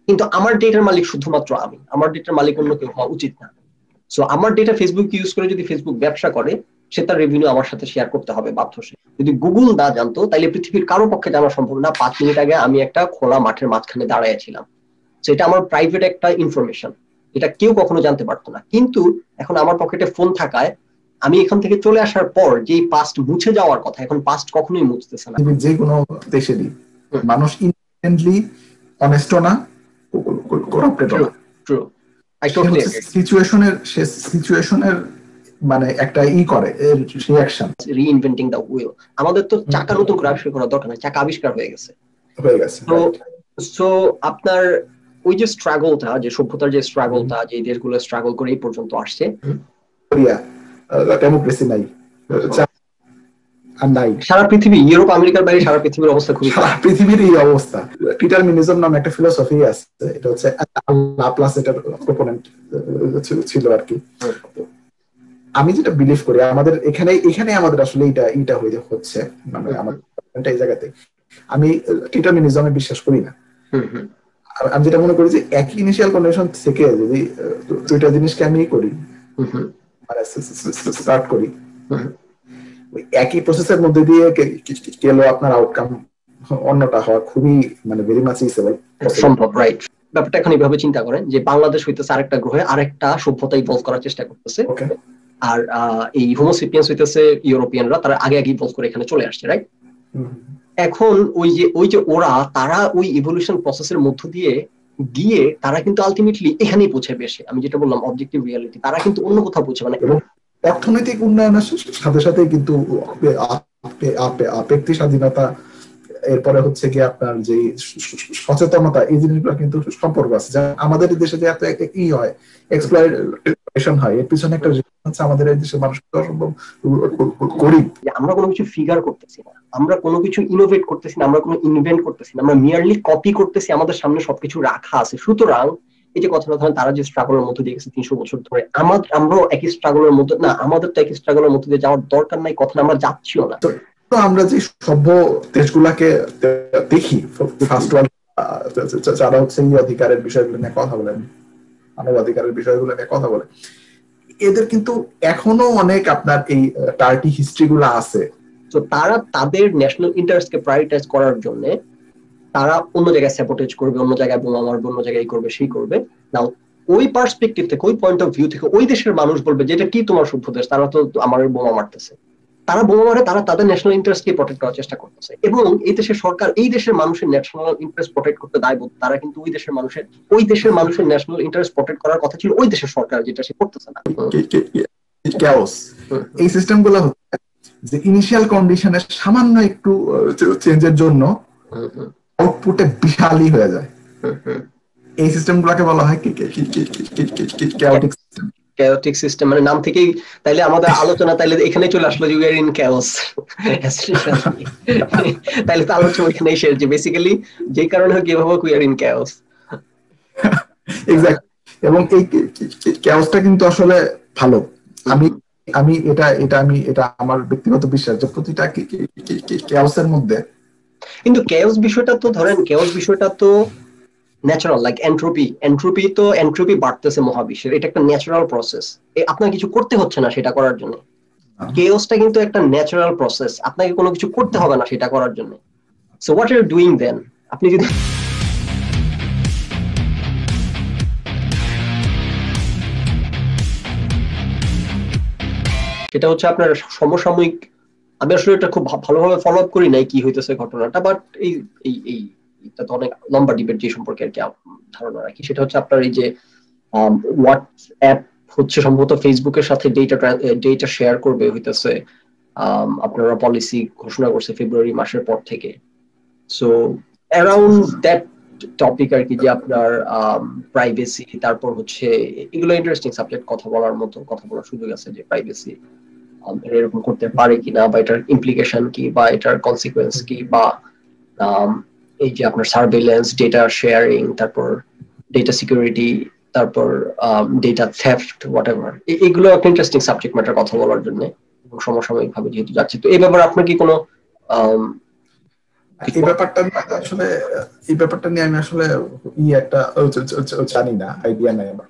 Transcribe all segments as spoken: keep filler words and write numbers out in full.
কিন্তু আমার ডেটার মালিক শুধুমাত্র আমি, আমার ডেটার মালিক অন্য কেউ হওয়া উচিত না। সো আমার ডেটা ফেসবুক ইউজ করে যদি ফেসবুক ব্যবসা করে, সে তার রেভিনিউ আমার সাথে শেয়ার করতে হবে বাধ্য। সে যদি গুগল না জানতো তাহলে পৃথিবীর কারো পক্ষে জানা সম্ভব না পাঁচ মিনিট আগে আমি একটা খোলা মাঠের মাঝখানে দাঁড়াইছিলাম। সেটা আমার প্রাইভেট একটা ইনফরমেশন, এটা কেউ কখনো জানতে পারতো না। কিন্তু এখন আমার পকেটে ফোন থাকায় আমি এখান থেকে চলে আসার পর যেই পাস্ট মুছে যাওয়ার কথা, এখন পাস্ট কখনোই মুছতেছে না। যে কোনো দেশেরই মানুষ ইনহেরেন্টলি অনেস্ট না, করাপ্টেড না। True, I totally agree. সিচুয়েশনের সিচুয়েশনের মানে একটা ই করে রিঅ্যাকশন, রিইনভেন্টিং দ্য হুইল। আমাদের তো চাকা নতুন করে আবিষ্কার করার দরকার নাই, চাকা আবিষ্কার হয়ে গেছে হয়ে গেছে। তো সো আপনার ওই যে স্ট্রাগলটা, যে সভ্যতার যে স্ট্রাগলটা, যে দেশগুলো স্ট্রাগল করে এই পর্যন্ত আসছে, ডেমোক্রেসি নাই আর নাই সারা পৃথিবী, ইউরোপ আমেরিকার বাইরে সারা পৃথিবীর অবস্থা খুবই খারাপ। পৃথিবীর এই অবস্থা। ডিটারমিনিজম নামে একটা ফিলোসফি আছে, এটা হচ্ছে আল্লাহ প্লাস এটার প্রপোনেন্ট ছিল আর কি। আমি যেটা বিলিভ করি আমাদের এখানে এখানে আমাদের আসলে এটা এইটা হয়ে হচ্ছে, মানে আমাদের এই জায়গাতে আমি ডিটারমিনিজমে বিশ্বাস করি না। আমি যেটা মনে করি যে একই ইনিশিয়াল কন্ডিশন থেকে যদি দুইটা জিনিসকে আমি করি, মানে স্টার্ট করি, একই প্রসেসের মধ্যে দিয়ে গেল আপনার আউটকাম অন্যটা হওয়া খুবই মানে ভেরি মাচ সম্ভব, রাইট? ব্যাপারটা এখন এইভাবে চিন্তা করেন যে বাংলাদেশ হইতেছে আরেকটা গ্রহে আরেকটা সভ্যতা ইভলভ করার চেষ্টা করতেছে, আর এই হোমোসেপিয়েন্স হইতেছে ইউরোপিয়ানরা, তারা আগে আগে ইভলভ করে এখানে চলে আসছে, রাইট? এখন ওই যে ওই যে ওরা তারা ওই ইভলিউশন প্রসেসের মধ্য দিয়ে গিয়ে তারা কিন্তু আলটিমেটলি এখানেই পৌঁছাবে এসে, আমি যেটা বললাম অবজেক্টিভ রিয়ালিটি, তারা কিন্তু অন্য কোথাও পৌঁছাবে না। এবং অর্থনৈতিক উন্নয়নের সাথে সাথে কিন্তু ব্যক্তি স্বাধীনতা, এরপরে হচ্ছে কি আপনার যে সচেতনতা, এই জিনিসগুলো কিন্তু সম্পর্ক আছে। আমাদের দেশে যে এত ই হয়, এক্সপ্লয়টেশন হয়, এর পিছনে একটা হচ্ছে আমাদের এই দেশের মানুষ অসম্ভব গরিব। আমরা কোনো কিছু ফিগার করতেছি না, আমরা কোনো কিছু ইনোভেট করতেছি না, আমরা কোনো ইনভেন্ট করতেছি না, আমরা মিয়ারলি কপি করতেছি, আমাদের সামনে সবকিছু রাখা আছে। সুতরাং এই যে কথাটা ধরেন তারা যে স্ট্রাগলের মধ্যে দিয়ে গেছে তিনশো বছর ধরে, আমাদের আমরাও একই স্ট্রাগলের মধ্যে না, আমাদের তো একই স্ট্রাগলের মধ্যে দিয়ে যাওয়ার দরকার নাই, কথা আমরা যাচ্ছিও না। তো আমরা যে সভ্য দেশগুলাকে দেখি, ফার্স্ট ওয়ার্ল্ড, যারা হচ্ছে এই অধিকারের বিষয়গুলো নিয়ে কথা বলেন, মানবাধিকারের বিষয়গুলো নিয়ে কথা বলে, এদের কিন্তু এখনো অনেক আপনার এই টার্টি হিস্ট্রি গুলো আছে। তো তারা তাদের ন্যাশনাল ইন্টারেস্টকে প্রায়োরিটাইজ করার জন্য তারা অন্য জায়গায় স্যাবোটেজ করবে, অন্য জায়গায় বোমা মারবে, অন্য জায়গায় করবে, সেই করবে। নাও ওই পার্সপেক্টিভ থেকে, ওই পয়েন্ট অফ ভিউ থেকে ওই দেশের মানুষ বলবে যেটা কি তোমার সভ্য দেশ, তারা তো আমার বোমা মারতেছে, তারা বোমা মারে, তারা তাদের ন্যাশনাল ইন্টারেস্টকে প্রোটেক্ট করার চেষ্টা করতেছে। এবং এই দেশের সরকার এই দেশের মানুষের ন্যাশনাল ইন্টারেস্ট প্রোটেক্ট করতে দায়বদ্ধ, তারা কিন্তু ওই দেশের মানুষের ওই দেশের মানুষের ন্যাশনাল ইন্টারেস্ট প্রোটেক্ট করার কথা ছিল ওই দেশের সরকার, যেটা সে করতেছে না। এই সিস্টেমগুলো হচ্ছে যে ইনিশিয়াল কন্ডিশনের সামান্য একটু চেঞ্জের জন্য আউটপুটে বিশালই হয়ে যায়। এই সিস্টেমগুলোকে বলা হয় chaotic system। chaotic system মানে নাম থেকেই, তাইলে আমাদের আলোচনা তাইলে এখানে চলে আসলো যে we are in chaos। তাইলে তো আলোচনা এখানেই শেষ, যে বেসিক্যালি যে কারণে হয় কিভাবে we are in chaos। Exactly. এবং এই chaosটা কিন্তু আসলে ভালো। আমি আমি এটা এটা আমি এটা আমার ব্যক্তিগত বিশ্বাস যে প্রতিটা chaosের মধ্যে, কিন্তু chaos বিষয়টা তো ধরেন chaos বিষয়টা তো ন্যাচারাল, লাইক এন্ট্রপি, এন্ট্রপি তো এন্ট্রপি বাড়তেছে মহাবিশ্বের, এটা একটা ন্যাচারাল প্রসেস, আপনার কিছু করতে হচ্ছে না সেটা করার জন্য। কেওসটা কিন্তু একটা ন্যাচারাল প্রসেস, আপনাকে কোনো কিছু করতে হবে না সেটা করার জন্য। So what are you doing then? আপনি যদি সেটা হচ্ছে আপনার সমসাময়িক, আমি আসলে এটা খুব ভালোভাবে ফলো আপ করি নাই কি হইতেছে ঘটনাটা, বাট এই এই এই এটা তো অনেক লম্বা ডিবেট যে সম্পর্কে আর কি ধারণা রাখি, সেটা হচ্ছে আপনার এই যে হোয়াটসঅ্যাপ হচ্ছে সম্ভবত ফেসবুকের সাথে ডেটা ডেটা শেয়ার করবে হইতেছে, আপনারা পলিসি ঘোষণা করছে ফেব্রুয়ারি মাসের পর থেকে। সো অ্যারাউন্ড দ্যাট টপিক আর কি, যে আপনার প্রাইভেসি, তারপর হচ্ছে এগুলো ইন্টারেস্টিং সাবজেক্ট, কথা বলার মতো, কথা বলার সুযোগ আছে যে প্রাইভেসি এরকম করতে পারে কিনা, বা এটার ইমপ্লিকেশন কি, বা এটার কনসিকুয়েন্স কি, বা এই যে আপনার সার্ভেইলেন্স, ডেটা শেয়ারিং, তারপর ডেটা সিকিউরিটি, তারপর ডেটা থেফট, হোয়াটএভার, এগুলো একটা ইন্টারেস্টিং সাবজেক্ট ম্যাটার কথা বলার জন্য এবং সমসাময়িক ভাবে যেহেতু যাচ্ছে। তো এই ব্যাপারে আপনার কি কোনো এই ব্যাপারটা আসলে এই ব্যাপারটা নিয়ে আমি আসলে ই একটা জানি না, আইডিয়া নাই আমার।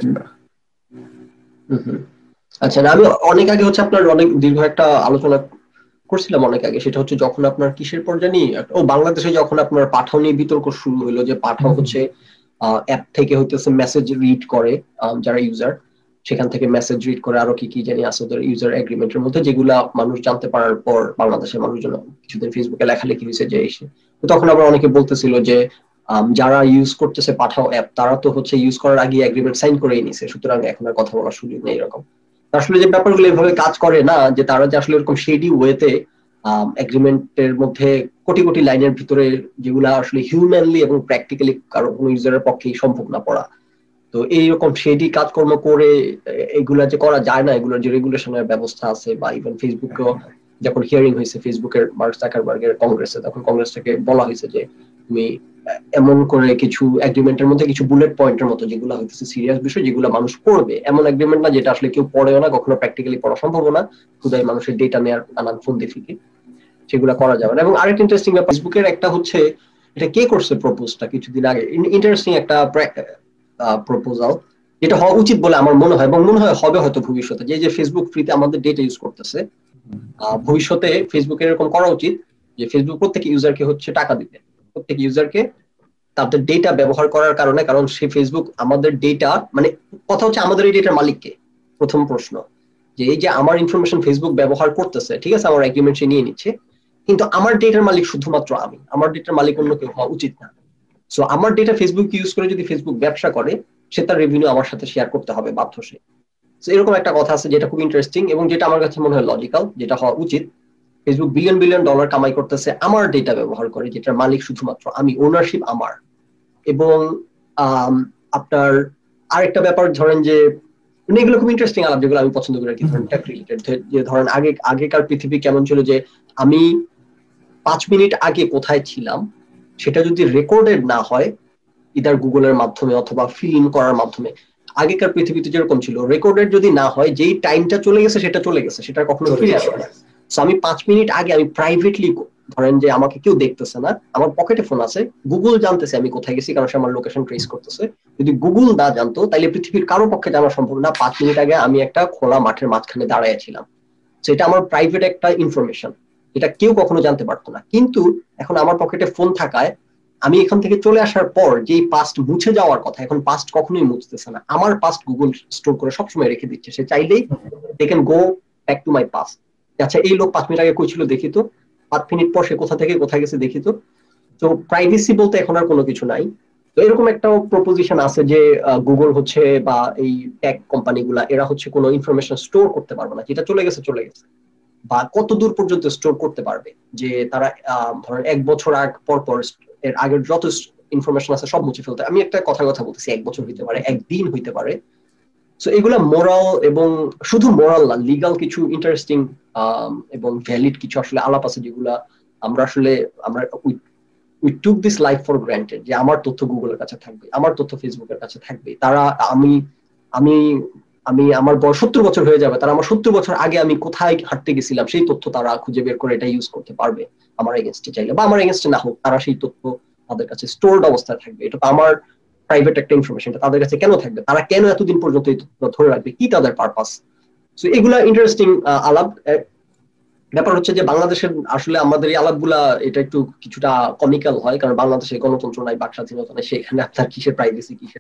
আচ্ছা, আমি অনেক আগে হচ্ছে আপনার অনেক দীর্ঘ একটা আলোচনা করছিলাম অনেক আগে, সেটা হচ্ছে যখন আপনার কিসের পর জানি ও বাংলাদেশে যখন আপনার পাঠাও নিয়ে বিতর্ক শুরু হলো, যে পাঠাও হচ্ছে অ্যাপ থেকে হইতেছে মেসেজ রিড করে, যারা ইউজার সেখান থেকে মেসেজ রিড করে, আরো কি কি জানি আছে ওদের ইউজার এগ্রিমেন্টের মধ্যে, যেগুলা মানুষ জানতে পারার পর বাংলাদেশের মানুষজন কিছুদিন ফেসবুকে লেখালেখি হয়েছে যে এসে, তখন আবার অনেকে বলতেছিল যে যারা ইউজ করতেছে পাঠাও অ্যাপ তারা তো হচ্ছে ইউজ করার আগে এগ্রিমেন্ট সাইন করেই নিছে, সুতরাং এখন আর কথা বলার সুযোগ নেই এরকম। আসলে যে ব্যাপারগুলো এভাবে কাজ করে না, যে তারা যে আসলে এরকম শেডি ওয়েতে এগ্রিমেন্টের মধ্যে কোটি কোটি লাইনের ভিতরে যেগুলা আসলে হিউম্যানলি এবং প্র্যাকটিক্যালি কারো কোনো ইউজারের পক্ষেই সম্ভব না পড়া, তো এইরকম শেডি কাজকর্ম করে এগুলা যে করা যায় না, এগুলোর যে রেগুলেশনের ব্যবস্থা আছে, বা ইভেন ফেসবুকেও যখন হিয়ারিং হয়েছে ফেসবুকের মার্ক জাকারবার্গের কংগ্রেসে, তখন কংগ্রেস থেকে বলা হয়েছে যে তুমি এমন করে কিছু এগ্রিমেন্টের মধ্যে কিছু বুলেট পয়েন্টের মতো যেগুলো হইতেছে সিরিয়াস বিষয়, যেগুলো মানুষ পড়বে, এমন এগ্রিমেন্ট না যেটা আসলে কেউ পড়েও না, কখনো প্র্যাকটিক্যালি পড়া সম্ভব না, খুদাই মানুষের ডেটা নেওয়ার নানান ফোন দিয়ে সেগুলো করা যাবে না। এবং আরেকটা ইন্টারেস্টিং ব্যাপার, ফেসবুকের একটা হচ্ছে এটা কে করছে প্রপোজটা কিছুদিন আগে, ইন্টারেস্টিং একটা প্রপোজাল, যেটা হওয়া উচিত বলে আমার মনে হয়, এবং মনে হয় হবে হয়তো ভবিষ্যতে, যে যে ফেসবুক ফ্রিতে আমাদের ডেটা ইউজ করতেছে, ভবিষ্যতে ফেসবুকের এরকম করা উচিত যে ফেসবুক প্রত্যেক ইউজারকে হচ্ছে টাকা দিবে, প্রত্যেক ইউজারকে তাদের ডেটা ব্যবহার করার কারণে, কারণ সেই ফেসবুক আমাদের ডেটা, মানে কথা হচ্ছে আমাদের এই ডেটার মালিককে, প্রথম প্রশ্ন যে এই যে আমার ইনফরমেশন ফেসবুক ব্যবহার করতেছে, ঠিক আছে আমার এগ্রিমেন্ট সে নিয়ে নিচ্ছে, কিন্তু আমার ডেটার মালিক শুধুমাত্র আমি, আমার ডেটার মালিক অন্য কেউ হওয়া উচিত না। সো আমার ডেটা ফেসবুক ইউজ করে যদি ফেসবুক ব্যবসা করে, সে তার রেভিনিউ আমার সাথে শেয়ার করতে হবে বাধ্য সে। সো এরকম একটা কথা আছে যেটা খুব ইন্টারেস্টিং, এবং যেটা আমার কাছে মনে হয় লজিক্যাল, যেটা হওয়া উচিত। ফেসবুক বিলিয়ন বিলিয়ন ডলার কামাই করতেছে আমার ডেটা ব্যবহার করে, যেটার মালিক শুধুমাত্র আমি, ওনারশিপ আমার। এবং আপনার আরেকটা ব্যাপার ধরেন যে, এগুলো খুব ইন্টারেস্টিং আলাপ যেগুলো আমি পছন্দ করি আর কি, ধরেন টেক রিলেটেড, যে ধরেন আগে আগেকার পৃথিবী কেমন ছিল, যে আমি পাঁচ মিনিট আগে কোথায় ছিলাম সেটা যদি রেকর্ডেড না হয়, ইদার গুগলের মাধ্যমে অথবা ফিল ইন করার মাধ্যমে, আগেকার পৃথিবীতে যেরকম ছিল রেকর্ডেড যদি না হয়, যেই টাইমটা চলে গেছে সেটা চলে গেছে, সেটা কখনো ফিরে আসবে না। সো আমি পাঁচ মিনিট আগে আমি প্রাইভেটলি, ধরেন যে আমাকে কেউ দেখতেছে না, আমার পকেটে ফোন আছে, গুগল জানতেছে আমি কোথায় গেছি, কারণ সে আমার লোকেশন ট্রেস করতেছে। যদি গুগল না জানতো তাহলে পৃথিবীর কারো পক্ষে জানা সম্ভব না পাঁচ মিনিট আগে আমি একটা খোলা মাঠের মাঝখানে দাঁড়ায় ছিলাম। সেটা আমার প্রাইভেট একটা ইনফরমেশন, এটা কেউ কখনো জানতে পারতো না। কিন্তু এখন আমার পকেটে ফোন থাকায় আমি এখান থেকে চলে আসার পর যেই পাস্ট মুছে যাওয়ার কথা, এখন পাস্ট কখনোই মুছতেছে না, আমার পাস্ট গুগল স্টোর করে সবসময় রেখে দিচ্ছে। সে চাইলেই they can go back to my past. আচ্ছা এই লোক পাঁচ মিনিট আগে কই ছিল দেখি তো, পাঁচ মিনিট পর সে কোথা থেকে কোথায় গেছে দেখি তো। তো প্রাইভেসি বলতে এখন আর কোনো কিছু নাই। তো এরকম একটা প্রপোজিশন আছে যে গুগল হচ্ছে বা এই টেক কোম্পানিগুলা, এরা হচ্ছে কোনো ইনফরমেশন স্টোর করতে পারবে না, যেটা চলে গেছে চলে গেছে, বা কত দূর পর্যন্ত স্টোর করতে পারবে, যে তারা ধরেন এক বছর আগ পর পর এর আগের যত ইনফরমেশন আছে সব মুছে ফেলতে। আমি একটা কথা কথা বলতেছি, এক বছর হইতে পারে, একদিন হইতে পারে। সো এগুলা মোরাল, এবং শুধু মোরাল না, লিগাল কিছু ইন্টারেস্টিং এবং ভ্যালিড কিছু আসলে আলাপ আছে, যেগুলা আমরা আসলে আমরা we took this life for granted, যে আমার তথ্য গুগলের কাছে থাকবে, আমার তথ্য ফেসবুকের কাছে থাকবে। তারা আমি আমি আমি আমার বয়স সত্তর বছর হয়ে যাবে, তারা আমার সত্তর বছর আগে আমি কোথায় হাঁটতে গেছিলাম সেই তথ্য তারা খুঁজে বের করে এটা ইউজ করতে পারবে আমার এগেনস্টে চাইলে, বা আমার এগেনস্টে না হোক, তারা সেই তথ্য তাদের কাছে স্টোরড অবস্থায় থাকবে। এটা তো আমার প্রাইভেট একটা ইনফরমেশন, তাদের কাছে কেন থাকবে, তারা কেন এতদিন পর্যন্ত এই তথ্য ধরে রাখবে, কি তাদের পারপাস। সো এগুলা ইন্টারেস্টিং আলাপ। ব্যাপার হচ্ছে যে বাংলাদেশের আসলে আমাদের এই আলাপগুলা এটা একটু কিছুটা কমিক্যাল হয়, কারণ বাংলাদেশে গণতন্ত্র নাই, বাক স্বাধীনতা নাই, সেখানে আপনার কিসের প্রাইভেসি, কিসের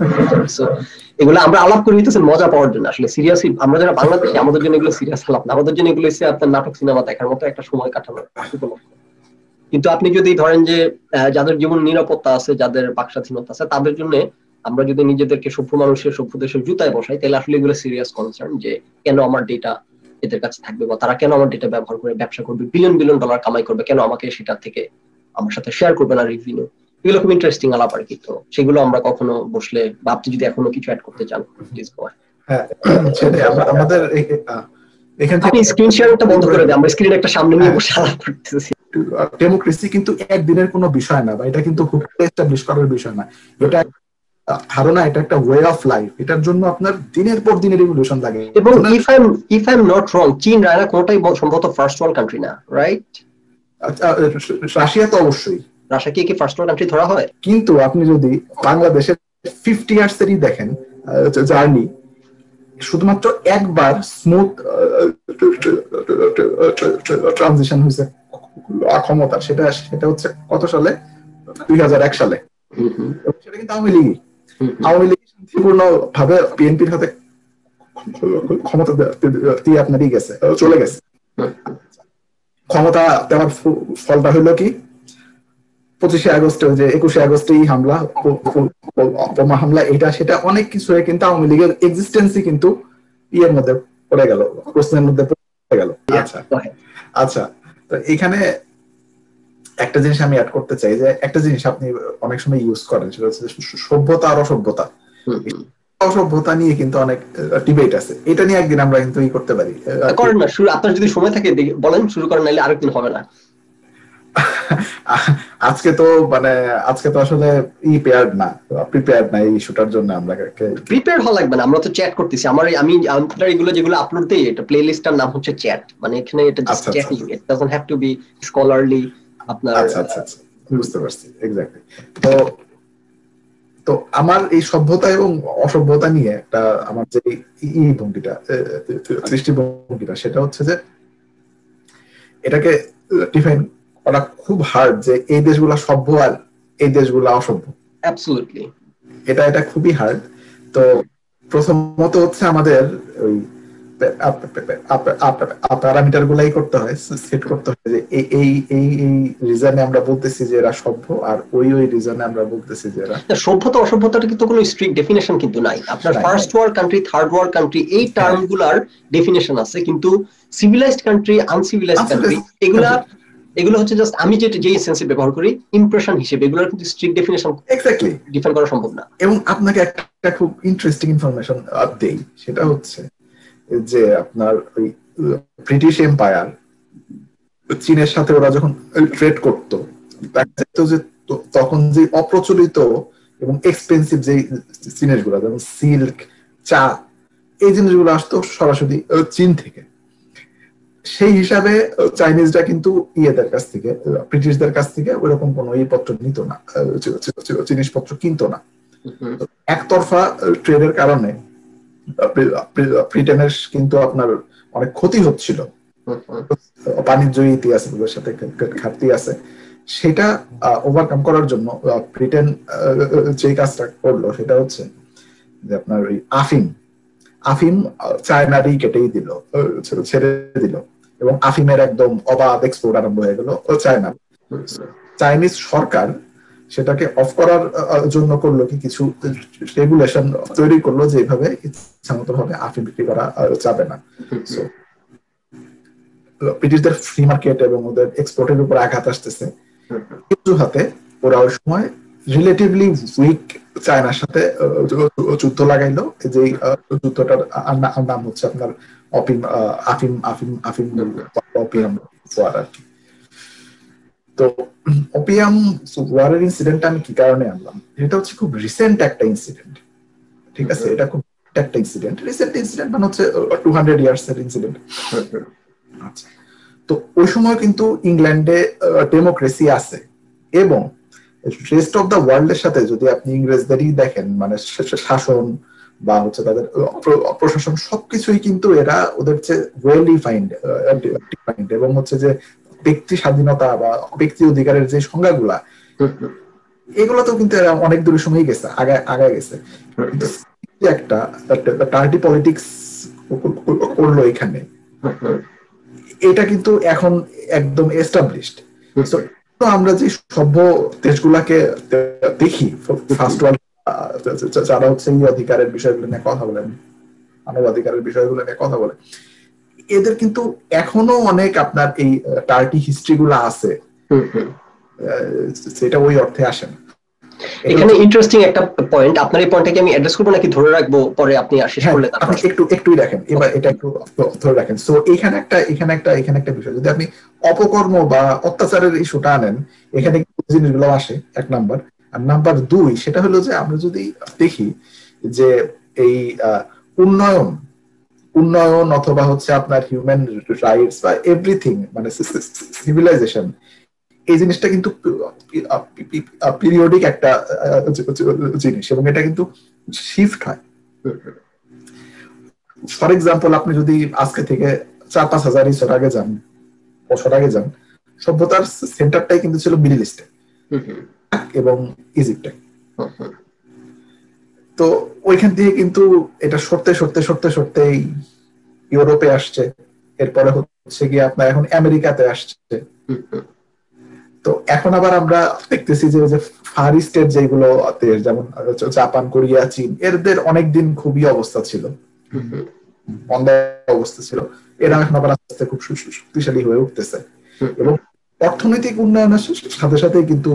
এগুলো আমরা আলাপ করে নিতেছেন মজা পাওয়ার জন্য। আসলে সিরিয়াসলি আমরা যারা বাংলাদেশে, আমাদের জন্য এগুলো সিরিয়াস আলাপ না, আমাদের জন্য এগুলো হচ্ছে আপনার নাটক সিনেমা দেখার মতো একটা সময় কাটানোর উপলক্ষ। কিন্তু আপনি যদি ধরেন যে যাদের জীবন নিরাপত্তা আছে, যাদের বাক স্বাধীনতা আছে, তাদের জন্য আমরা যদি নিজেদেরকে সভ্য মানুষের সভ্য দেশের জুতায় বসাই, তাহলে আসলে এগুলো সিরিয়াস কনসার্ন, যে কেন আমার ডেটা এদের কাছে থাকবে, বা তারা কেন আমার ডেটা ব্যবহার করে ব্যবসা করবে, বিলিয়ন বিলিয়ন ডলার কামাই করবে, কেন আমাকে সেটা থেকে আমার সাথে শেয়ার করবে না রিভিনিউ। এগুলো খুব ইন্টারেস্টিং আলাপ আর কি। তো সেগুলো আমরা কখনো বসলে, বা আপনি যদি এখনো কিছু অ্যাড করতে চান প্লিজ গো। হ্যাঁ সেটাই, আমাদের এখান থেকে আপনি স্ক্রিন শেয়ারটা বন্ধ করে দেন, আমরা স্ক্রিন একটা সামনে নিয়ে বসে আলাপ করতেছি। ডেমোক্রেসি কিন্তু একদিনের কোনো বিষয় না, বা এটা কিন্তু খুব এস্টাবলিশ করার বিষয় না, এটা ধারণা, এটা একটা ওয়ে অফ লাইফ। এটার জন্য আপনার দিনের পর দিন রেভলিউশন লাগে। এবং if I am if I am not wrong, চীন রায়না কোনটাই সম্ভবত ফার্স্ট ওয়ার্ল্ড কান্ট্রি না, রাইট? রাশিয়া তো অবশ্যই, রাশিয়াকে কি ফার্স্ট ওয়ার্ল্ড কান্ট্রি ধরা হয়? কিন্তু আপনি যদি বাংলাদেশের ফিফটি ইয়ার্স এরই দেখেন জার্নি, শুধুমাত্র একবার স্মুথ ট্রানজিশন হয়েছে ক্ষমতা, সেটা সেটা হচ্ছে কত সালে, দুই হাজার এক সালে। সেটা কিন্তু আওয়ামী লীগই আওয়ামী লীগ শান্তিপূর্ণ ভাবে বিএনপির হাতে ক্ষমতা দিয়ে আপনারই গেছে, চলে গেছে। ক্ষমতা দেওয়ার ফলটা হইলো কি, পঁচিশে আগস্টে যে একুশে আগস্টে হামলা, বোমা হামলা, এটা সেটা অনেক কিছু কিন্তু আওয়ামী লীগের এক্সিস্টেন্সই কিন্তু ইয়ের মধ্যে পড়ে গেল, প্রশ্নের মধ্যে পড়ে গেল। আচ্ছা আচ্ছা তো এখানে একটা জিনিস আমি অ্যাড করতে চাই, যে একটা জিনিস আপনি অনেক সময় ইউজ করেন, সেটা হচ্ছে সভ্যতা আর অসভ্যতা। অসভ্যতা নিয়ে কিন্তু অনেক ডিবেট আছে, এটা নিয়ে একদিন আমরা কিন্তু ই করতে পারি। করেন না শুরু, আপনার যদি সময় থাকে বলেন, শুরু করেন, নাইলে আরেকদিন হবে না। আজকে তো মানে আজকে তো আসলে ই পেয়ার্ড না, প্রিপেয়ার্ড না এই ইস্যুটার জন্য। আমরা প্রিপেয়ার হওয়া লাগবে না, আমরা তো চ্যাট করতেছি। আমার আমি আপনার এগুলো যেগুলো আপলোড দেই, এটা প্লেলিস্টটার নাম হচ্ছে চ্যাট, মানে এখানে এটা just chatting, it doesn't have to be scholarly আপনার। আচ্ছা আচ্ছা আচ্ছা বুঝতে পারছি, এক্স্যাক্টলি। তো তো আমার এই সভ্যতা এবং অসভ্যতা নিয়ে একটা আমার যে ই ভঙ্গিটা, দৃষ্টিভঙ্গিটা, সেটা হচ্ছে যে এটাকে ডিফাইন করা খুব হার্ড, যে এই দেশগুলা সভ্য আর এই দেশগুলা অসভ্য। অ্যাবসলিউটলি, এটা এটা খুবই হার্ড। তো প্রথমত হচ্ছে আমাদের ওই প্যারামিটার গুলাই করতে হয়, সেট করতে হয়, যে এই এই এই রিজনে আমরা বলতেছি যে এরা সভ্য, আর ওই ওই রিজনে আমরা বলতেছি যে এরা সভ্যতা। অসভ্যতাটা কিন্তু কোনো স্ট্রিক্ট ডেফিনেশন কিন্তু নাই। আপনার first world country, third world country, এই টার্মগুলার ডেফিনেশন আছে, কিন্তু সিভিলাইজড কান্ট্রি, আনসিভিলাইজড কান্ট্রি, এগুলা এগুলো হচ্ছে জাস্ট আমি যেটা যেই সেন্সে ব্যবহার করি ইমপ্রেশন হিসেবে, এগুলোর কিন্তু স্ট্রিক্ট ডেফিনেশন এক্স্যাক্টলি ডিফাইন করা সম্ভব না। এবং আপনাকে একটা খুব ইন্টারেস্টিং ইনফরমেশন দেই, সেটা হচ্ছে যে আপনার ওই ব্রিটিশ এম্পায়ার চীনের সাথে ওরা যখন ট্রেড করতো, যে তখন যে অপ্রচলিত এবং এক্সপেন্সিভ যে জিনিসগুলো, যেমন সিল্ক, চা, এই জিনিসগুলো আসতো সরাসরি চীন থেকে। সেই হিসাবে চাইনিজরা কিন্তু ইয়েদের কাছ থেকে, ব্রিটিশদের কাছ থেকে ওইরকম কোনো ই পত্র নিত না, জিনিসপত্র কিনতো না। একতরফা ট্রেডের কারণে ব্রিটেনের কিন্তু আপনার অনেক ক্ষতি হচ্ছিল, বাণিজ্য ইতিহাসের সাথে ঘাটতি আছে। সেটা ওভারকাম করার জন্য ব্রিটেন যে কাজটা করলো, সেটা হচ্ছে যে আপনার ওই আফিম আফিম চায়নারই কেটেই দিল, ছেড়ে দিল, এবং আফিমের একদম অবাধ এক্সপোর্ট আরম্ভ হয়ে গেল চায়না। চাইনিজ সরকার সেটাকে অফ করার জন্য করলো কি, কিছু রেগুলেশন তৈরি করলো যে এইভাবে ইচ্ছামতো ভাবে আফিম বিক্রি করা যাবে না। ব্রিটিশদের ফ্রি মার্কেট এবং ওদের এক্সপোর্টের উপর আঘাত আসতেছে, কিন্তু হাতে ওরা ওই সময় রিলেটিভলি উইক চায়নার সাথে যুদ্ধ লাগাইলো, যে যুদ্ধটার নাম হচ্ছে আপনার অপিম আফিম আফিম আফিম অপিয়াম ওয়ার আর কি। তো অপিয়াম ওয়ারের ইনসিডেন্টটা আমি কি কারণে আনলাম, এটা হচ্ছে খুব রিসেন্ট একটা ইনসিডেন্ট, ঠিক আছে? এটা খুব একটা ইনসিডেন্ট, রিসেন্ট ইনসিডেন্ট মানে হচ্ছে টু হান্ড্রেড ইয়ার্স এর ইনসিডেন্ট। আচ্ছা, তো ওই সময় কিন্তু ইংল্যান্ডে ডেমোক্রেসি আছে, এবং রেস্ট অফ দ্য ওয়ার্ল্ড এর সাথে যদি আপনি ইংরেজদেরই দেখেন, মানে শাসন বা হচ্ছে তাদের প্রশাসন, সবকিছুই কিন্তু এরা ওদের চেয়ে ওয়েল ডিফাইন্ড ডিফাইন্ড এবং হচ্ছে যে ব্যক্তি স্বাধীনতা বা ব্যক্তি অধিকারের যে সংজ্ঞাগুলা, এগুলো তো কিন্তু এরা অনেক দূরের সময় গেছে, আগায় আগায় গেছে। একটা পার্টি পলিটিক্স করলো এখানে, এটা কিন্তু এখন একদম এস্টাবলিশড। তো আমরা যে সভ্য দেশগুলাকে দেখি, ফার্স্ট ওয়ার্ল্ড, যারা হচ্ছে এই অধিকারের বিষয়গুলো নিয়ে কথা বলেন, মানবাধিকারের বিষয়গুলো নিয়ে কথা বলে, এদের কিন্তু এখনো অনেক আপনার এই টার্টি হিস্ট্রি গুলো আছে, সেটা ওই অর্থে আসে না। এখানে ইন্টারেস্টিং একটা পয়েন্ট, আপনার এই পয়েন্টটাকে আমি অ্যাড্রেস করব নাকি ধরে রাখবো, পরে আপনি শেষ করলে আপনি একটু একটুই রাখেন, এবার এটা একটু ধরে রাখেন। সো এখানে একটা এখানে একটা এখানে একটা বিষয়, যদি আপনি অপকর্ম বা অত্যাচারের ইস্যুটা আনেন, এখানে জিনিসগুলো আসে এক নাম্বার। আর নাম্বার দুই, সেটা হলো যে আমরা যদি দেখি যে এই উন্নয়ন উন্নয়ন অথবা হচ্ছে আপনার হিউম্যান রাইটস বা এভরিথিং মানে সিভিলাইজেশন, এই জিনিসটা কিন্তু পিরিয়ডিক একটা জিনিস এবং এটা কিন্তু শিফট হয়। ফর এক্সাম্পল আপনি যদি আজকে থেকে চার পাঁচ হাজার বছর আগে যান বছর আগে যান সভ্যতার সেন্টারটাই কিন্তু ছিল মিডল ইস্টে এবং ইজিপ্টে। তো ওইখান থেকে কিন্তু এটা সরতে সরতে সরতে সরতেই ইউরোপে আসছে, এরপরে হচ্ছে গিয়ে আপনার এখন আমেরিকাতে আসছে। তো এখন আবার আমরা দেখতেছি যে ফার ইস্টের যেগুলো দেশ যেমন জাপান, কোরিয়া, চীন, এদের অনেকদিন খুবই অবস্থা ছিল, মন্দা অবস্থা ছিল, এরা এখন আবার আস্তে আস্তে খুব শক্তিশালী হয়ে উঠতেছে এবং অর্থনৈতিক উন্নয়নের সাথে সাথে কিন্তু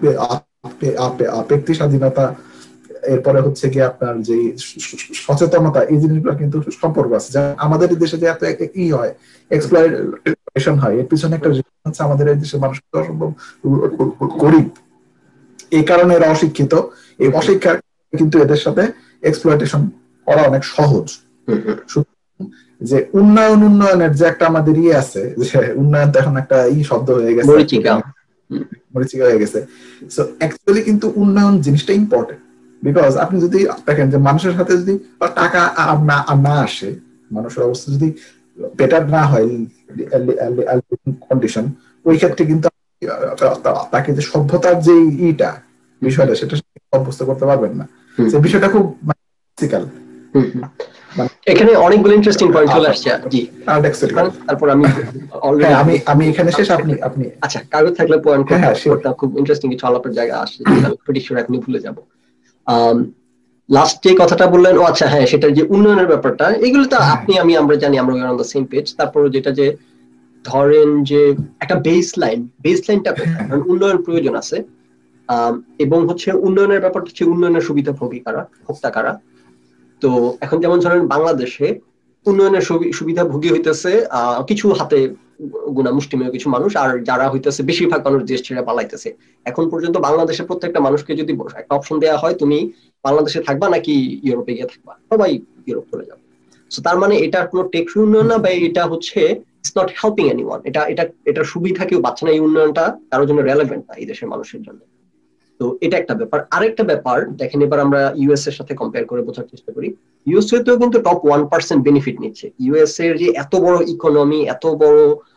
ব্যক্তি স্বাধীনতা, এরপরে হচ্ছে কি আপনার যে সচেতনতা, এই জিনিসগুলো কিন্তু সম্পর্ক আছে। আমাদের দেশে যে এত ই হয় এক্সপ্লয়টেশন হয়, এর পিছনে একটা রিজন হচ্ছে আমাদের এই দেশের মানুষ অসম্ভব গরিব, এই কারণে এরা অশিক্ষিত। এই অশিক্ষার কিন্তু এদের সাথে এক্সপ্লয়টেশন করা অনেক সহজ। যে উন্নয়ন উন্নয়নের যে একটা আমাদের ইয়ে আছে, যে উন্নয়ন তো এখন একটা ই শব্দ হয়ে গেছে, মরিচিকা হয়ে গেছে। সো অ্যাকচুয়ালি কিন্তু উন্নয়ন জিনিসটা ইম্পর্টেন্ট, বিকজ আপনি যদি দেখেন যে মানুষের হাতে যদি টাকা না আসে, মানুষের অবস্থা যদি বেটার না হয় কন্ডিশন, ওই ক্ষেত্রে কিন্তু তাকে যে সভ্যতার যে ইটা বিষয়টা সেটা অভ্যস্ত করতে পারবেন না। সে বিষয়টা খুব প্র্যাকটিক্যাল। এখানে অনেকগুলো ইন্টারেস্টিং পয়েন্ট চলে আসছে। জি, তারপর আমি অলরেডি আমি আমি এখানে শেষ, আপনি আপনি আচ্ছা কাগজ থাকলে পয়েন্ট করতে খুব ইন্টারেস্টিং কিছু আলাপের জায়গা আসছে, আমি প্রিটি শিওর এখনই ভুলে যাব। লাস্ট যে কথাটা বললেন, ও আচ্ছা হ্যাঁ, সেটা যে উন্নয়নের ব্যাপারটা, এগুলো তো আপনি আমি আমরা জানি, আমরা অন দ্য সেম পেজ। তারপর যেটা যে ধরেন যে একটা বেস লাইন, বেস লাইনটা কোথায়, কারণ উন্নয়ন প্রয়োজন আছে, এবং হচ্ছে উন্নয়নের ব্যাপারটা হচ্ছে উন্নয়নের সুবিধা ভোগী কারা, ভোক্তা কারা। তো এখন যেমন ধরেন বাংলাদেশে উন্নয়নের সুবিধা ভোগী হইতেছে আহ কিছু হাতে গুনা মুষ্টিমেয় কিছু মানুষ, আর যারা হইতেছে বেশিরভাগ মানুষ দেশ ছেড়ে পালাইতেছে। এখন পর্যন্ত বাংলাদেশের প্রত্যেকটা মানুষকে যদি একটা অপশন দেওয়া হয়, তুমি বাংলাদেশে থাকবা নাকি ইউরোপে গিয়ে থাকবা, সবাই ইউরোপ চলে যাবে। সো তার মানে এটা কোনো টেকসই উন্নয়ন না, বা এটা হচ্ছে ইটস নট হেল্পিং এনিওয়ান। এটা এটা এটার সুবিধা কেউ পাচ্ছে না, এই উন্নয়নটা কারোর জন্য রেলেভেন্ট না এই দেশের মানুষের জন্য। তো এটা একটা ব্যাপার। আরেকটা ব্যাপার দেখেন, এবার আমরা ইউএস এর সাথে কম্পেয়ার করে বোঝার চেষ্টা করি। ইউএসএ তেও কিন্তু টপ ওয়ান পার্সেন্ট বেনিফিট নিচ্ছে। ইউএস এর যে এত বড় ইকোনমি, এত বড়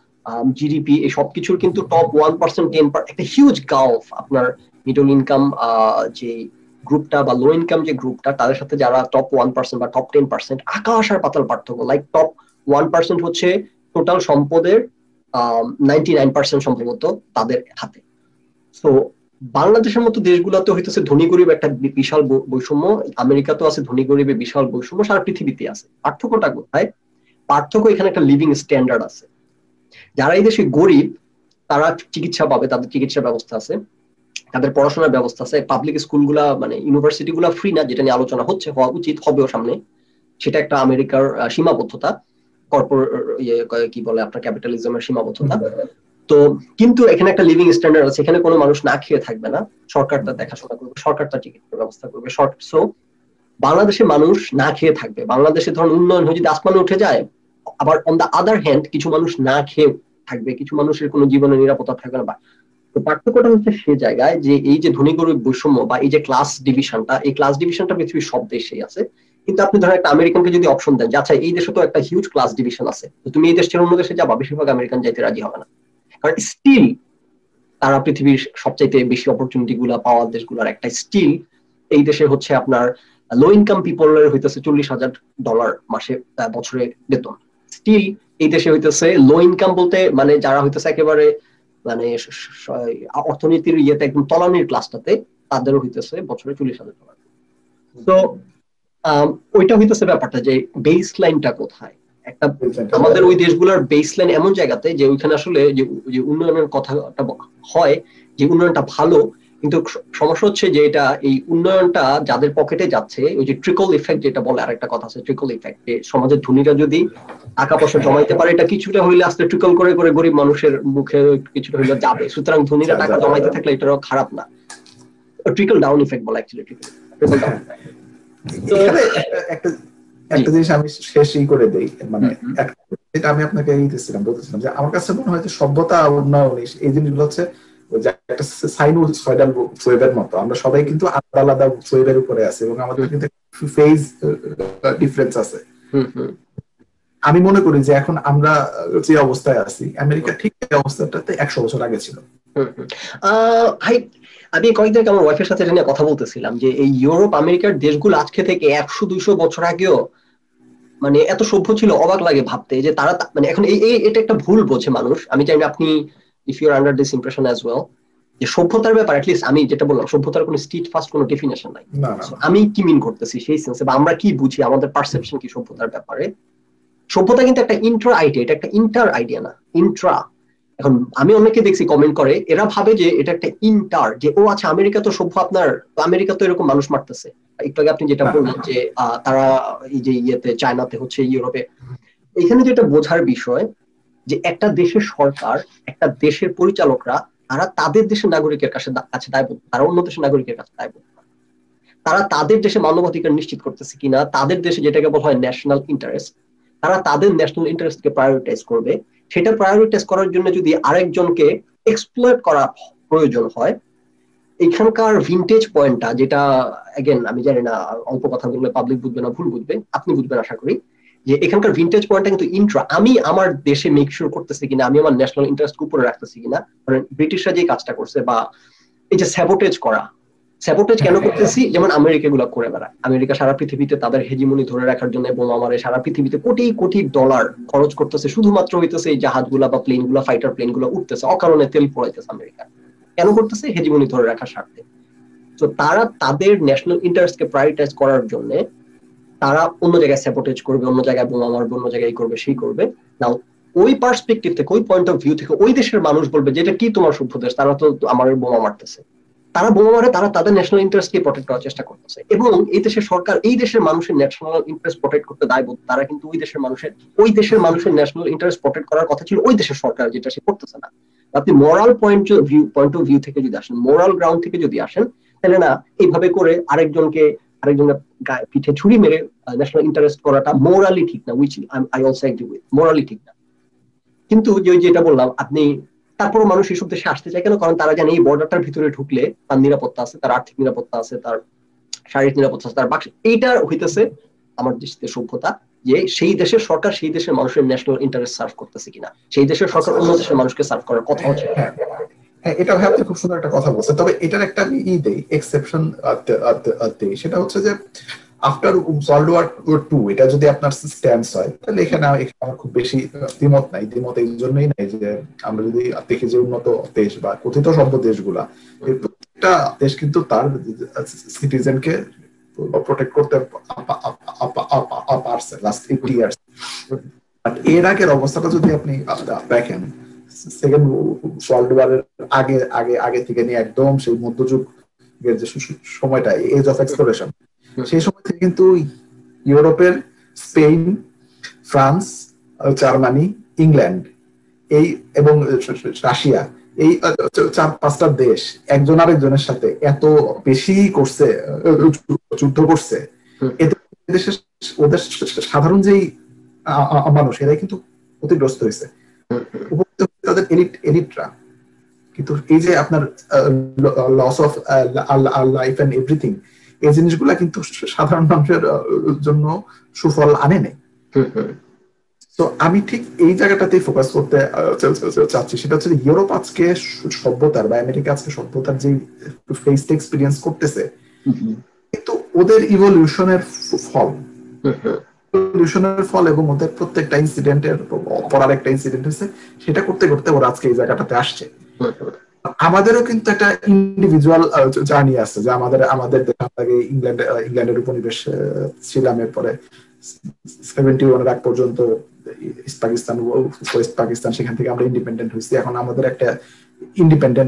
জিডিপি, এই সবকিছুর কিন্তু টপ ওয়ান পার্সেন্ট টেন একটা হিউজ গালফ। আপনার মিডল ইনকাম যে গ্রুপটা বা লো ইনকাম যে গ্রুপটা, তাদের সাথে যারা টপ ওয়ান পার্সেন্ট বা টপ টেন পার্সেন্ট, আকাশ আর পাতাল পার্থক্য। লাইক টপ ওয়ান পার্সেন্ট হচ্ছে টোটাল সম্পদের আহ নাইনটি নাইন পার্সেন্ট সম্ভবত তাদের হাতে। সো বাংলাদেশের মতো দেশগুলোতে হইতেছে ধনী গরিব একটা বিশাল বৈষম্য, আমেরিকাতেও আছে ধনী গরিবের বিশাল বৈষম্য, সারা পৃথিবীতে আছে। পার্থক্যটা কোথায়? পার্থক্য এখানে একটা লিভিং স্ট্যান্ডার্ড আছে। যারা এই দেশে গরিব তারা চিকিৎসা পাবে, তাদের চিকিৎসা ব্যবস্থা আছে, তাদের পড়াশোনার ব্যবস্থা আছে। পাবলিক স্কুলগুলা মানে ইউনিভার্সিটি গুলা ফ্রি না, যেটা নিয়ে আলোচনা হচ্ছে, হওয়া উচিত, হবেও সামনে। সেটা একটা আমেরিকার সীমাবদ্ধতা, কর্পোরেট ইয়ে কি বলে আপনার ক্যাপিটালিজমের সীমাবদ্ধতা। তো কিন্তু এখানে একটা লিভিং স্ট্যান্ডার্ড আছে, এখানে কোনো মানুষ না খেয়ে থাকবে না, সরকার তার দেখাশোনা করবে, সরকার তার চিকিৎসার ব্যবস্থা করবে। সো বাংলাদেশের মানুষ না খেয়ে থাকবে। বাংলাদেশে ধরুন উন্নয়ন হয়ে যদি আসমানে উঠে যায়, আবার অন দা আদার হ্যান্ড কিছু মানুষ না খেয়ে থাকবে, কিছু মানুষের কোনো জীবনের নিরাপত্তা থাকবে না। তো পার্থক্যটা হচ্ছে সে জায়গায় যে এই যে ধনী গরিব বৈষম্য বা এই যে ক্লাস ডিভিশনটা, এই ক্লাস ডিভিশনটা পৃথিবীর সব দেশেই আছে। কিন্তু আপনি ধরেন একটা আমেরিকানকে যদি অপশন দেন যে আচ্ছা এই দেশে তো একটা হিউজ ক্লাস ডিভিশন আছে, তো তুমি এই দেশ ছেড়ে অন্য দেশে যাবা, বেশিরভাগ আমেরিকান যাইতে রাজি হবে না। কারণ স্টিল তারা পৃথিবীর সবচাইতে বেশি অপরচুনিটি গুলা পাওয়ার দেশগুলোর একটা, স্টিল এই দেশে হচ্ছে আপনার লো ইনকাম পিপলের হইতেছে চল্লিশ হাজার ডলার মাসে বছরে বেতন। স্টিল এই দেশে হইতেছে লো ইনকাম বলতে মানে যারা হইতেছে একেবারে মানে অর্থনীতির ইয়েতে একদম তলানির ক্লাসটাতে, তাদেরও হইতেছে বছরে চল্লিশ হাজার ডলার। তো ওইটা হইতেছে ব্যাপারটা যে বেস লাইনটা কোথায়। একটা আমাদের ওই দেশগুলোর বেস লাইন এমন জায়গাতে যে ওইখানে আসলে যে উন্নয়নের কথাটা হয়, যে উন্নয়নটা ভালো, কিন্তু সমস্যা হচ্ছে যে এটা এই উন্নয়নটা যাদের পকেটে যাচ্ছে, ওই যে ট্রিকল ইফেক্ট যেটা বলে, আরেকটা কথা আছে ট্রিকল ইফেক্ট, যে সমাজের ধনীরা যদি টাকা পয়সা জমাইতে পারে, এটা কিছুটা হইলে আস্তে ট্রিকল করে করে গরিব মানুষের মুখে কিছুটা হইলে যাবে। সুতরাং ধনীরা টাকা জমাইতে থাকলে এটাও খারাপ না, ট্রিকল ডাউন ইফেক্ট বলে অ্যাকচুয়ালি, ট্রিকল ডাউন। একটা একটা জিনিস আমি শেষই করে দেই, মানে এটা আমি আপনাকে দিতেছিলাম বলতেছিলাম যে আমার কাছে মনে হয় যে সভ্যতা উন্নয়ন এই জিনিসগুলো হচ্ছে একটা সাইনোসয়েডাল ওয়েভের মতো। আমরা সবাই কিন্তু আলাদা আলাদা ওয়েভের উপরে আছি এবং আমাদের কিন্তু ফেজ ডিফারেন্স আছে। আমি মনে করি যে এখন আমরা যে অবস্থায় আছি, আমেরিকা ঠিক এই অবস্থাটাতে একশো বছর আগে ছিল। আমি কয়েকদিন আগে আমার ওয়াইফের সাথে এটা নিয়ে কথা বলতেছিলাম যে এই ইউরোপ আমেরিকার দেশগুলো আজকে থেকে একশো দুইশো বছর আগেও মানে এত সভ্য ছিল, অবাক লাগে ভাবতে যে তারা মানে এখন এই এটা একটা ভুল বোঝে মানুষ। আমি চাই না আপনি if you are under this impression as well যে সভ্যতার ব্যাপার অ্যাটলিস্ট আমি যেটা বললাম সভ্যতার কোনো স্ট্রিট ফাস্ট কোনো ডেফিনেশন নাই। আমি কি মিন করতেছি সেই সেন্সে বা আমরা কি বুঝি, আমাদের পারসেপশন কি সভ্যতার ব্যাপারে। সভ্যতা কিন্তু একটা ইন্ট্রা আইডিয়া, এটা একটা ইন্টার আইডিয়া না, ইন্ট্রা। এখন আমি অনেকে দেখছি কমেন্ট করে, এরা ভাবে যে এটা একটা ইন্টার, যে ও আচ্ছা আমেরিকা তো সভ্য, আপনার আমেরিকা তো এরকম মানুষ মারতেছে। একটু আগে আপনি যেটা বললেন যে তারা এই যে ইয়েতে চায়নাতে হচ্ছে, ইউরোপে। এখানে যেটা বোঝার বিষয় যে একটা দেশের সরকার, একটা দেশের পরিচালকরা তারা তাদের দেশের নাগরিকের কাছে কাছে দায়বদ্ধ, তারা অন্য দেশের নাগরিকের কাছে দায়বদ্ধ। তারা তাদের দেশে মানবাধিকার নিশ্চিত করতেছে কিনা, তাদের দেশে যেটাকে বলা হয় ন্যাশনাল ইন্টারেস্ট, তারা তাদের ন্যাশনাল ইন্টারেস্টকে প্রায়োরিটাইজ করবে। সেটা প্রায়োরিটাইজ করার জন্য যদি আরেকজনকে এক্সপ্লয়েট করা প্রয়োজন হয়, এখানকার ভিনটেজ পয়েন্টটা যেটা এগেন আমি জানি না, অল্প কথা বললে পাবলিক বুঝবে না ভুল বুঝবে, আপনি বুঝবেন আশা করি, যে এখানকার ভিনটেজ পয়েন্টটা কিন্তু ইন্ট্রা। আমি আমার দেশে মেক শিওর করতেছি কিনা, আমি আমার ন্যাশনাল ইন্টারেস্ট উপরে রাখতেছি কিনা। কারণ ব্রিটিশরা যে কাজটা করছে, বা এই যে স্যাবোটেজ করা, স্যাবোটেজ কেন করতেছি, যেমন আমেরিকা গুলো করে বেড়ায়। আমেরিকা সারা পৃথিবীতে তাদের হেজিমনি ধরে রাখার জন্য বোমা মারে, সারা পৃথিবীতে কোটি কোটি ডলার খরচ করতেছে শুধুমাত্র হইতেছে এই জাহাজগুলা বা প্লেন গুলা, ফাইটার প্লেন গুলো উঠতেছে, অকারণে তেল পোড়াইতেছে আমেরিকা। কেন করতেছে? হেজিমনি ধরে রাখার স্বার্থে। তো তারা তাদের ন্যাশনাল ইন্টারেস্টকে প্রায়োরিটাইজ করার জন্য তারা অন্য জায়গায় স্যাবোটেজ করবে, অন্য জায়গায় বোমা মারবে, অন্য জায়গায় করবে, সেই করবে। নাও ওই পার্সপেক্টিভ থেকে, ওই পয়েন্ট অফ ভিউ থেকে ওই দেশের মানুষ বলবে যে এটা কি তোমার সভ্য দেশ, তারা তো আমার বোমা মারতেছে। তারা বোমা মারে, তারা তাদের ন্যাশনাল ইন্টারেস্টকে প্রটেক্ট করার চেষ্টা করতেছে। এবং এই দেশের সরকার এই দেশের মানুষের ন্যাশনাল ইন্টারেস্ট প্রটেক্ট করতে দায়বদ্ধ। তারা কিন্তু ওই দেশের মানুষের ওই দেশের মানুষের ন্যাশনাল ইন্টারেস্ট প্রটেক্ট করার কথা ছিল ওই দেশের সরকার, যেটা সে করতেছে না। আপনি moral point view point of view থেকে যদি আসেন, মোরাল গ্রাউন্ড থেকে যদি আসেন, তাহলে না এইভাবে করে আরেকজনকে আরেকজনের পিঠে ছুরি মেরে ন্যাশনাল ইন্টারেস্ট করাটা মোরালি ঠিক না, which I also agree with, morally ঠিক না। কিন্তু যে যেটা বললাম, আপনি তারপরও মানুষ এইসব দেশে আসতে চায় কেন? কারণ তারা জানে এই বর্ডারটার ভিতরে ঢুকলে তার নিরাপত্তা আছে, তার আর্থিক নিরাপত্তা আছে, তার শারীরিক নিরাপত্তা আছে, তার বাক্স। এইটা হইতেছে আমার দেশের সভ্যতা, যে সেই দেশের সরকার সেই দেশের মানুষের ন্যাশনাল ইন্টারেস্ট সার্ভ করতেছে কিনা। সেই দেশের সরকার অন্য দেশের মানুষকে সার্ভ করার কথা হচ্ছে। হ্যাঁ, এটা ভাই আপনি খুব সুন্দর একটা কথা বলছেন। তবে এটার একটা আমি ই দেই, এক্সেপশন দেই। সেটা হচ্ছে যে আফটার ওয়ার্ল্ড ওয়ার টু এটা যদি আপনার স্ট্যান্স হয়, তাহলে এখানে আমার খুব বেশি দ্বিমত নাই। দ্বিমত এই জন্যই নাই যে আমরা যদি দেখি যে উন্নত দেশ বা কথিত সভ্য দেশগুলা, প্রত্যেকটা দেশ কিন্তু তার সিটিজেনকে প্রোটেক্ট করতে পারছে লাস্ট এইটি ইয়ার্স। বাট এর আগের অবস্থাটা যদি আপনি দেখেন, সেকেন্ড ওয়ার্ল্ড ওয়ারের আগে আগে আগে থেকে নিয়ে একদম সেই মধ্যযুগের যে সময়টা, এজ অফ এক্সপ্লোরেশন, সেই সময় থেকে কিন্তু ইউরোপের স্পেন, ফ্রান্স, জার্মানি, ইংল্যান্ড এই এবং রাশিয়া, এই চার পাঁচটা দেশ একজন আরেকজনের সাথে এত বেশি করছে, যুদ্ধ করছে, এতে দেশের ওদের সাধারণ যেই মানুষ এরাই কিন্তু ক্ষতিগ্রস্ত হয়েছে, তাদের এলিট এলিটরা। কিন্তু এই যে আপনার loss of life and everything, এই জিনিসগুলা কিন্তু সাধারণ মানুষের জন্য সুফল আনে নাই। তো আমি ঠিক এই জায়গাটাতেই ফোকাস করতে চাচ্ছি। সেটা হচ্ছে ইউরোপ আজকে সভ্যতার বা আমেরিকা আজকে সভ্যতার যে ফেসড এক্সপিরিয়েন্স করতেছে, কিন্তু ওদের ইভলিউশনের ফল ইভলিউশনের ফল এবং ওদের প্রত্যেকটা ইনসিডেন্টের পর আরেকটা ইনসিডেন্ট হয়েছে, সেটা করতে করতে ওরা আজকে এই জায়গাটাতে আসছে। আমাদেরও কিন্তু একটা ইন্ডিভিজুয়াল জার্নি আছে, যে আমাদের আমাদের আগে ইংল্যান্ড ইংল্যান্ডের উপনিবেশ ছিলাম, এরপরে সেভেন্টি ওয়ানের আগ পর্যন্ত ইস্ট পাকিস্তান, ওয়েস্ট পাকিস্তান, সেখান থেকে আমরা ইন্ডিপেন্ডেন্ট হয়েছি। এখন আমাদের একটা ইন্ডিপেন্ডেন্ট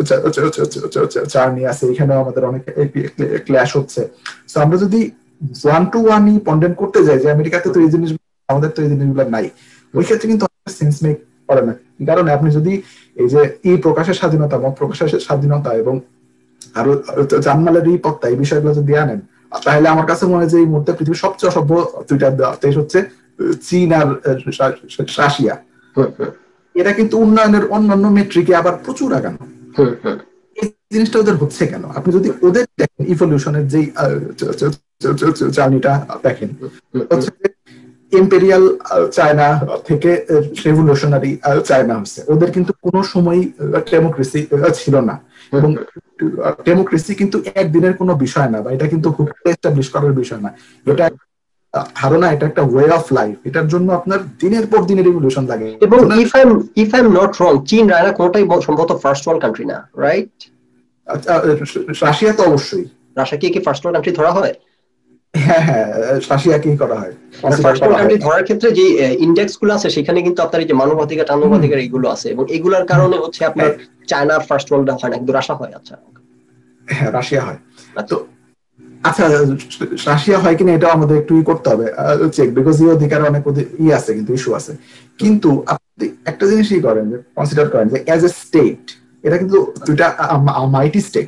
জার্নি আছে, এখানেও আমাদের অনেক ক্ল্যাশ হচ্ছে। তো আমরা যদি ওয়ান টু ওয়ানই কন্ডেম করতে যাই যে আমেরিকাতে তো এই জিনিস, আমাদের তো এই জিনিসগুলো নাই, ওই ক্ষেত্রে কিন্তু সেন্স মেক করে না। কারণ আপনি যদি এই যে এই প্রকাশের স্বাধীনতা, মত প্রকাশের স্বাধীনতা এবং আরো জানমালের নিরাপত্তা, এই বিষয়গুলো যদি আনেন, তাহলে আমার কাছে মনে হয় যে এই মুহূর্তে পৃথিবীর সবচেয়ে অসভ্য দুইটা দেশ হচ্ছে চীন আর রাশিয়া। এরা কিন্তু উন্নয়নের অন্যান্য মেট্রিকে আবার প্রচুর আগানো। এই জিনিসটা ওদের হচ্ছে কেন? আপনি যদি ওদের দেখেন ইভলিউশনের যেই জার্নিটা দেখেন, হচ্ছে ইম্পেরিয়াল চায়না থেকে রেভলিউশনারি চায়না হচ্ছে। ওদের কিন্তু কোনো সময় ডেমোক্রেসি ছিল না, এবং ডেমোক্রেসি কিন্তু একদিনের কোনো বিষয় না, বা এটা কিন্তু খুব এস্টাবলিশ করার বিষয় না। এটা ধারণা, এটা একটা ওয়ে অফ লাইফ। এটার জন্য আপনার দিনের পর দিনের রেভলিউশন লাগে। এবং if I am if I am not wrong, চীন রায়না কোনটাই সম্ভবত ফার্স্ট ওয়ার্ল্ড কান্ট্রি না, রাইট? রাশিয়া তো অবশ্যই। রাশিয়াকে কি ফার্স্ট ওয়ার্ল্ড কান্ট্রি ধরা হয়? হ্যাঁ হ্যাঁ, রাশিয়াকেই করা হয়। ফার্স্ট ওয়ার্ল্ড কান্ট্রি ধরার ক্ষেত্রে যে ইন্ডেক্স গুলো আছে সেখানে কিন্তু আপনার এই যে মানবাধিকার মানবাধিকার এইগুলো আছে, এবং এগুলোর কারণে হচ্ছে আপনার চায়না ফার্স্ট ওয়ার্ল্ড হয় না, কিন্তু রাশিয়া হয়। আচ্ছা হ্যাঁ, রাশিয়া হয়। তো আচ্ছা, রাশিয়া হয় কিনা এটা আমাদের একটু ই করতে হবে চেক, বিকজ এই অধিকার অনেক ই আছে, কিন্তু ইস্যু আছে। কিন্তু আপনি একটা জিনিসই করেন, যে কনসিডার করেন যে অ্যাজ এ স্টেট এটা কিন্তু দুইটা মাইটি স্টেট,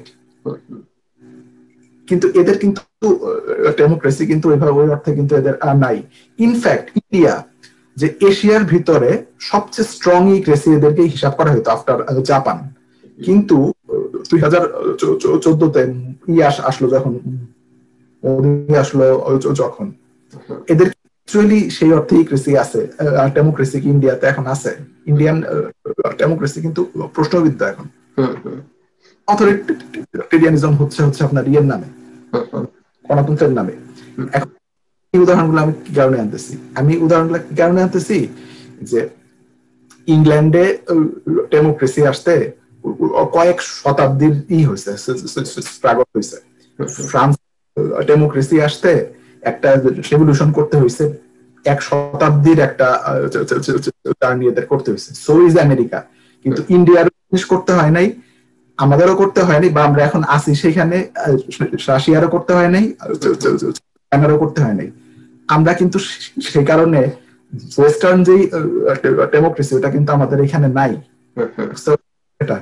কিন্তু এদের কিন্তু ডেমোক্রেসি কিন্তু ওইভাবে ওই অর্থে কিন্তু এদের নাই। ইনফ্যাক্ট ইন্ডিয়া যে এশিয়ার ভিতরে সবচেয়ে স্ট্রং ক্রেসি এদেরকে হিসাব করা হতো আফটার জাপান, কিন্তু দুই হাজার চোদ্দতে ইয়াস আসলো যখন আসলো যখন এদের অ্যাকচুয়ালি সেই অর্থে ক্রেসি আছে, ডেমোক্রেসি কি ইন্ডিয়াতে এখন আছে? ইন্ডিয়ান ডেমোক্রেসি কিন্তু প্রশ্নবিদ্ধ এখন। অথরিটেরিয়ানিজম হচ্ছে হচ্ছে আপনার ইয়ের নামে, গণতন্ত্রের নামে। এখন এই উদাহরণগুলো আমি কি কারণে আনতেছি? আমি উদাহরণগুলো কি কারণে আনতেছি যে ইংল্যান্ডে ডেমোক্রেসি আসতে কয়েক শতাব্দীর ই হয়েছে, স্ট্রাগল হয়েছে। ফ্রান্স ডেমোক্রেসি আসতে একটা রেভলিউশন করতে হয়েছে, এক শতাব্দীর একটা জার্নি এদের করতে হয়েছে। So is America. কিন্তু ইন্ডিয়ার জিনিস করতে হয় নাই, আমাদেরও করতে হয়নি, বা আমরা এখন আসি সেখানে রাশিয়ারও করতে হয় নাই, চায়নারও করতে হয় নাই। আমরা কিন্তু সেই কারণে ওয়েস্টার্ন যে ডেমোক্রেসি ওটা কিন্তু আমাদের এখানে নাই। এটা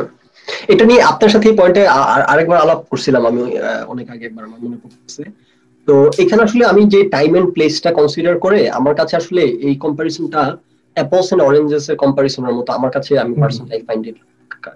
এটা নিয়ে আপনার সাথে এই পয়েন্টে আরেকবার আলাপ করছিলাম আমি অনেক আগে, একবার আমার মনে পড়ছে। তো এখানে আসলে আমি যে টাইম এন্ড প্লেসটা কনসিডার করে আমার কাছে আসলে এই কম্পারিজনটা অ্যাপলস এন্ড অরেঞ্জেস এর কম্পারিজনের মতো আমার কাছে, আমি পার্সোনালি ফাইন্ড ইট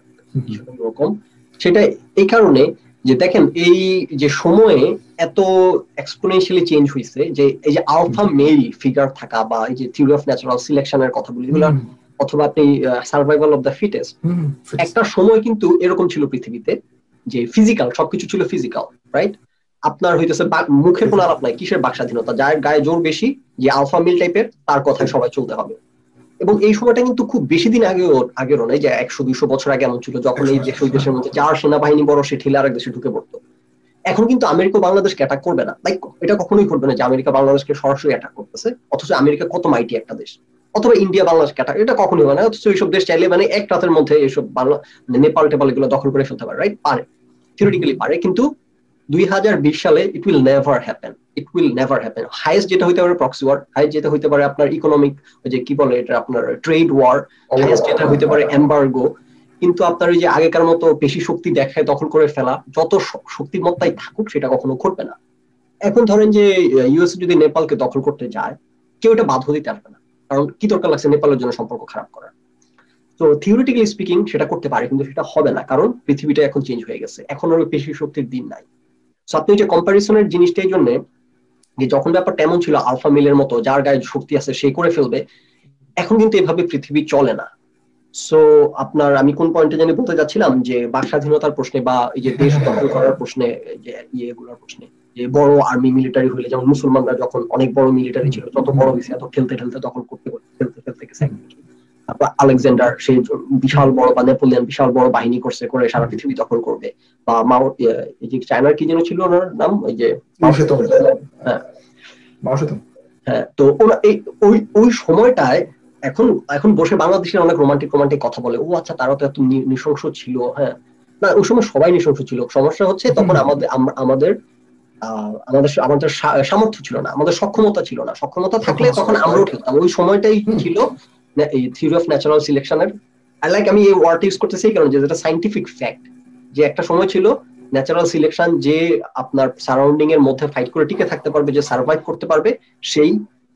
এরকম। সেটা এই কারণে যে দেখেন এই যে সময়ে এত এক্সপোনেনশিয়ালি চেঞ্জ হয়েছে, যে এই যে আলফা মেল ফিগার থাকা, বা এই যে থিওরি অফ ন্যাচারাল সিলেকশনের কথা বলি, এগুলো অথবা আপনি সার্ভাইভাল অফ দ্য ফিটেস্ট, একটা সময় কিন্তু এরকম ছিল পৃথিবীতে যে ফিজিক্যাল সবকিছু ছিল ফিজিক্যাল, রাইট? আপনার হইতেছে মুখে কোনো আলাপ নাই, কিসের বাক স্বাধীনতা, যার গায়ে জোর বেশি, যে আলফা মিল টাইপের, তার কথায় সবাই চলতে হবে। এবং এই সময়টা কিন্তু খুব বেশি দিন আগেও আগেরও নয়, যে একশো দুইশো বছর আগে এমন ছিল যখন এই দেশ ওই দেশের মধ্যে যার সেনাবাহিনী বড় সে ঠেলে আরেক দেশে ঢুকে পড়তো। এখন কিন্তু আমেরিকা বাংলাদেশকে অ্যাটাক করবে না, লাইক এটা কখনোই করবে না যে আমেরিকা বাংলাদেশকে সরাসরি অ্যাটাক করতেছে, অথচ আমেরিকা কত মাইটি একটা দেশ। অথবা ইন্ডিয়া বাংলাদেশকে অ্যাটাক, এটা কখনোই হয় না, অথচ এইসব দেশ চাইলে মানে এক রাতের মধ্যে এইসব বাংলা নেপাল টেপাল এগুলো দখল করে ফেলতে পারে, রাইট? পারে, থিওরিটিক্যালি পারে, কিন্তু দুই হাজার বিশ সালে it will never happen, it will never happen. Highest যেটা হইতে পারে প্রক্সি ওয়ার, হাইয়েস্ট যেটা হইতে পারে আপনার ইকোনমিক, ওই যে কি বলে এটা আপনার ট্রেড ওয়ার, হাইয়েস্ট যেটা হইতে পারে এমবার্গো, কিন্তু আপনার ওই যে আগেকার মতো বেশি শক্তি দেখায় দখল করে ফেলা, যত শক্তিমত্তাই থাকুক সেটা কখনো ঘটবে না। এখন ধরেন যে ইউএস যদি নেপালকে দখল করতে যায়, কেউ এটা বাধা দিতে পারবে না, কারণ কি দরকার লাগছে নেপালের জন্য সম্পর্ক খারাপ করার। তো থিওরিটিক্যালি স্পিকিং সেটা করতে পারে, কিন্তু সেটা হবে না, কারণ পৃথিবীটা এখন চেঞ্জ হয়ে গেছে, এখন আর বেশি শক্তির দিন নাই। সো আপনি যে কম্পারিজনের জিনিসটা এই জন্য, যে যখন ব্যাপারটা এমন ছিল আলফা মিলের মতো যার গায়ে শক্তি আছে সে করে ফেলবে, এখন কিন্তু এভাবে পৃথিবী চলে না। সো আপনার আমি কোন পয়েন্টে জানি বলতে যাচ্ছিলাম, যে বাক স্বাধীনতার প্রশ্নে বা এই যে দেশ দখল করার প্রশ্নে, যে ইয়েগুলোর প্রশ্নে, যে বড় আর্মি মিলিটারি হইলে, যেমন মুসলমানরা যখন অনেক বড় মিলিটারি ছিল, যত বড় হয়েছে এত ঠেলতে ঠেলতে দখল করতে করতে ফেলতে ফেলতে গেছে। তারপর আলেকজান্ডার সে বিশাল বড়, বা নেপোলিয়ন বিশাল বড় বাহিনী করছে, করে সারা পৃথিবী দখল করবে। বা মাও, এই যে চায়নার কি যেন ছিল ওনার নাম, ওই যে হ্যাঁ হ্যাঁ তো ওই ওই সময়টায় এখন এখন বসে বাংলাদেশের অনেক রোমান্টিক রোমান্টিক কথা বলে, ও আচ্ছা তারা তো এত নৃশংস ছিল। হ্যাঁ, না ওই সময় সবাই নৃশংস ছিল, সমস্যা হচ্ছে তখন আমাদের আমাদের আহ আমাদের আমাদের সামর্থ্য ছিল না, আমাদের সক্ষমতা ছিল না। সক্ষমতা থাকলে তখন আমরাও খেলতাম। ওই সময়টাই ছিল এই থিওরি অফ ন্যাচারাল সিলেকশনের। আই লাইক আমি এই ওয়ার্ড ইউজ করতেছি কারণ যে যেটা সায়েন্টিফিক ফ্যাক্ট, যে একটা সময় ছিল ন্যাচারাল সিলেকশন, যে আপনার সারাউন্ডিং এর মধ্যে ফাইট করে টিকে থাকতে পারবে, যে সার্ভাইভ করতে পারবে সেই।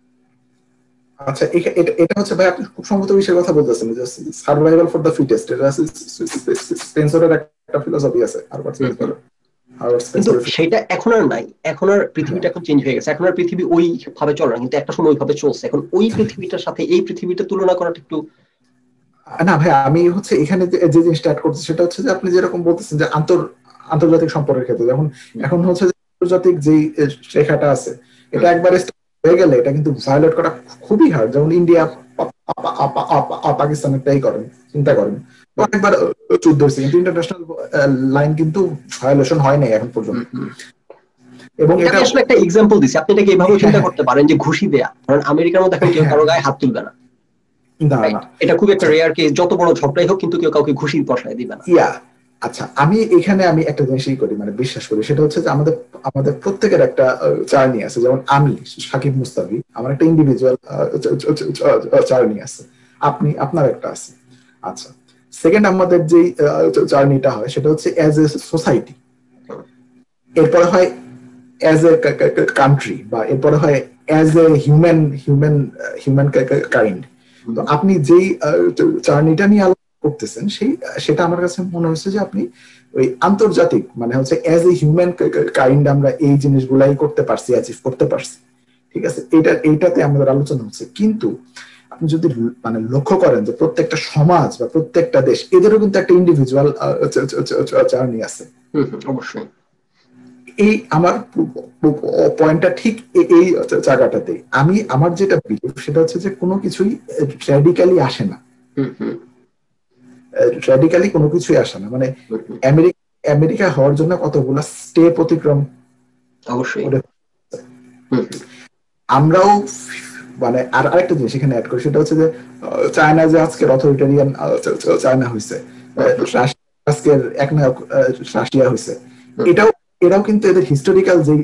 আচ্ছা, এটা হচ্ছে ভাই আপনি খুব সম্ভবত বিষয়ের কথা বলতেছেন, যে সার্ভাইভাল ফর দ্য ফিটেস্ট, এটা স্পেন্সরের একটা ফিলোসফি আছে, হার্বার্ট স্পেন্সরের। কিন্তু সেটা এখন আর নাই, এখন আর পৃথিবীটা এখন চেঞ্জ হয়ে গেছে, এখন আর পৃথিবী ওই ভাবে চলে না, কিন্তু একটা সময় ওইভাবে চলছে। এখন ওই পৃথিবীটার সাথে এই পৃথিবীটা তুলনা করাটা একটু না ভাই, আমি হচ্ছে এখানে যে জিনিসটা অ্যাড করছি সেটা হচ্ছে যে আপনি যেরকম বলতেছেন যে আন্তর আন্তর্জাতিক সম্পর্কের ক্ষেত্রে যখন এখন হচ্ছে যে আন্তর্জাতিক যে রেখাটা আছে এটা একবার হয়ে গেলে এটা কিন্তু ভায়োলেট করা খুবই হার্ড। যেমন ইন্ডিয়া পাকিস্তানেরটাই করেন, চিন্তা করেন অনেকবার যুদ্ধ হয়েছে কিন্তু ইন্টারন্যাশনাল লাইন কিন্তু ভায়োলেশন হয় নাই এখন পর্যন্ত। এবং এটা আসলে একটা এক্সাম্পল দিছি, আপনি এটাকে এইভাবে চিন্তা করতে পারেন যে ঘুষি দেয়া, কারণ আমেরিকার মধ্যে এখন কেউ কারো গায়ে হাত তুলবে না, এটা খুব একটা রেয়ার কেস, যত বড় ঝগড়াই হোক কিন্তু কেউ কাউকে ঘুষি বসায় দিবে না। ইয়া আচ্ছা, আমি এখানে আমি একটা জিনিসই করি মানে বিশ্বাস করি, সেটা হচ্ছে যে আমাদের আমাদের প্রত্যেকের একটা জার্নি আছে। যেমন আমি সাকিব মুস্তাফি, আমার একটা ইন্ডিভিজুয়াল জার্নি আছে, আপনি আপনার একটা আছে। আচ্ছা, সেকেন্ড আমাদের যে জার্নিটা হয় সেটা হচ্ছে অ্যাজ এ সোসাইটি, এরপরে হয় অ্যাজ এ কান্ট্রি, বা এরপরে হয় as a human human humankind. তো আপনি যেই জার্নিটা নিয়ে আলোচনা করতেছেন সেই সেটা আমার কাছে মনে হচ্ছে যে আপনি ওই আন্তর্জাতিক মানে হচ্ছে অ্যাজ এ হিউম্যান কাইন্ড আমরা এই জিনিসগুলাই করতে পারছি, অ্যাচিভ করতে পারছি, ঠিক আছে, এটা এইটাতে আমাদের আলোচনা হচ্ছে। কিন্তু আপনি যদি মানে লক্ষ্য করেন যে প্রত্যেকটা সমাজ বা প্রত্যেকটা দেশ এদেরও কিন্তু একটা ইন্ডিভিজুয়াল জার্নি আছে। অবশ্যই এই আমার পয়েন্টটা ঠিক এই জায়গাটাতে। আমি আমার যেটা বিলিভ সেটা হচ্ছে যে কোনো কিছুই র্যাডিক্যালি আসে না, র্যাডিক্যালি কোনো কিছুই আসে না। মানে আমেরিকা আমেরিকা হওয়ার জন্য কতগুলো স্টেপ অতিক্রম অবশ্যই আমরাও মানে। আর আরেকটা জিনিস এখানে অ্যাড করি সেটা হচ্ছে যে চায়না যে আজকের অথরিটারিয়ান চায়না হয়েছে, আজকের এক নায়ক রাশিয়া হয়েছে, এটাও এরাও কিন্তু এদের হিস্টোরিক্যাল যে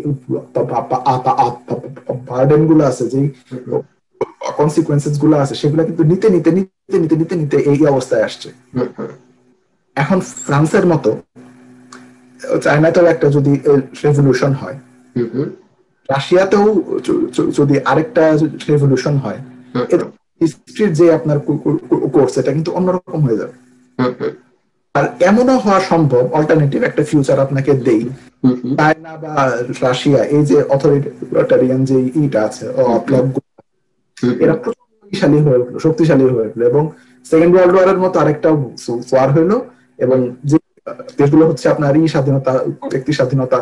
বার্ডেন গুলো আছে, যে কনসিকুয়েন্সেস গুলো আছে সেগুলো কিন্তু নিতে নিতে নিতে নিতে নিতে নিতে এই অবস্থায় আসছে। এখন ফ্রান্সের মতো চায়নাতেও একটা যদি রেভলিউশন হয়, রাশিয়াতেও যদি আরেকটা রেভলিউশন হয়, হিস্ট্রির যে আপনার কোর্স এটা কিন্তু অন্যরকম হয়ে যাবে। আর এমনও হওয়া সম্ভব অল্টারনেটিভ একটা ফিউচার আপনাকে দেই, চায়না বা রাশিয়া এই যে অথরিটারিয়ান যে ইটা আছে এরা শক্তিশালী হয়ে উঠলো, শক্তিশালী হয়ে উঠলো এবং সেকেন্ড ওয়ার্ল্ড ওয়ারের মতো আরেকটা ওয়ার হইলো, এবং যে দেশগুলো হচ্ছে আপনার ই স্বাধীনতা, ব্যক্তি স্বাধীনতা,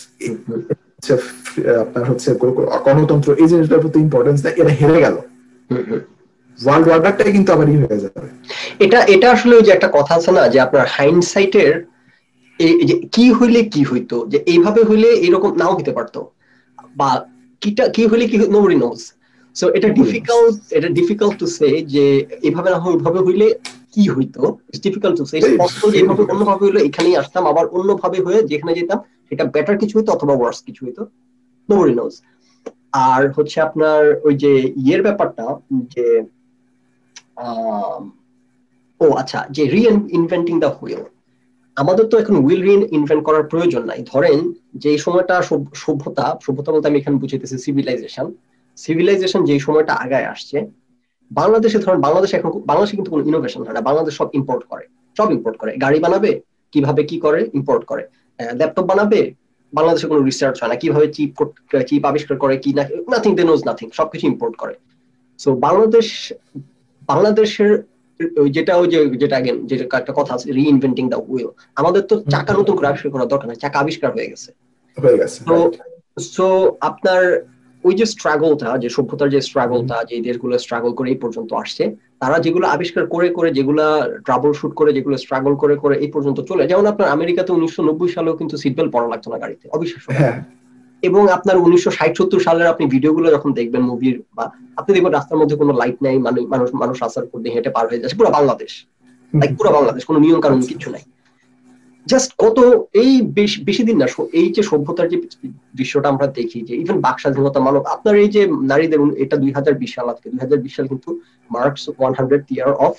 আপনার হচ্ছে গণতন্ত্র, এই জিনিসটার প্রতি ইম্পর্টেন্স দেয়, এরা হেরে গেল, ওয়ার্ল্ড অর্ডারটাই কিন্তু আবার ই হয়ে যাবে। এটা এটা আসলে ওই যে একটা কথা আছে না যে আপনার হাইন্ডসাইটের কি হইলে কি হইতো, যে এইভাবে হইলে এরকম নাও হইতে পারতো, বা কিটা কি হইলে কি নোবডি নোজ। সো এটা ডিফিকাল্ট, এটা ডিফিকাল্ট টু সে যে এইভাবে না হয় ওইভাবে হইলে কি হইতো, it's difficult to say. Possible যে এইভাবে অন্যভাবে হইলে এখানেই আসতাম, আবার অন্যভাবে হয়ে যেখানে যেতাম সেটা বেটার কিছু হইতো অথবা ওয়ার্স কিছু হইতো, নোবডি নোজ। আর হচ্ছে আপনার ওই যে ইয়ের ব্যাপারটা যে ও আচ্ছা, যে রি ইনভেন্টিং দ্য হুইল, আমাদের তো এখন হুইল রি ইনভেন্ট করার প্রয়োজন নাই। ধরেন যে সময়টা সভ্যতা, সভ্যতা বলতে আমি এখানে বুঝাইতেছি সিভিলাইজেশন, সিভিলাইজেশন যে সময়টা আগায় আসছে, বাংলাদেশে ধরেন বাংলাদেশে এখন বাংলাদেশে কিন্তু কোনো ইনোভেশন হয় না, বাংলাদেশ সব ইম্পোর্ট করে, সব ইম্পোর্ট করে। গাড়ি বানাবে কিভাবে কি করে, ইম্পোর্ট করে। ল্যাপটপ বানাবে, বাংলাদেশে কোনো রিসার্চ হয় না, কিভাবে চিপ চিপ আবিষ্কার করে কি না, নাথিং, দে নোজ নাথিং, সবকিছু ইম্পোর্ট করে। সো বাংলাদেশ বাংলাদেশের যেটা ওই যে যেটা আগেন যেটা একটা কথা আছে রি ইনভেন্টিং দ্য হুইল, আমাদের তো চাকা নতুন করে আবিষ্কার করার দরকার নেই, চাকা আবিষ্কার হয়ে গেছে। তো সো আপনার ওই যে স্ট্রাগলটা, যে সভ্যতার যে স্ট্রাগলটা, যে দেশগুলো স্ট্রাগল করে এই পর্যন্ত আসছে, তারা যেগুলো আবিষ্কার করে করে, যেগুলা ট্রাবল শুট করে, যেগুলো স্ট্রাগল করে করে এই পর্যন্ত চলে, যেমন আপনার আমেরিকাতে উনিশশো নব্বই সালেও কিন্তু সিট বেল্ট পরা লাগতো না গাড়িতে, অবিশ্বাস্য। এবং আপনার উনিশশো ষাট সত্তর সালের আপনি ভিডিওগুলো যখন দেখবেন মুভির, বা আপনি দেখবেন রাস্তার মধ্যে কোনো লাইট নাই, মানুষ মানুষ রাস্তার উপর দিয়ে হেঁটে পার হয়ে যাচ্ছে, পুরো বাংলাদেশ, লাইক পুরো বাংলাদেশ, কোনো নিয়ম কানুন কিছু নাই। জাস্ট কত এই বেশি দিন না, এই যে সভ্যতার যে দৃশ্যটা আমরা দেখি, যে ইভেন বাক স্বাধীনতা, মানব আপনার এই যে নারীদের, এটা দুই হাজার বিশ সাল, আজকে দুই হাজার বিশ সাল কিন্তু marks one hundred year of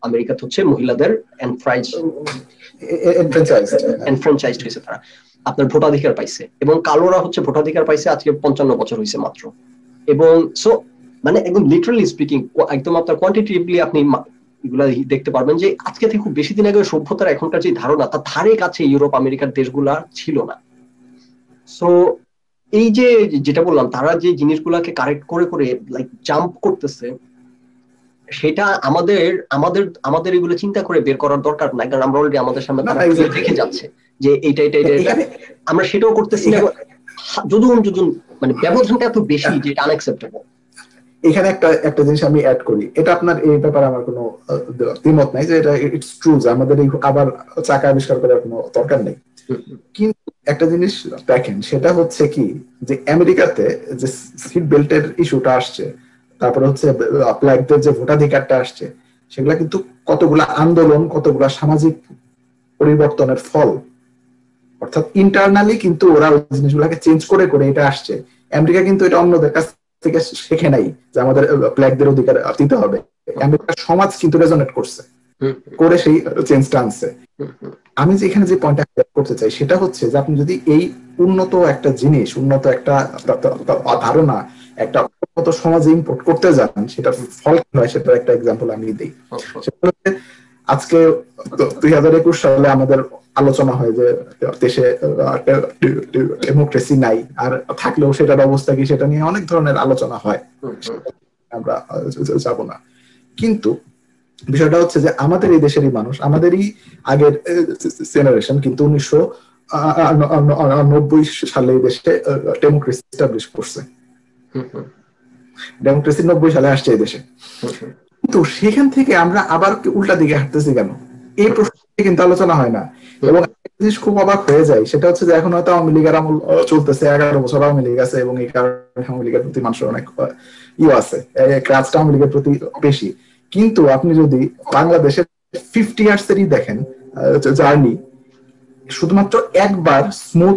আমেরিকাতে হচ্ছে মহিলাদের এনফ্রাইজ এনফ্রাঞ্চাইজড হয়েছে, তারা আপনার ভোটাধিকার পাইছে, এবং কালোরা হচ্ছে ভোটাধিকার পাইছে আজকে পঞ্চান্ন বছর হয়েছে মাত্র। এবং সো মানে একদম লিটারালি স্পিকিং একদম আপনার কোয়ান্টিটেটিভলি আপনি এগুলা দেখতে পারবেন যে আজকে থেকে খুব বেশি দিন আগে সভ্যতার এখনকার যে ধারণা তার ধারে কাছে ইউরোপ আমেরিকার দেশগুলা ছিল না। সো এই যে যেটা বললাম তারা যে জিনিসগুলাকে কারেক্ট করে করে লাইক জাম্প করতেছে, সেটা আমাদের আমাদের আমাদের এগুলো চিন্তা করে বের করার দরকার নাই, কারণ আমরা অলরেডি আমাদের সামনে তারা দেখে যাচ্ছে যে এইটা এটা এটা আমরা সেটাও করতেছি না। যদুন যদুন মানে ব্যবধানটা এত বেশি যে এটা আনএক্সেপ্টেবল। এখানে একটা একটা জিনিস আমি অ্যাড করি, এটা আপনার এই ব্যাপারে আমার কোনো দ্বিমত নাই যে এটা ইটস ট্রু যে আমাদের আবার চাকা আবিষ্কার করার কোনো দরকার নেই। কিন্তু একটা জিনিস দেখেন, সেটা হচ্ছে কি যে আমেরিকাতে যে সিট বেল্টের ইস্যুটা আসছে, তারপরে হচ্ছে ব্ল্যাকদের যে ভোটাধিকারটা আসছে, সেগুলা কিন্তু কতগুলা আন্দোলন, কতগুলা সামাজিক পরিবর্তনের ফল। অর্থাৎ ইন্টারনালি কিন্তু ওরা ওই জিনিসগুলাকে চেঞ্জ করে করে এটা আসছে। আমেরিকা কিন্তু এটা অন্যদের কাছ থেকে শেখে নাই যে আমাদের ব্ল্যাকদের অধিকার দিতে হবে। আমেরিকার সমাজ কিন্তু রেজোনেট করছে, করে সেই চেঞ্জটা আনছে। আমি যে এখানে যে পয়েন্টটা করতে চাই সেটা হচ্ছে যে আপনি যদি এই উন্নত একটা জিনিস, উন্নত একটা ধারণা একটা উন্নত সমাজে ইম্পোর্ট করতে যান, সেটা ফল কি হয় সেটার একটা এক্সাম্পল আমি দিই। সেটা হচ্ছে আজকে দুই হাজার একুশ সালে আমাদের আলোচনা হয় যে দেশে ডেমোক্রেসি নাই, আর থাকলেও সেটার অবস্থা কি সেটা নিয়ে অনেক ধরনের আলোচনা হয়, আমরা যাব না। কিন্তু বিষয়টা হচ্ছে যে আমাদের এই দেশেরই মানুষ, আমাদেরই আগের জেনারেশন কিন্তু উনিশশো নব্বই সালে এই দেশে ডেমোক্রেসি এস্টাবলিশ করছে। ডেমোক্রেসি নব্বই সালে আসছে এই দেশে। কিন্তু সেখান থেকে আমরা আবার উল্টা দিকে হাঁটতেছি কেন, এই প্রশ্ন কিন্তু আলোচনা হয় না। এবং জিনিস খুব অবাক হয়ে যায়, সেটা হচ্ছে যে এখন হয়তো আওয়ামী লীগের আমল চলতেছে, এগারো বছর আওয়ামী লীগ আছে, এবং এই কারণে আওয়ামী লীগের প্রতি মানুষের অনেক ইয়ে আছে, ক্রাজটা আওয়ামী লীগের প্রতি বেশি। কিন্তু আপনি যদি বাংলাদেশের ফিফটি ইয়ার্স এরই দেখেন জার্নি, শুধুমাত্র একবার স্মুথ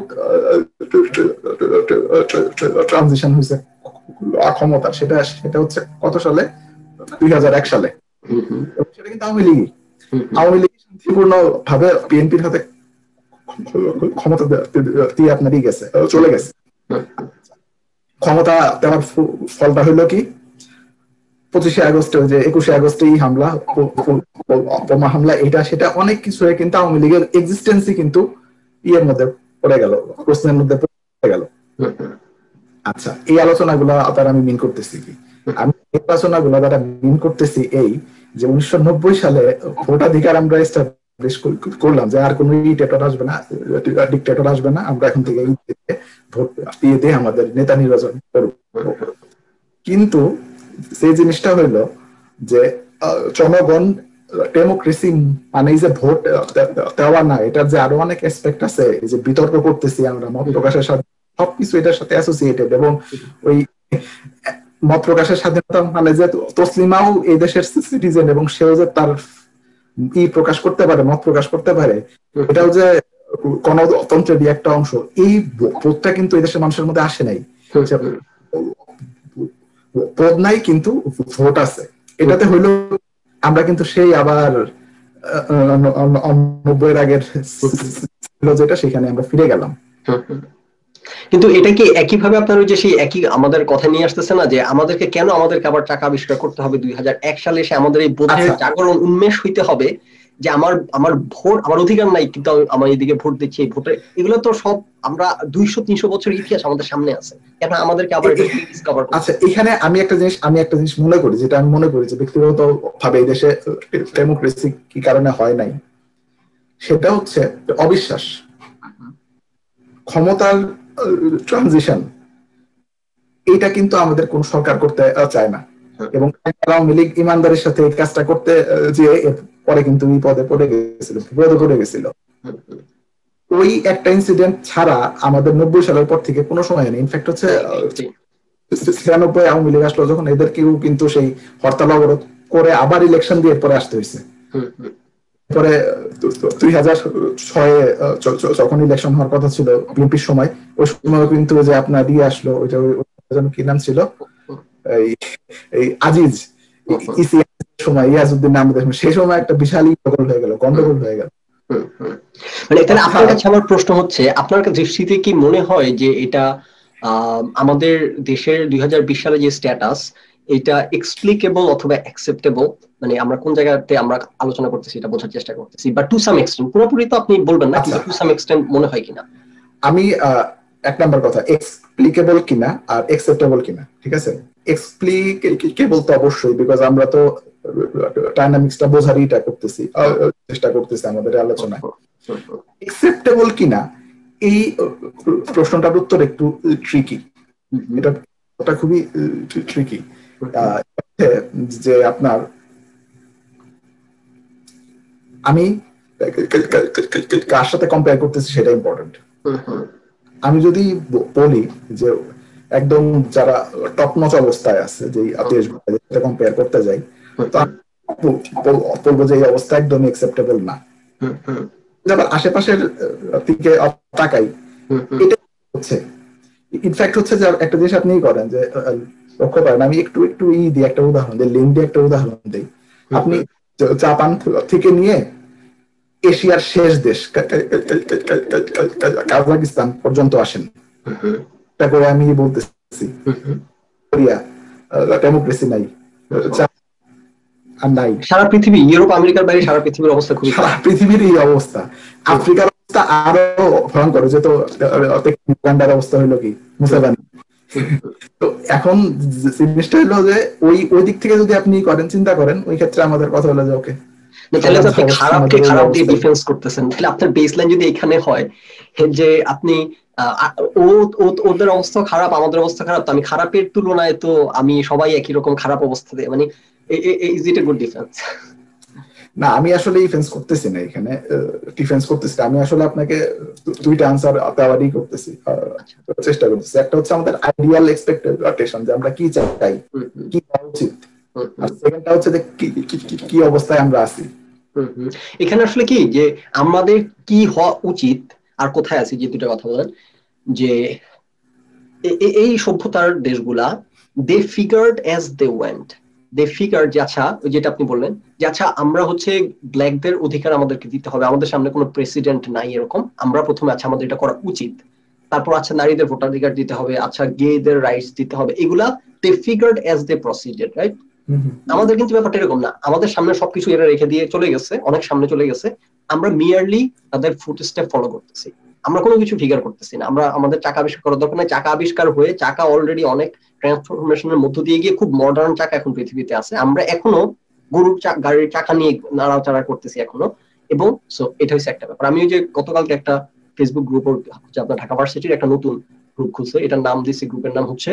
ট্রানজিশন হয়েছে ক্ষমতার, সেটা সেটা হচ্ছে কত সালে, দুই হাজার এক সালে। সেটা কিন্তু আওয়ামী লীগ আওয়ামী লীগ শান্তিপূর্ণ ভাবে বিএনপির হাতে ক্ষমতা দিয়ে আপনারই গেছে, চলে গেছে। ক্ষমতা দেওয়ার ফলটা হইলো কি, পঁচিশে আগস্টে যে একুশে আগস্টে এই হামলা, বোমা হামলা, এটা সেটা অনেক কিছু কিন্তু আওয়ামী লীগের এক্সিস্টেন্সই কিন্তু ইয়ের মধ্যে পড়ে গেল, প্রশ্নের মধ্যে পড়ে গেল। আচ্ছা, এই আলোচনাগুলো আবার আমি মিন করতেছি কি, আমি এই আলোচনাগুলো দ্বারা মিন করতেছি এই যে উনিশশো নব্বই সালে ভোটাধিকার আমরা এস্টাবলিশ করলাম যে আর কোন ডিক্টেটর আসবে না, ডিক্টেটর আসবে না, আমরা এখন থেকে ভোট দিয়ে দিয়ে আমাদের নেতা নির্বাচন করব। কিন্তু সেই জিনিসটা হইলো যে জনগণ ডেমোক্রেসি মানে যে ভোট দেওয়া না, এটার যে আরো অনেক অ্যাসপেক্ট আছে, যে বিতর্ক করতেছি আমরা, মত প্রকাশের সাথে সবকিছু এটার সাথে অ্যাসোসিয়েটেড। এবং ওই মত প্রকাশের স্বাধীনতা মানে যে তসলিমাও এই দেশের সিটিজেন, এবং সেও যে তার ই প্রকাশ করতে পারে, মত প্রকাশ করতে পারে, এটাও যে গণতন্ত্রেরই একটা অংশ। এই বোধটা কিন্তু এই দেশের মানুষের মধ্যে আসে নাই। পদ নাই কিন্তু ভোট আছে, এটাতে হইলো আমরা কিন্তু সেই আবার নব্বইয়ের আগের যেটা, সেখানে আমরা ফিরে গেলাম। কিন্তু এটা কি একইভাবে আপনার ওই যে সেই একই আমাদের কথা নিয়ে আসতেছে না, যে আমাদেরকে কেন আমাদেরকে আবার টাকা আবিষ্কার করতে হবে দুই হাজার এক সালে এসে, আমাদের এই বোধের জাগরণ উন্মেষ হইতে হবে যে আমার আমার ভোট, আমার অধিকার নাই কিন্তু আমার এইদিকে ভোট দিচ্ছি, এই ভোটে এগুলো তো সব আমরা দুইশো তিনশো বছর ইতিহাস আমাদের সামনে আছে, কেন আমাদেরকে আবার ডিসকভার করতে? আচ্ছা, এখানে আমি একটা জিনিস আমি একটা জিনিস মনে করি, যেটা আমি মনে করি যে ব্যক্তিগত ভাবে এই দেশে ডেমোক্রেসি কি কারণে হয় নাই, সেটা হচ্ছে অবিশ্বাস। ক্ষমতার ট্রানজিশন এটা কিন্তু আমাদের কোন সরকার করতে চায় না, এবং আওয়ামী লীগ ইমানদারের সাথে এই কাজটা করতে যে পরে কিন্তু এই পদে পড়ে গেছিল, বিপদে পড়ে গেছিল। ওই একটা ইনসিডেন্ট ছাড়া আমাদের নব্বই সালের পর থেকে কোনো সময় নেই। ইনফ্যাক্ট হচ্ছে ছিয়ানব্বই আওয়ামী লীগ আসলো যখন, এদেরকেও কিন্তু সেই হরতাল অবরোধ করে আবার ইলেকশন দিয়ে পরে আসতে হয়েছে। পরে দুই হাজার ছয়ে যখন ইলেকশন হওয়ার কথা ছিল বিএনপির সময়, ওই সময় কিন্তু যে আপনার দিয়ে আসলো, ওইটা কি নাম ছিল, এই আজিজ সময় ইয়াজউদ্দিন আমাদের সেই সময় একটা বিশাল গন্ডগোল হয়ে গেল গন্ডগোল হয়ে গেল। মানে এখানে আপনার কাছে আমার প্রশ্ন হচ্ছে, আপনার দৃষ্টিতে কি মনে হয় যে এটা আমাদের দেশের দুই হাজার বিশ সালে যে স্ট্যাটাস এটা এক্সপ্লিকেবল অথবা অ্যাকসেপ্টেবল? মানে আমরা কোন জায়গাতে আমরা আলোচনা করতেছি এটা বোঝার চেষ্টা করতেছি, বা টু সাম এক্সটেন্ট, পুরোপুরি তো আপনি বলবেন না, কিন্তু টু সাম এক্সটেন্ট মনে হয় কিনা? আমি এক নাম্বার কথা এক্সপ্লিকেবল কিনা আর অ্যাকসেপ্টেবল কিনা, ঠিক আছে? এক্সপ্লিকেবল তো অবশ্যই, বিকজ আমরা তো ডাইনামিক্সটা বোঝারই এটা করতেছি, চেষ্টা করতেছি আমাদের আলোচনায়। অ্যাকসেপ্টেবল কিনা এই প্রশ্নটার উত্তর একটু ট্রিকি, এটা এটা খুবই ট্রিকি। যে আপনার আমি কার সাথে কম্পেয়ার করতেছি সেটা ইম্পর্টেন্ট। আমি যদি বলি যে একদম যারা টপ নচ অবস্থায় আছে যে দেশগুলো কম্পেয়ার করতে যাই, তো বলবো যে এই অবস্থা একদমই অ্যাকসেপ্টেবল না। আবার আশেপাশের দিকে তাকাই, এটা হচ্ছে ইনফ্যাক্ট হচ্ছে যে একটা জিনিস আপনি করেন যে লক্ষ্য করেন, আমি একটু একটু ই দিয়ে একটা উদাহরণ দিই, লিঙ্ক দিয়ে একটা উদাহরণ দিই। আপনি জাপান থেকে নিয়ে এশিয়ার শেষ দেশ কাজাকিস্তান পর্যন্ত আসেন, এটা করে আমি বলতেছি কোরিয়া ডেমোক্রেসি নাই, নাই সারা পৃথিবী, ইউরোপ আমেরিকার বাইরে সারা পৃথিবীর অবস্থা খুবই সারা পৃথিবীর এই অবস্থা। আফ্রিকার অবস্থা আরো ভয়ঙ্কর, যে তো উগান্ডার অবস্থা হলো কি মুসেভানি। তো এখন জিনিসটা হলো যে ওই ওই দিক থেকে যদি আপনি করেন, চিন্তা করেন, ওই ক্ষেত্রে আমাদের কথা হলো যে ওকে তাহলে আপনি খারাপকে খারাপ দিয়ে ডিফেন্স করতেছেন, তাহলে আপনার বেসলাইন যদি এখানে হয় যে আপনি ওদের অবস্থা খারাপ আমাদের অবস্থা খারাপ, তো আমি খারাপের তুলনায় তো আমি সবাই একই রকম খারাপ অবস্থাতে, মানে is it a good defence? না, আমি আসলে ডিফেন্স করতেছি না, এখানে ডিফেন্স করতেছি। আমি আসলে আপনাকে দুইটা আনসার দেওয়ারই করতেছি, চেষ্টা করতেছি। একটা হচ্ছে আমাদের আইডিয়াল এক্সপেকটেশন, যে আমরা কি চাই, কি হওয়া উচিত, আর সেকেন্ডটা হচ্ছে যে কি অবস্থায় আমরা আছি। এখানে আসলে কি যে আমাদের কি হওয়া উচিত আর কোথায় আছি, যে দুটো কথা বলেন, যে এই সভ্যতার দেশগুলা they figured as they went, they figured যে আচ্ছা যেটা আপনি বললেন যে আচ্ছা আমরা হচ্ছে ব্ল্যাকদের অধিকার আমাদেরকে দিতে হবে, আমাদের সামনে কোনো প্রেসিডেন্ট নাই এরকম, আমরা প্রথমে আচ্ছা আমাদের এটা করা উচিত, তারপর আচ্ছা নারীদের ভোটাধিকার দিতে হবে, আচ্ছা গেদের রাইটস দিতে হবে, এগুলা they figured as they proceeded, right? আমাদের কিন্তু ব্যাপারটা এরকম না, আমাদের সামনে সবকিছু এরা রেখে দিয়ে চলে গেছে, অনেক সামনে চলে গেছে, আমরা মিয়ারলি তাদের ফুটস্টেপ ফলো করতেছি, আমরা কোনো কিছু ফিগার করতেছি না। আমরা আমাদের চাকা আবিষ্কার করার দরকার নাই, চাকা আবিষ্কার হয়ে চাকা অলরেডি অনেক ট্রান্সফরমেশনের মধ্য দিয়ে গিয়ে খুব মডার্ন চাকা এখন পৃথিবীতে আছে, আমরা এখনো গরুর গাড়ির চাকা নিয়ে নাড়াচাড়া করতেছি এখনো। এবং সো এটা হচ্ছে একটা ব্যাপার। আমি ওই যে গতকালকে একটা ফেসবুক গ্রুপ হচ্ছে আপনার ঢাকা ভার্সিটির একটা নতুন গ্রুপ খুলছে, এটার নাম দিয়েছে, গ্রুপের নাম হচ্ছে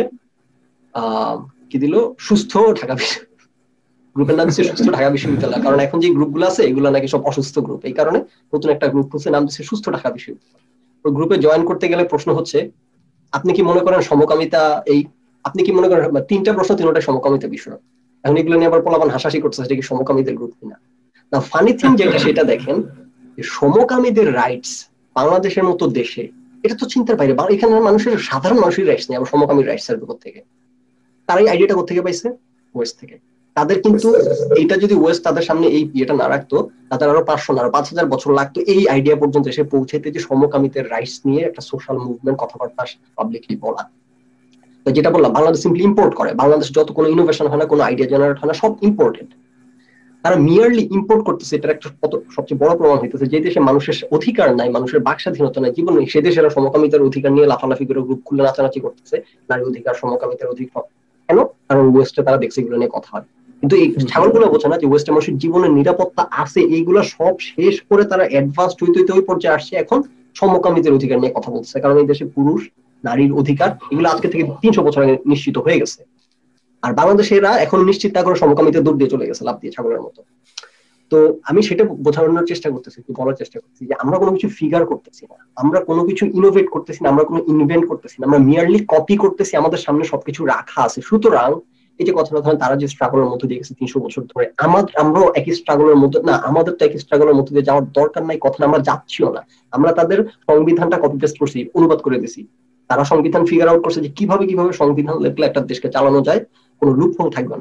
আহ কি দিল, সুস্থ ঢাকা বিশ্ববিদ্যালয়। গ্রুপের নাম দিচ্ছে সুস্থ ঢাকা বিশ্ববিদ্যালয়, কারণ এখন যে গ্রুপগুলো আছে এগুলো নাকি সব অসুস্থ গ্রুপ, এই কারণে নতুন একটা গ্রুপ খুলছে, নাম দিচ্ছে সুস্থ ঢাকা বিশ্ববিদ্যালয়। ওই গ্রুপে জয়েন করতে গেলে প্রশ্ন হচ্ছে আপনি কি মনে করেন সমকামিতা, এই আপনি কি মনে করেন, তিনটা প্রশ্ন, তিনটাই সমকামিতা বিষয়। এখন এগুলো নিয়ে আবার পোলাপান হাসাহাসি করছে সেটা কি সমকামীদের গ্রুপ কিনা। না, ফানি থিং যেটা সেটা দেখেন, সমকামীদের রাইটস বাংলাদেশের মতো দেশে এটা তো চিন্তার বাইরে। এখানে মানুষের সাধারণ মানুষের রাইটস নেই, আবার সমকামীর রাইটস এর উপর থেকে তারা এই আইডিয়াটা কোথা থেকে পাইছে? ওয়েস্ট থেকে। তাদের কিন্তু এটা যদি ওয়েস্ট তাদের সামনে এই ইয়েটা না রাখতো, তাদের আরো পাঁচশো না আরো পাঁচ হাজার বছর লাগতো এই আইডিয়া পর্যন্ত এসে পৌঁছাইতে, যে সমকামীদের রাইটস নিয়ে একটা সোশ্যাল মুভমেন্ট কথাবার্তা পাবলিকলি বলা। তো যেটা বললাম, বাংলাদেশ সিম্পলি ইম্পোর্ট করে, বাংলাদেশ যত কোনো ইনোভেশন হয় না, কোনো আইডিয়া জেনারেট হয় না, সব ইম্পোর্টেড। তারা মিয়ারলি ইম্পোর্ট করতেছে, এটার একটা সবচেয়ে বড় প্রমাণ হইতেছে যে দেশে মানুষের অধিকার নাই, মানুষের বাক স্বাধীনতা নাই, জীবন নেই, সে দেশের সমকামিতার অধিকার নিয়ে লাফালাফি করে গ্রুপ খুলে নাচানাচি করতেছে, নারী অধিকার, সমকামিতার অধিকার। কেন? কারণ ওয়েস্টে তারা দেখছে এগুলো নিয়ে কথা হয়, কিন্তু এই ছাগলগুলো বোঝে না যে ওয়েস্টে মানুষের জীবনের নিরাপত্তা আছে, এইগুলো সব শেষ করে তারা অ্যাডভান্স হইতে হইতে ওই পর্যায়ে আসছে, এখন সমকামিতার অধিকার নিয়ে কথা বলছে। কারণ এই দেশে পুরুষ নারীর অধিকার এগুলো আজকে থেকে তিনশো বছর আগে নিশ্চিত হয়ে গেছে, আর বাংলাদেশেরা এখন নিশ্চিত না করে সমকামিতা দূর দিয়ে চলে গেছে লাভ দিয়ে ছাগলের মতো। তো আমি সেটা বোঝানোর চেষ্টা করতেছি, বলার চেষ্টা করতেছি যে আমরা কোনো কিছু ফিগার করতেছি না, আমরা কোনো কিছু ইনোভেট করতেছি না, আমরা কোনো ইনভেন্ট করতেছি না, আমরা মিয়ারলি কপি করতেছি, আমাদের সামনে সবকিছু রাখা আছে। সুতরাং এই যে কথাটা ধরেন তারা যে স্ট্রাগলের মধ্যে দিয়ে গেছে তিনশো বছর ধরে, আমাদের আমরাও একই স্ট্রাগলের মধ্যে না, আমাদের তো একই স্ট্রাগলের মধ্যে দিয়ে যাওয়ার দরকার নাই, কথা আমরা যাচ্ছিও না। আমরা তাদের সংবিধানটা কপি পেস্ট করছি, অনুবাদ করে দিছি, তারা সংবিধান ফিগার আউট করছে যে কিভাবে কিভাবে সংবিধান লেখলে একটা দেশকে চালানো যায়, কোনো লুপহোল থাকবে না।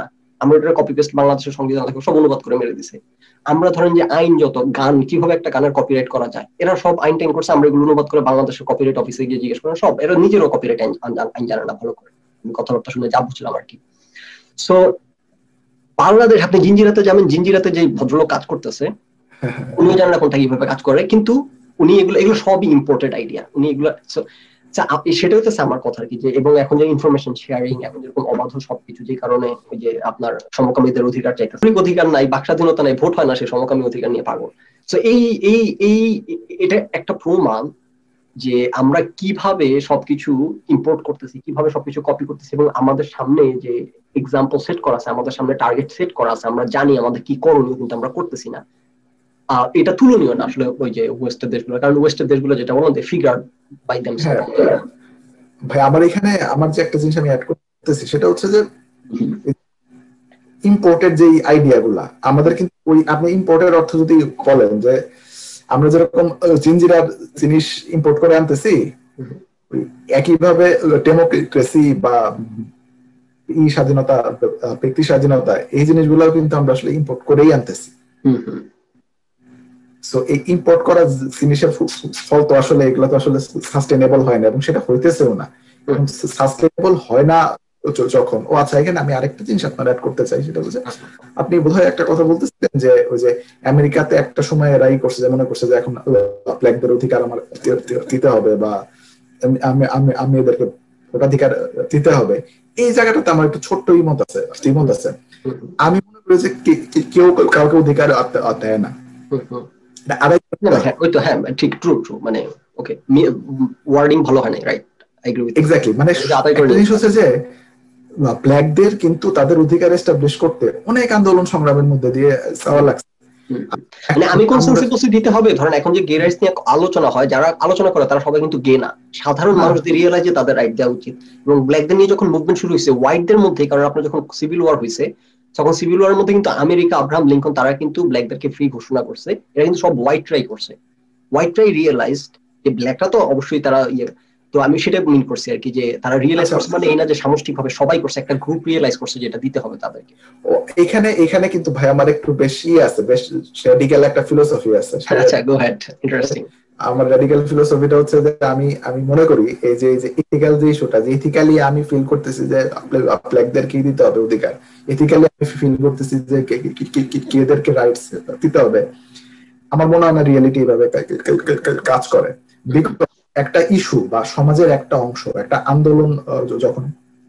আমরা এটা কপি পেস্ট বাংলাদেশের সংবিধান থেকে সব অনুবাদ করে মেরে দিছে। আমরা ধরেন যে আইন যত গান কিভাবে একটা গানের কপিরাইট করা যায়, এরা সব আইন টাইন করছে, আমরা এগুলো অনুবাদ করে বাংলাদেশের কপিরাইট অফিসে গিয়ে জিজ্ঞেস করেন, সব এরা নিজেরও কপিরাইট আইন জানে না ভালো করে, আমি কথাবার্তা শুনে যা বুঝছিলাম আর কি। সো বাংলাদেশ, আপনি জিঞ্জিরাতে যাবেন, জিঞ্জিরাতে যে ভদ্রলোক কাজ করতেছে উনিও জানেন না কোনটা কিভাবে কাজ করে, কিন্তু উনি এগুলো এগুলো সবই ইম্পোর্টেড আইডিয়া, উনি এগুলো সেটা হচ্ছে আমার কথা আর কি। যে এবং এখন যে ইনফরমেশন শেয়ারিং, এখন যেরকম অবাধ সবকিছু, যে কারণে ওই যে আপনার সমকামীদের অধিকার চাইতেছে, অধিকার নাই, বাক স্বাধীনতা নাই, ভোট হয় না, সে সমকামী অধিকার নিয়ে পাগল। তো এই এই এই এটা একটা প্রমাণ যে আমরা কিভাবে সবকিছু ইম্পোর্ট করতেছি, কিভাবে সবকিছু কপি করতেছি, এবং আমাদের সামনে যে এক্সাম্পল সেট করা আছে, আমাদের সামনে টার্গেট সেট করা আছে, আমরা জানি আমাদের কি করণীয়, কিন্তু আমরা করতেছি না। আহ এটা তুলনীয় না আসলে ওই যে ওয়েস্টের দেশগুলো, কারণ ওয়েস্টের দেশগুলো যেটা বলেন দে ফিগার বাই দেমসেলফ। ভাই আমার এখানে আমার যে একটা জিনিস আমি অ্যাড করতেছি সেটা হচ্ছে যে ইম্পোর্টেড যে আইডিয়া গুলা আমাদের, কিন্তু ওই আপনি ইম্পোর্টের অর্থ যদি বলেন যে আমরা যেরকম জিঞ্জিরার জিনিস ইম্পোর্ট করে আনতেছি, একইভাবে ডেমোক্রেসি বা ই স্বাধীনতা, ব্যক্তি স্বাধীনতা, এই জিনিসগুলো কিন্তু আমরা আসলে ইম্পোর্ট করেই আনতেছি। সো এই ইম্পোর্ট করা জিনিসের ফল তো আসলে এগুলো তো আসলে সাস্টেনেবল হয় না, এবং সেটা হইতেছেও না। সাস্টেনেবল হয় না যখন, ও আচ্ছা এখানে আমি আরেকটা জিনিস আপনার অ্যাড করতে চাই, সেটা হচ্ছে আপনি বোধহয় একটা কথা বলতেছিলেন যে ওই যে আমেরিকাতে একটা সময় এরাই করছে, যে মনে করছে যে এখন ব্ল্যাকদের অধিকার আমার দিতে হবে, বা আমি আমি এদেরকে ভোটাধিকার দিতে হবে। এই জায়গাটাতে আমার একটু ছোট্ট ইমত আছে, ইমত আছে। আমি মনে করি যে কেউ কাউকে অধিকার দেয় না। ওই তো হ্যাঁ ঠিক, ট্রু ট্রু, মানে ওকে ওয়ার্ডিং ভালো হয় না, right, I agree with. Exactly, মানে একটা জিনিস হচ্ছে যে ব্ল্যাকদের কিন্তু তাদের অধিকার এস্টাবলিশ করতে অনেক আন্দোলন সংগ্রামের মধ্যে দিয়ে যাওয়া লাগছে। মানে আমি কোন সেন্সে দিতে হবে, ধরেন এখন যে গে রাইটস নিয়ে আলোচনা হয়, যারা আলোচনা করে তারা সবাই কিন্তু গে না, সাধারণ মানুষদের রিয়েলাইজ যে তাদের রাইট দেওয়া উচিত। এবং ব্ল্যাকদের নিয়ে যখন মুভমেন্ট শুরু হয়েছে হোয়াইটদের মধ্যে, কারণ আপনার যখন সিভিল ওয়ার হয়েছে, তখন সিভিল ওয়ারের মধ্যে কিন্তু আমেরিকা, আব্রাহাম লিঙ্কন, তারা কিন্তু ব্ল্যাকদেরকে ফ্রি ঘোষণা করছে, এটা কিন্তু সব হোয়াইটরাই করছে। হোয়াইটরাই রিয়েলাইজড যে ব্ল্যাকরা তো অবশ্যই তারা ইয়ে, তো আমি সেটা মিন করছি আর কি, যে তারা রিয়েলাইজ করছে, মানে এই না যে সামষ্টিকভাবে সবাই করছে, একটা গ্রুপ রিয়েলাইজ করছে যেটা দিতে হবে তাদেরকে। এখানে এখানে কিন্তু ভাই আমার একটু বেশি আছে, বেশ রেডিক্যাল একটা ফিলোসফি আছে। আচ্ছা গো হেড, ইন্টারেস্টিং। আমার রেডিক্যাল ফিলোসফিটা হচ্ছে যে আমি আমি মনে করি এই যে যে ইথিক্যাল যে ইস্যুটা, যে ইথিক্যালি আমি ফিল করতেছি যে ব্ল্যাকদের কি দিতে হবে অধিকার, ইথিক্যালি আমি ফিল করতেছি যে কেদেরকে রাইটস দিতে হবে। আমার মনে হয় না রিয়েলিটি এভাবে কাজ করে। একটা ইস্যু বা সমাজের একটা অংশ, একটা আন্দোলন যখন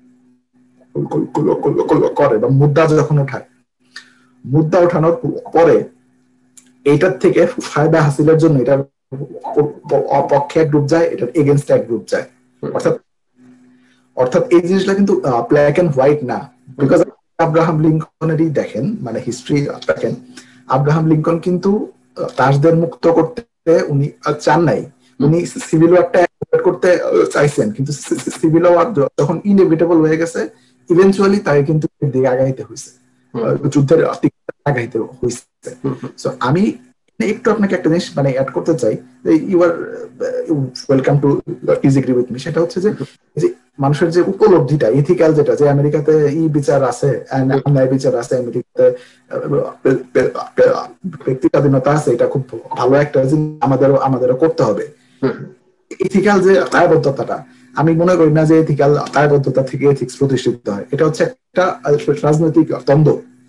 করে বা মুদ্রা যখন ওঠায়, মুদ্রা ওঠানোর পরে এইটার থেকে ফায়দা হাসিলের জন্য এটার পক্ষে এক গ্রুপ যায়, এটার এগেনস্ট এক গ্রুপ যায়। অর্থাৎ অর্থাৎ এই জিনিসটা কিন্তু ব্ল্যাক এন্ড হোয়াইট না। বিকজ আব্রাহাম লিঙ্কনেরই দেখেন, মানে হিস্ট্রি দেখেন, আব্রাহাম লিঙ্কন কিন্তু তাসদের মুক্ত করতে উনি চান নাই, উনি সিভিল ওয়ারটা করতে চাইছেন, কিন্তু সিভিল ওয়ার যখন ইনএভিটেবল হয়ে গেছে, ইভেনচুয়ালি তাকে কিন্তু দিকে আগাইতে হয়েছে, যুদ্ধের আগাইতে হয়েছে। সো আমি একটু আপনাকে একটা জিনিস মানে অ্যাড করতে চাই, you are welcome to disagree with me. সেটা হচ্ছে যে মানুষের যে উপলব্ধিটা, ইথিক্যাল যেটা, যে আমেরিকাতে ই বিচার আছে, ন্যায় বিচার আছে, আমেরিকাতে ব্যক্তি স্বাধীনতা আছে, এটা খুব ভালো একটা জিনিস, আমাদেরও আমাদেরও করতে হবে। ইথিক্যাল যে দায়বদ্ধতাটা, আমি মনে করি না যে ইথিক্যাল দায়বদ্ধতা থেকে এথিক্স প্রতিষ্ঠিত হয়। এটা হচ্ছে একটা রাজনৈতিক দ্বন্দ্ব,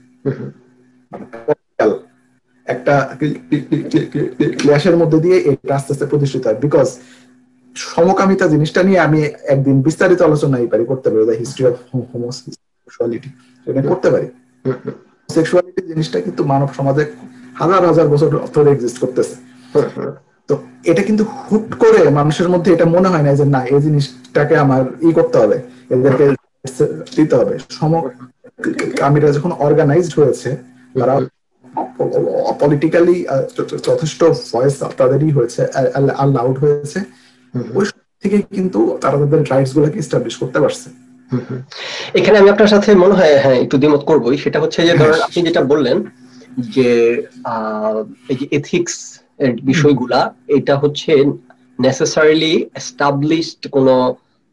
একটা ক্ল্যাশের মধ্যে দিয়ে এটা আস্তে আস্তে প্রতিষ্ঠিত হয়। বিকজ সমকামিতা জিনিসটা নিয়ে আমি একদিন বিস্তারিত আলোচনা পারি করতে পারি, দ্য হিস্ট্রি অফ হোমোসেক্সুয়ালিটি এটা করতে পারি। সেক্সুয়ালিটি জিনিসটা কিন্তু মানব সমাজে হাজার হাজার বছর ধরে এক্সিস্ট করতেছে। তো এটা কিন্তু হুট করে মানুষের মধ্যে এটা মনে হয় না যে না এই জিনিসটাকে আমার ই করতে হবে, এদেরকে দিতে হবে। সমকামীরা যখন অর্গানাইজড হয়েছে, তারা পলিটিক্যালি যথেষ্ট ভয়েস তাদেরই হয়েছে, লাউড হয়েছে, ওই থেকে কিন্তু তারা তাদের রাইটস গুলোকে এস্টাবলিশ করতে পারছে। এখানে আমি আপনার সাথে মনে হয় হ্যাঁ একটু দ্বিমত করবোই। সেটা হচ্ছে যে ধরেন আপনি যেটা বললেন যে এই যে এথিক্স এর বিষয়গুলা, এটা হচ্ছে নেসেসারিলি এস্টাবলিশড কোনো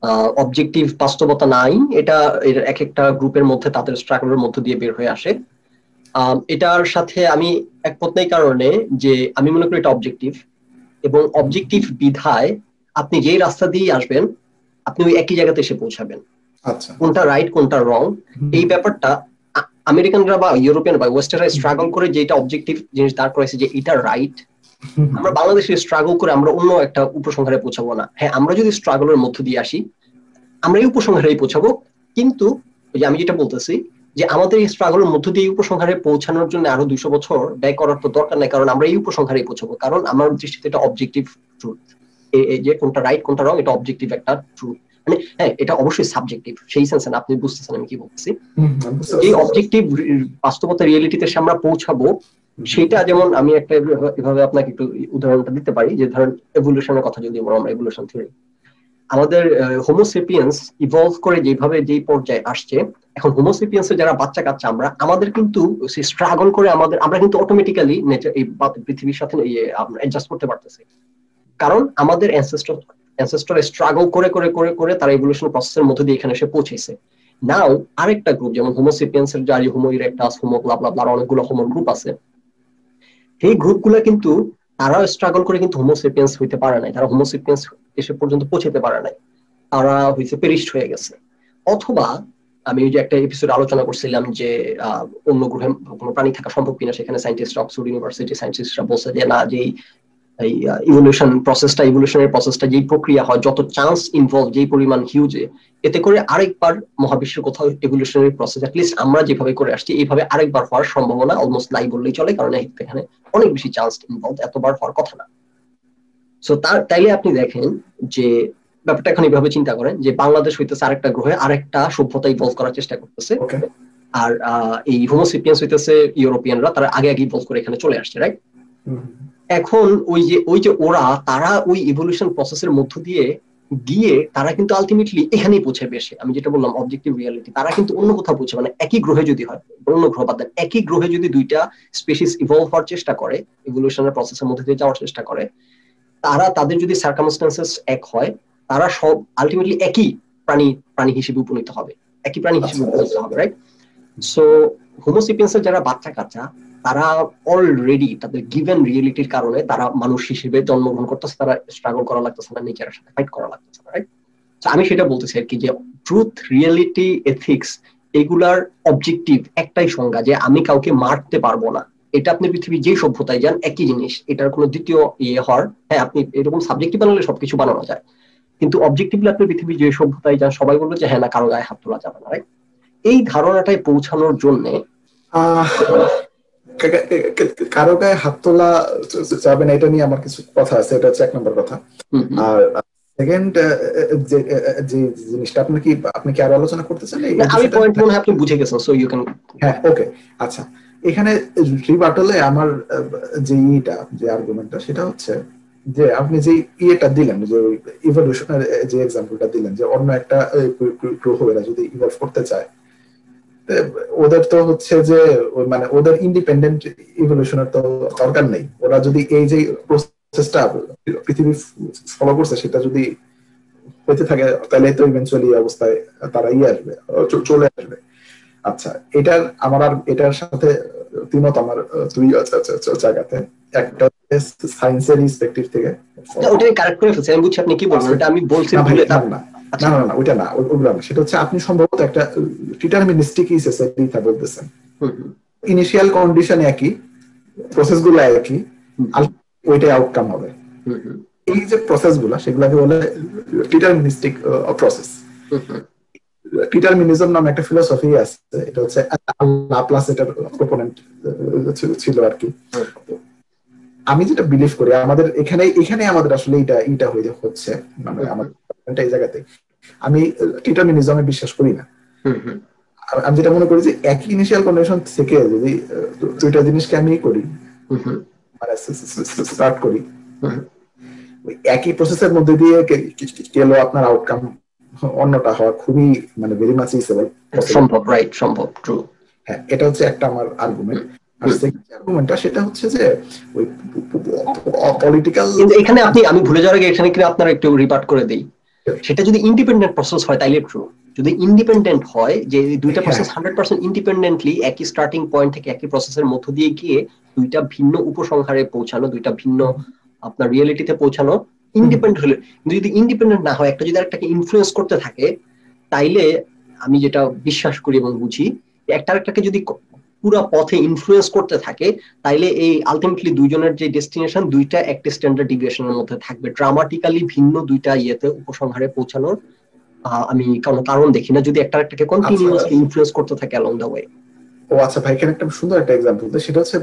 অবজেক্টিভ বাস্তবতা নাই, এটা এক একটা গ্রুপের মধ্যে তাদের স্ট্রাগলের মধ্য দিয়ে বের হয়ে আসে। এটার সাথে আমি একমত নেই কারণে যে আমি মনে করি এটা অবজেক্টিভ, এবং অবজেক্টিভ বিধায় আপনি যেই রাস্তা দিয়ে আসবেন আপনি ওই একই জায়গাতে এসে পৌঁছাবেন। কোনটা রাইট কোনটা রং এই ব্যাপারটা আমেরিকানরা বা ইউরোপিয়ান বা ওয়েস্টার্নরা স্ট্রাগল করে যেটা অবজেক্টিভ জিনিস দাঁড় করেছে যে এটা রাইট, আমরা বাংলাদেশে স্ট্রাগল করে আমরা অন্য একটা উপসংহারে পৌঁছাবো না। হ্যাঁ, আমরা যদি স্ট্রাগলের মধ্য দিয়ে আসি আমরা এই উপসংহারেই পৌঁছাবো, কিন্তু আমি যেটা বলতেছি যে আমাদের এই স্ট্রাগলের মধ্য দিয়ে উপসংহারে পৌঁছানোর জন্য আরো দুইশো বছর ব্যয় করার তো দরকার নাই, কারণ আমরা এই উপসংহারেই পৌঁছাবো। কারণ আমার দৃষ্টিতে এটা অবজেক্টিভ ট্রুথ, যে কোনটা রাইট কোনটা রং এটা অবজেক্টিভ একটা ট্রুথ। মানে হ্যাঁ, এটা অবশ্যই সাবজেক্টিভ, সেই সেন্সে আপনি বুঝতেছেন আমি কি বলতেছি। এই অবজেক্টিভ বাস্তবতা রিয়েলিটিতে আমরা পৌঁছাবো সেটা, যেমন আমি একটা এভাবে আপনাকে একটু উদাহরণটা দিতে পারি, যে ধরেন এভলিউশনের কথা যদি আমরা এভলিউশন থিওরি, আমাদের হোমোসেপিয়েন্স ইভলভ করে যেভাবে যেই পর্যায়ে আসছে, এখন হোমোসেপিয়েন্সের যারা বাচ্চা কাচ্চা আমরা, আমাদের কিন্তু স্ট্রাগল করে আমাদের আমরা কিন্তু অটোমেটিক্যালি এই পৃথিবীর সাথে অ্যাডজাস্ট করতে পারতেছি, কারণ আমাদের অ্যানসেস্টর অ্যানসেস্টর স্ট্রাগল করে করে করে করে তারা ইভলিউশন প্রসেসের মধ্যে দিয়ে এখানে এসে পৌঁছেছে। নাও আরেকটা গ্রুপ যেমন হোমোসেপিয়েন্সের যারা homo erectus, homo blah blah blah অনেকগুলো হোমো গ্রুপ আছে, এই গ্রুপগুলো কিন্তু তারা স্ট্রাগল করে কিন্তু হোমোসেপিয়েন্স হইতে পারে নাই, তারা হোমোসেপিয়েন্স এসে পর্যন্ত পৌঁছাতে পারে নাই, তারা হইছে পেরিশড হয়ে গেছে। অথবা আমি ওই যে একটা এপিসোড আলোচনা করছিলাম যে অন্য গ্রহে কোনো প্রাণী থাকা সম্ভব কিনা, সেখানে সায়েন্টিস্ট অক্সফোর্ড ইউনিভার্সিটি সায়েন্টিস্টরা বলছে যে না, যে এই ইভলিউশন প্রসেসটা ইভলিউশনের প্রসেসটা যেই প্রক্রিয়া হয়, যত চান্স ইনভলভ যেই পরিমাণ হিউজ, এতে করে আরেকবার মহাবিশ্বের কোথাও ইভলিউশনারি প্রসেস অ্যাটলিস্ট আমরা যেভাবে করে আসছি এইভাবে আরেকবার হওয়ার সম্ভাবনা অলমোস্ট নাই বললেই চলে, কারণ এখানে অনেক বেশি চান্স ইনভলভ, এতবার হওয়ার কথা না। সো তার তাইলে আপনি দেখেন যে ব্যাপারটা এখন এইভাবে চিন্তা করেন যে বাংলাদেশ হইতেছে আরেকটা গ্রহে আরেকটা সভ্যতা ইভলভ করার চেষ্টা করতেছে, আর এই হোমোসেপিয়েন্স হইতেছে ইউরোপিয়ানরা, তারা আগে আগে ইভলভ করে এখানে চলে আসছে, রাইট? এখন ওই যে ওই যে ওরা তারা ওই ইভলিউশন প্রসেসের মধ্য দিয়ে গিয়ে তারা কিন্তু আলটিমেটলি এখানেই পৌঁছাবে এসে, আমি যেটা বললাম অবজেক্টিভ রিয়ালিটি, তারা কিন্তু অন্য কোথাও পৌঁছে, মানে একই গ্রহে যদি হয়, অন্য গ্রহ বাদ দেন, একই গ্রহে যদি দুইটা স্পেসিস ইভলভ হওয়ার চেষ্টা করে, ইভলিউশনের প্রসেসের মধ্যে দিয়ে যাওয়ার চেষ্টা করে, তারা তাদের যদি সার্কামস্টেন্সেস এক হয়, তারা সব আলটিমেটলি একই প্রাণী প্রাণী হিসেবে উপনীত হবে, একই প্রাণী হিসেবে উপনীত হবে, রাইট? সো হোমোসেপিয়েন্সের যারা বাচ্চা কাচ্চা তারা অলরেডি তাদের গিভেন রিয়েলিটির কারণে তারা মানুষ হিসেবে জন্মগ্রহণ করতেছে, তারা স্ট্রাগল করা লাগতেছে না, নেচারের সাথে ফাইট করা লাগতেছে না, রাইট? আমি সেটা বলতেছি আর কি, যে ট্রুথ, রিয়েলিটি, এথিক্স এগুলার অবজেক্টিভ একটাই সংজ্ঞা, যে আমি কাউকে মারতে পারবো না। এটা আপনি পৃথিবীর যে সভ্যতায় যান একই জিনিস, এটার কোনো দ্বিতীয় ইয়ে হওয়ার, হ্যাঁ আপনি এরকম সাবজেক্টিভ বানালে সবকিছু বানানো যায়, কিন্তু অবজেক্টিভলি আপনি পৃথিবীর যে সভ্যতায় যান সবাই বলবে যে হ্যাঁ না, কারো গায়ে হাত তোলা যাবে না, রাইট? এই ধারণাটাই পৌঁছানোর জন্য কারো গায়ে হাত তোলা যাবে না এটা নিয়ে আমার কিছু কথা আছে, এটা হচ্ছে এক নম্বর কথা। আর সেকেন্ড যে যে জিনিসটা আপনি কি আপনি কি আরো আলোচনা করতে চান? আমি পয়েন্ট মনে হয় আপনি বুঝে গেছেন, সো ইউ ক্যান। হ্যাঁ, ওকে, আচ্ছা। এখানে রিবাটলে আমার যে ইটা যে আর্গুমেন্টটা সেটা হচ্ছে যে আপনি যে ইয়েটা দিলেন, যে ইভলিউশনের যে এক্সাম্পলটা দিলেন, যে অন্য একটা গ্রহ এরা যদি ইভলভ করতে চায়, ওদের তো হচ্ছে যে মানে ওদের ইন্ডিপেন্ডেন্ট ইভলিউশনের তো দরকার নেই। ওরা যদি এই যে প্রসেসটা পৃথিবী ফলো করছে সেটা যদি হতে থাকে তাহলে তো ইভেন্চুয়ালি অবস্থায় তারা ইয়ে আসবে, চলে আসবে। আচ্ছা, এটার আমার আর এটার সাথে দ্বিমত আমার দুই জায়গাতে। একটা সায়েন্সের পার্সপেক্টিভ থেকে, ওটাই কারেক্ট করে ফেলছেন, আমি বুঝছি আপনি কি বলছেন, এটা আমি বলছি ভুলে না না না না ওটা না, ওগুলো না। সেটা হচ্ছে আপনি সম্ভবত একটা ডিটারমিনিস্টিক সোসাইটিটা বলতেছেন। ইনিশিয়াল কন্ডিশন একই, প্রসেসগুলো একই, ওইটাই আউটকাম হবে। এই যে প্রসেসগুলো সেগুলোকে বলে ডিটারমিনিস্টিক প্রসেস। ডিটারমিনিজম নামে একটা ফিলোসফি আছে, এটা হচ্ছে লাপ্লাস এটার প্রপোনেন্ট ছিল আর কি। আমি যেটা বিলিভ করি আমাদের এখানে এখানে আমাদের আসলে এটা এটা হয়ে হচ্ছে, মানে আমাদের এই জায়গাতে আমি ডিটারমিনিজমে বিশ্বাস করি না। আমি যেটা মনে করি যে একই ইনিশিয়াল কন্ডিশন থেকে যদি দুইটা জিনিসকে আমি করি, মানে স্টার্ট করি, ওই একই প্রসেসের মধ্যে দিয়ে গেল আপনার আউটকাম অন্যটা হওয়া খুবই মানে ভেরি মাচ সম্ভব, রাইট? সম্ভব, ট্রু। হ্যাঁ, এটা হচ্ছে একটা আমার আর্গুমেন্ট। আর সেকেন্ড আর্গুমেন্টটা সেটা হচ্ছে যে ওই পলিটিক্যাল, এখানে আপনি আমি ভুলে যাওয়ার আগে এখানে কি আপনারা একটু রিপার্ট করে দেই সেটা যদি ইন্ডিপেন্ডেন্ট প্রসেস হয় তাইলে ট্রু। যদি ইন্ডিপেন্ডেন্ট হয় যে দুইটা প্রসেস হান্ড্রেড পার্সেন্ট ইন্ডিপেন্ডেন্টলি একই স্টার্টিং পয়েন্ট থেকে একই প্রসেসের মধ্য দিয়ে গিয়ে দুইটা ভিন্ন উপসংহারে পৌঁছানো, দুইটা ভিন্ন আপনার রিয়েলিটিতে পৌঁছানো ইন্ডিপেন্ডেন্ট হলে, কিন্তু যদি ইন্ডিপেন্ডেন্ট না হয়, একটা যদি আরেকটাকে ইনফ্লুয়েন্স করতে থাকে, তাইলে আমি যেটা বিশ্বাস করি এবং বুঝি, একটা আরেকটাকে যদি পুরো পথে ইনফ্লুয়েন্স করতে থাকে, তাইলে এই আলটিমেটলি দুইজনের যে ডেস্টিনেশন দুইটা একটা স্ট্যান্ডার্ড ডিভিয়েশনের মধ্যে থাকবে। ড্রামাটিক্যালি ভিন্ন দুইটা ইয়েতে উপসংহারে পৌঁছানোর আমি কোনো কারণ দেখি না, যদি একটা একটাকে কন্টিনিউয়াসলি ইনফ্লুয়েন্স করতে থাকে অ্যালং দ্য ওয়ে। ও আচ্ছা ভাই, এখানে একটা সুন্দর একটা এক্সাম্পল, সেটা হচ্ছে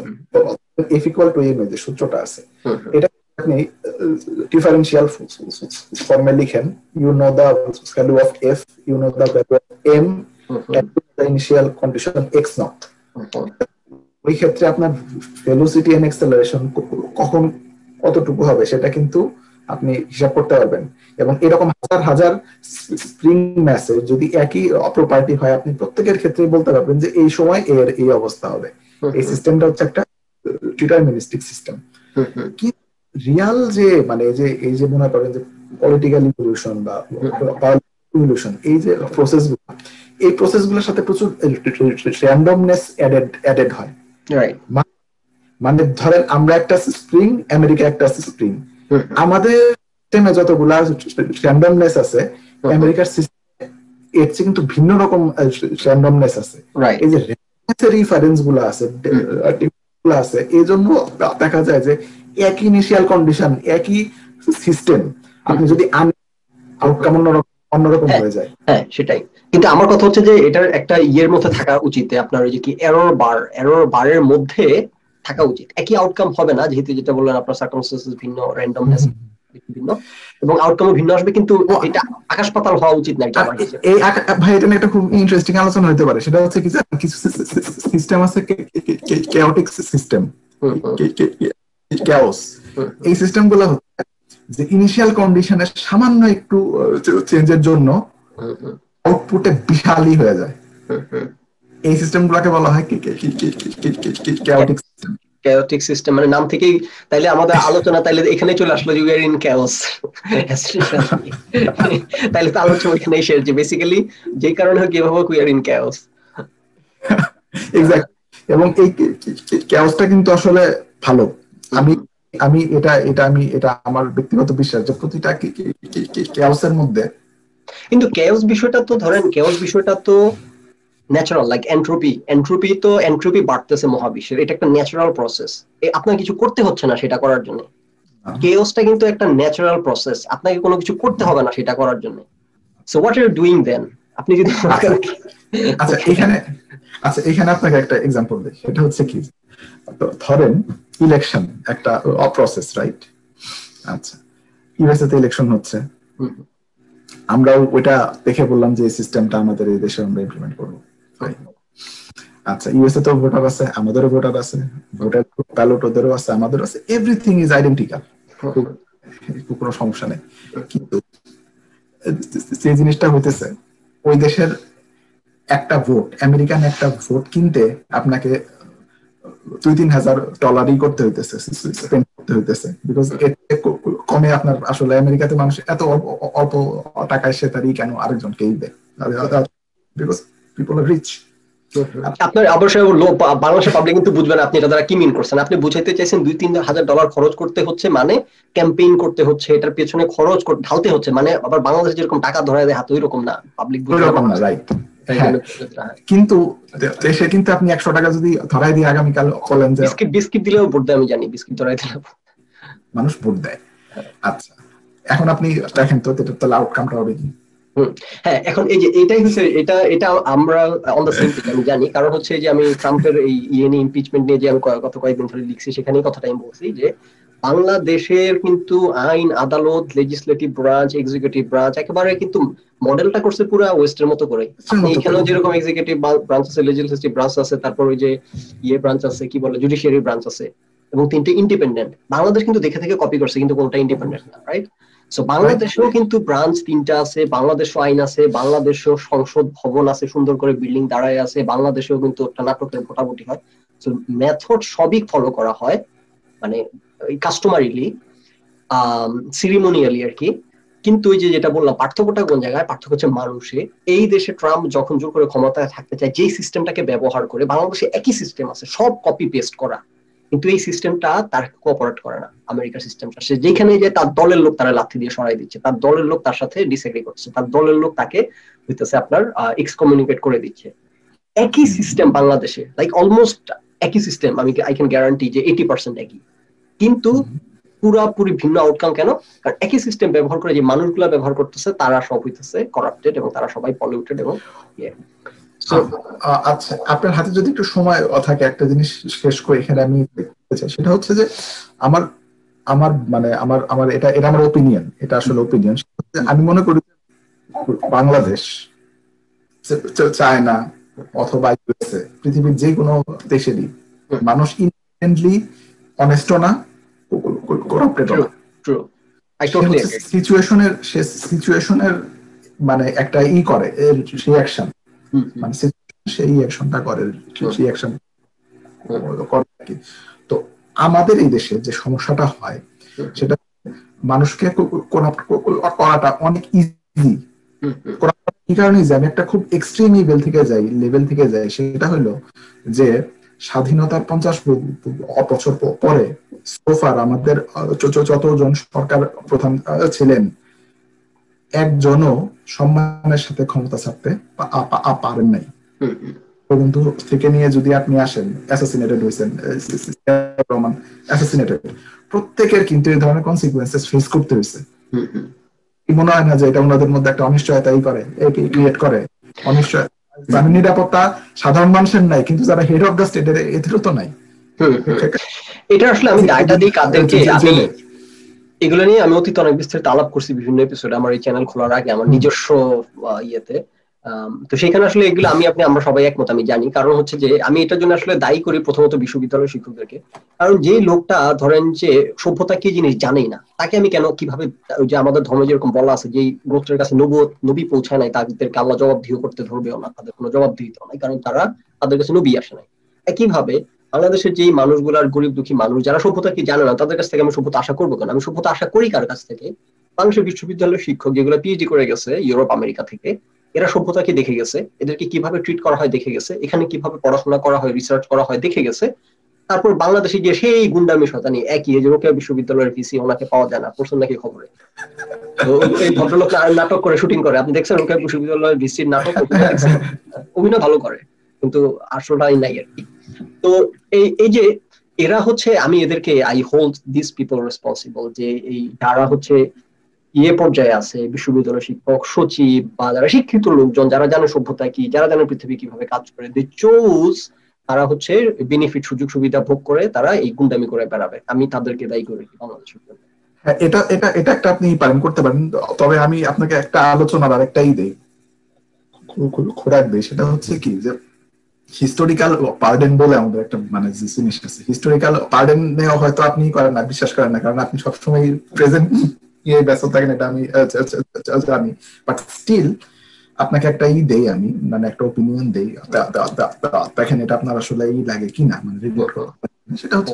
এফ ইকুয়াল টু এম এর যে সূত্রটা আছে, এটা আপনি ডিফারেন্সিয়াল ফর্মে লিখেন, you know the value of F, you know the value of M and the initial condition X naught. ওই ক্ষেত্রে আপনার ভেলোসিটি এন্ড অ্যাক্সেলারেশন কখন কতটুকু হবে সেটা কিন্তু আপনি হিসাব করতে পারবেন। এবং এরকম হাজার হাজার স্প্রিং ম্যাসে যদি একই প্রপার্টি হয়, আপনি প্রত্যেকের ক্ষেত্রে বলতে পারবেন যে এই সময় এর এই অবস্থা হবে। এই সিস্টেমটা হচ্ছে একটা ডিটারমিনিস্টিক সিস্টেম। কি রিয়াল যে মানে যে এই যে মনে করেন যে পলিটিক্যাল ইভলিউশন বা ইভলিউশন, এই যে প্রসেসগুলো, এই প্রসেসগুলোর সাথে প্রচুর র্যান্ডমনেস অ্যাডেড অ্যাডেড হয়। মানে ধরেন আমরা একটা স্প্রিং, আমেরিকা একটা স্প্রিং, আমাদের সিস্টেমে যতগুলা র্যান্ডমনেস আছে, আমেরিকার সিস্টেমে এর চেয়ে কিন্তু ভিন্ন রকম র্যান্ডমনেস আছে। এই যে র্যান্ডমনেসের রিফারেন্স গুলো আছে আছে এই জন্য দেখা যায় যে একই ইনিশিয়াল কন্ডিশন, একই সিস্টেম, আপনি যদি আউটকাম অন্যরকম অন্যরকম হয়ে যায়। হ্যাঁ সেটাই, কিন্তু আমার কথা হচ্ছে যে এটার একটা ইয়ের মধ্যে থাকা উচিত, আপনার ওই যে কি এরর বার, এরর বারের মধ্যে থাকা উচিত। একই আউটকাম হবে না, যেহেতু যেটা বললেন আপনার সার্কামস্টেন্সেস ভিন্ন, র্যান্ডমনেস ভিন্ন এবং আউটকামও ভিন্ন আসবে, কিন্তু এটা আকাশ পাতাল হওয়া উচিত না। এই ভাই এটা একটা খুব ইন্টারেস্টিং আলোচনা হতে পারে, সেটা হচ্ছে কি কিছু সিস্টেম আছে কেওটিক সিস্টেম, কেওস। এই সিস্টেমগুলো হচ্ছে যে ইনিশিয়াল কন্ডিশনের সামান্য একটু চেঞ্জের জন্য আউটপুটে বিশালই হয়ে যায়। এই সিস্টেমগুলোকে বলা হয় কেওটিক সিস্টেম। chaotic system মানে নাম থেকেই, তাইলে আমাদের আলোচনা তাইলে এখানে চলে আসলো যে we are in chaos। তাইলে তো আলোচনা এখানে এসে যে বেসিক্যালি যে কারণে হয় কিভাবে we are in chaos। Exactly, এবং এই chaosটা কিন্তু আসলে ভালো। আমি আমি এটা এটা আমি এটা আমার ব্যক্তিগত বিশ্বাস যে প্রতিটা chaosের মধ্যে, কিন্তু chaos বিষয়টা তো ধরেন chaos বিষয়টা তো ন্যাচারাল, লাইক এন্ট্রপি, এন্ট্রপি তো এন্ট্রপি বাড়তেছে মহাবিশ্বের, এটা একটা ন্যাচারাল প্রসেস, আপনার কিছু করতে হচ্ছে না সেটা করার জন্য। কেওসটা কিন্তু একটা ন্যাচারাল প্রসেস, আপনাকে কোনো কিছু করতে হবে না সেটা করার জন্য। So what are you doing then? আপনি যদি আচ্ছা এখানে আচ্ছা এখানে আপনাকে একটা এক্সাম্পল দেই, সেটা হচ্ছে কি, ধরেন ইলেকশন একটা প্রসেস, রাইট? আচ্ছা ইউএসএ তে ইলেকশন হচ্ছে, আমরা ওইটা দেখে বললাম যে এই সিস্টেমটা আমাদের এই দেশে আমরা ইমপ্লিমেন্ট করবো। আচ্ছা ইউএসএ তো ভোটার আছে, আমাদেরও ভোটার আছে, ভোটার ব্যালট ওদেরও আছে, আমাদেরও আছে, এভরিথিং ইজ আইডেন্টিক্যাল, কোনো সমস্যা নেই। কিন্তু যে জিনিসটা হইতেছে, ওই দেশের একটা ভোট, আমেরিকান একটা ভোট কিনতে আপনাকে দুই তিন হাজার ডলারই করতে হইতেছে, স্পেন্ড করতে হইতেছে, বিকজ কমে আপনার আসলে আমেরিকাতে মানুষ এত অল্প টাকায় সে তারই কেন আরেকজনকে দেয়, বিকজ পিপল আর রিচ। আপনার অবশ্যই বাংলাদেশের পাবলিক কিন্তু বুঝবেন আপনি এটা দ্বারা কি মিন করছেন। আপনি বুঝাইতে চাইছেন দুই তিন হাজার ডলার খরচ করতে হচ্ছে মানে ক্যাম্পেইন করতে হচ্ছে, এটার পেছনে খরচ ঢালতে হচ্ছে, মানে আবার বাংলাদেশে যেরকম টাকা ধরায় দেয় হাতে ওই রকম না, পাবলিক বুঝবে না, রাইট? কিন্তু দেশে কিন্তু আপনি একশো টাকা যদি ধরাই দিয়ে আগামীকাল বলেন যে বিস্কিট বিস্কিট দিলেও ভোট দেয়, আমি জানি বিস্কিট ধরাই দিলে মানুষ ভোট দেয়। আচ্ছা এখন আপনি দেখেন তো তাহলে আউটকামটা হবে কি? হ্যাঁ এখন এই যে এটাই হচ্ছে, এটা এটা আমরা অন দ্য সেম পেজ আমি জানি, কারণ হচ্ছে যে আমি ট্রাম্পের এই ইয়ে নিয়ে ইমপিচমেন্ট নিয়ে যে আমি গত কয়েকদিন ধরে লিখছি, সেখানেই কথাটা আমি বলছি যে বাংলাদেশের কিন্তু আইন, আদালত, লেজিসলেটিভ ব্রাঞ্চ, এক্সিকিউটিভ ব্রাঞ্চ একেবারে কিন্তু মডেলটা করছে পুরো ওয়েস্টের মতো করে। এখানেও যেরকম এক্সিকিউটিভ ব্রাঞ্চ আছে, লেজিসলেটিভ ব্রাঞ্চ আছে, তারপর ওই যে ইয়ে ব্রাঞ্চ আছে, কি বলে জুডিশিয়ারি ব্রাঞ্চ আছে, এবং তিনটে ইন্ডিপেন্ডেন্ট। বাংলাদেশ কিন্তু দেখে থেকে কপি করছে, কিন্তু কোনটা ইন্ডিপেন্ডেন্ট না, রাইট? সো বাংলাদেশেও কিন্তু ব্রাঞ্চ তিনটা আছে, বাংলাদেশও আইন আছে, বাংলাদেশেও সংসদ ভবন আছে, সুন্দর করে বিল্ডিং দাঁড়ায় আছে, বাংলাদেশেও কিন্তু একটা নাটকের ভোটাভুটি হয়। সো মেথড সবই ফলো করা হয়, মানে কাস্টমারিলি, সিরিমোনিয়ালি আর কি। কিন্তু ওই যে যেটা বললাম পার্থক্যটা কোন জায়গায়, পার্থক্য হচ্ছে মানুষে। এই দেশে ট্রাম্প যখন জোর করে ক্ষমতায় থাকতে চায়, যেই সিস্টেমটাকে ব্যবহার করে, বাংলাদেশে একই সিস্টেম আছে, সব কপি পেস্ট করা, কিন্তু এই সিস্টেমটা তার কোঅপারেট করে না। আমেরিকার সিস্টেমটা, সে যেখানে যে তার দলের লোক তারা লাথি দিয়ে সরাই দিচ্ছে, তার দলের লোক তার সাথে ডিসএগ্রি করছে, তার দলের লোক তাকে হইতেছে আপনার এক্সকমিউনিকেট করে দিচ্ছে। একই সিস্টেম বাংলাদেশে, লাইক অলমোস্ট একই সিস্টেম, আমি আই ক্যান গ্যারান্টি যে এইটি পার্সেন্ট একই, কিন্তু পুরাপুরি ভিন্ন আউটকাম। কেন? কারণ একই সিস্টেম ব্যবহার করে যে মানুষগুলা ব্যবহার করতেছে তারা সব হইতেছে করাপ্টেড এবং তারা সবাই পলিউটেড এবং আচ্ছা, আপনার হাতে যদি একটু সময় থাকে একটা জিনিস শেষ করে এখানে আমি দেখতে চাই, সেটা হচ্ছে যে আমার আমার মানে আমার আমার এটা এটা আমার ওপিনিয়ন, এটা আসলে ওপিনিয়ন। আমি মনে করি বাংলাদেশ, চায়না অথবা ইউএসএ, পৃথিবীর যে কোনো দেশেরই মানুষ ইনহেরেন্টলি অনেস্ট না, করাপ্টেড না। সিচুয়েশনের সিচুয়েশনের মানে একটা ই করে রিঅ্যাকশন, মানে সেই অ্যাকশনটা করে, সেই অ্যাকশন করে আর কি। তো আমাদের এই দেশে যে সমস্যাটা হয় সেটা মানুষকে করাটা অনেক ইজি। এই কারণে যে আমি একটা খুব এক্সট্রিম লেভেল থেকে যাই লেভেল থেকে যাই সেটা হলো যে স্বাধীনতার পঞ্চাশ বছর পরে সোফার আমাদের যতজন সরকার প্রধান ছিলেন একজনও সম্মানের সাথে ক্ষমতা ছাড়তে পারেন নাই। বন্ধু থেকে নিয়ে যদি আপনি আসেন, অ্যাসাসিনেটেড হয়েছেন, রহমান অ্যাসাসিনেটেড, প্রত্যেকের কিন্তু এই ধরনের কনসিকুয়েন্সেস ফেস করতে হয়েছে। মনে হয় না যে এটা ওনাদের মধ্যে একটা অনিশ্চয়তাই করে, ক্রিয়েট করে অনিশ্চয়তা? মানে নিরাপত্তা সাধারণ মানুষের নাই, কিন্তু যারা হেড অফ দ্য স্টেটের এদেরও তো নাই। এটা আসলে আমি ডাটা দিই কাদেরকে, আমি এগুলো নিয়ে আমি অতীত অনেক বিস্তারিত আলাপ করছি বিভিন্ন এপিসোডে, আমার এই চ্যানেল খোলার আগে আমার নিজস্ব ইয়েতে। তো সেখানে আসলে এগুলো আমি আপনি আমরা সবাই একমত, আমি জানি। কারণ হচ্ছে যে আমি এটার জন্য আসলে দায়ী করি প্রথমত বিশ্ববিদ্যালয়ের শিক্ষকদেরকে। কারণ যে লোকটা ধরেন যে সভ্যতা কি জিনিস জানেই না, তাকে আমি কেন কিভাবে, যে আমাদের ধর্মে যেরকম বলা আছে যে গোত্রের কাছে নবী পৌঁছায় নাই তাদেরকে আল্লাহ জবাবদিহি করতে ধরবেও না, তাদের কোনো জবাবদিহিও নাই, কারণ তারা তাদের কাছে নবী আসে নাই। একইভাবে বাংলাদেশের যেই মানুষগুলার গরিব দুঃখী মানুষ যারা সভ্যতা কি জানে না, তাদের কাছ থেকে আমি সভ্যতা আশা করবো কেন? আমি সভ্যতা আশা করি কার কাছ থেকে? বাংলাদেশের বিশ্ববিদ্যালয়ের শিক্ষক যেগুলো পিএইচডি করে গেছে ইউরোপ আমেরিকা থেকে, এরা সভ্যতাকে দেখে গেছে, এদেরকে কিভাবে ট্রিট করা হয় দেখে গেছে, এখানে কিভাবে পড়াশোনা করা হয়, রিসার্চ করা হয় দেখে গেছে। তারপর বাংলাদেশে গিয়ে সেই গুন্ডামি শয়তানি একই, যে রোকেয়া বিশ্ববিদ্যালয়ের ভিসি, ওনাকে পাওয়া যায় না, পড়ছেন নাকি খবরে? তো এই ভদ্রলোক নাটক করে শুটিং করে, আপনি দেখছেন রোকেয়া বিশ্ববিদ্যালয়ের ভিসির নাটক? অভিনয় ভালো করে কিন্তু আসলটাই নাই আর কি। তো এই এই যে এরা হচ্ছে, আমি এদেরকে I hold this people responsible, যে এই যারা হচ্ছে ইয়ে পর্যায়ে আছে, বিশ্ববিদ্যালয় শিক্ষক, সচিব, বা যারা শিক্ষিত লোকজন, যারা জানে সভ্যতা কি, যারা জানে পৃথিবী কিভাবে কাজ করে, দে চুজ, তারা হচ্ছে বেনিফিট সুযোগ সুবিধা ভোগ করে তারা এই গুন্ডামি করে বেড়াবে। আমি তাদেরকে দায়ী করি বাংলাদেশের জন্য। হ্যাঁ, এটা এটা এটা একটা আপনি পালন করতে পারেন। তবে আমি আপনাকে একটা আলোচনার আর একটাই দেই, খোরাক দেই, সেটা হচ্ছে কি যে হিস্টোরিক্যাল পার্ডেন বলে আমাদের একটা মানে জিনিস আছে। হিস্টোরিক্যাল পার্ডেন নেওয়া হয়তো আপনি করেন না, বিশ্বাস করেন না, কারণ আপনি সবসময় প্রেজেন্ট নিয়ে ব্যস্ত থাকেন, এটা আমি জানি। বাট স্টিল আপনাকে একটা ই দেই, আমি মানে একটা ওপিনিয়ন দেই, দেখেন এটা আপনার আসলে ই লাগে কিনা, মানে রিপোর্ট করা। সেটা হচ্ছে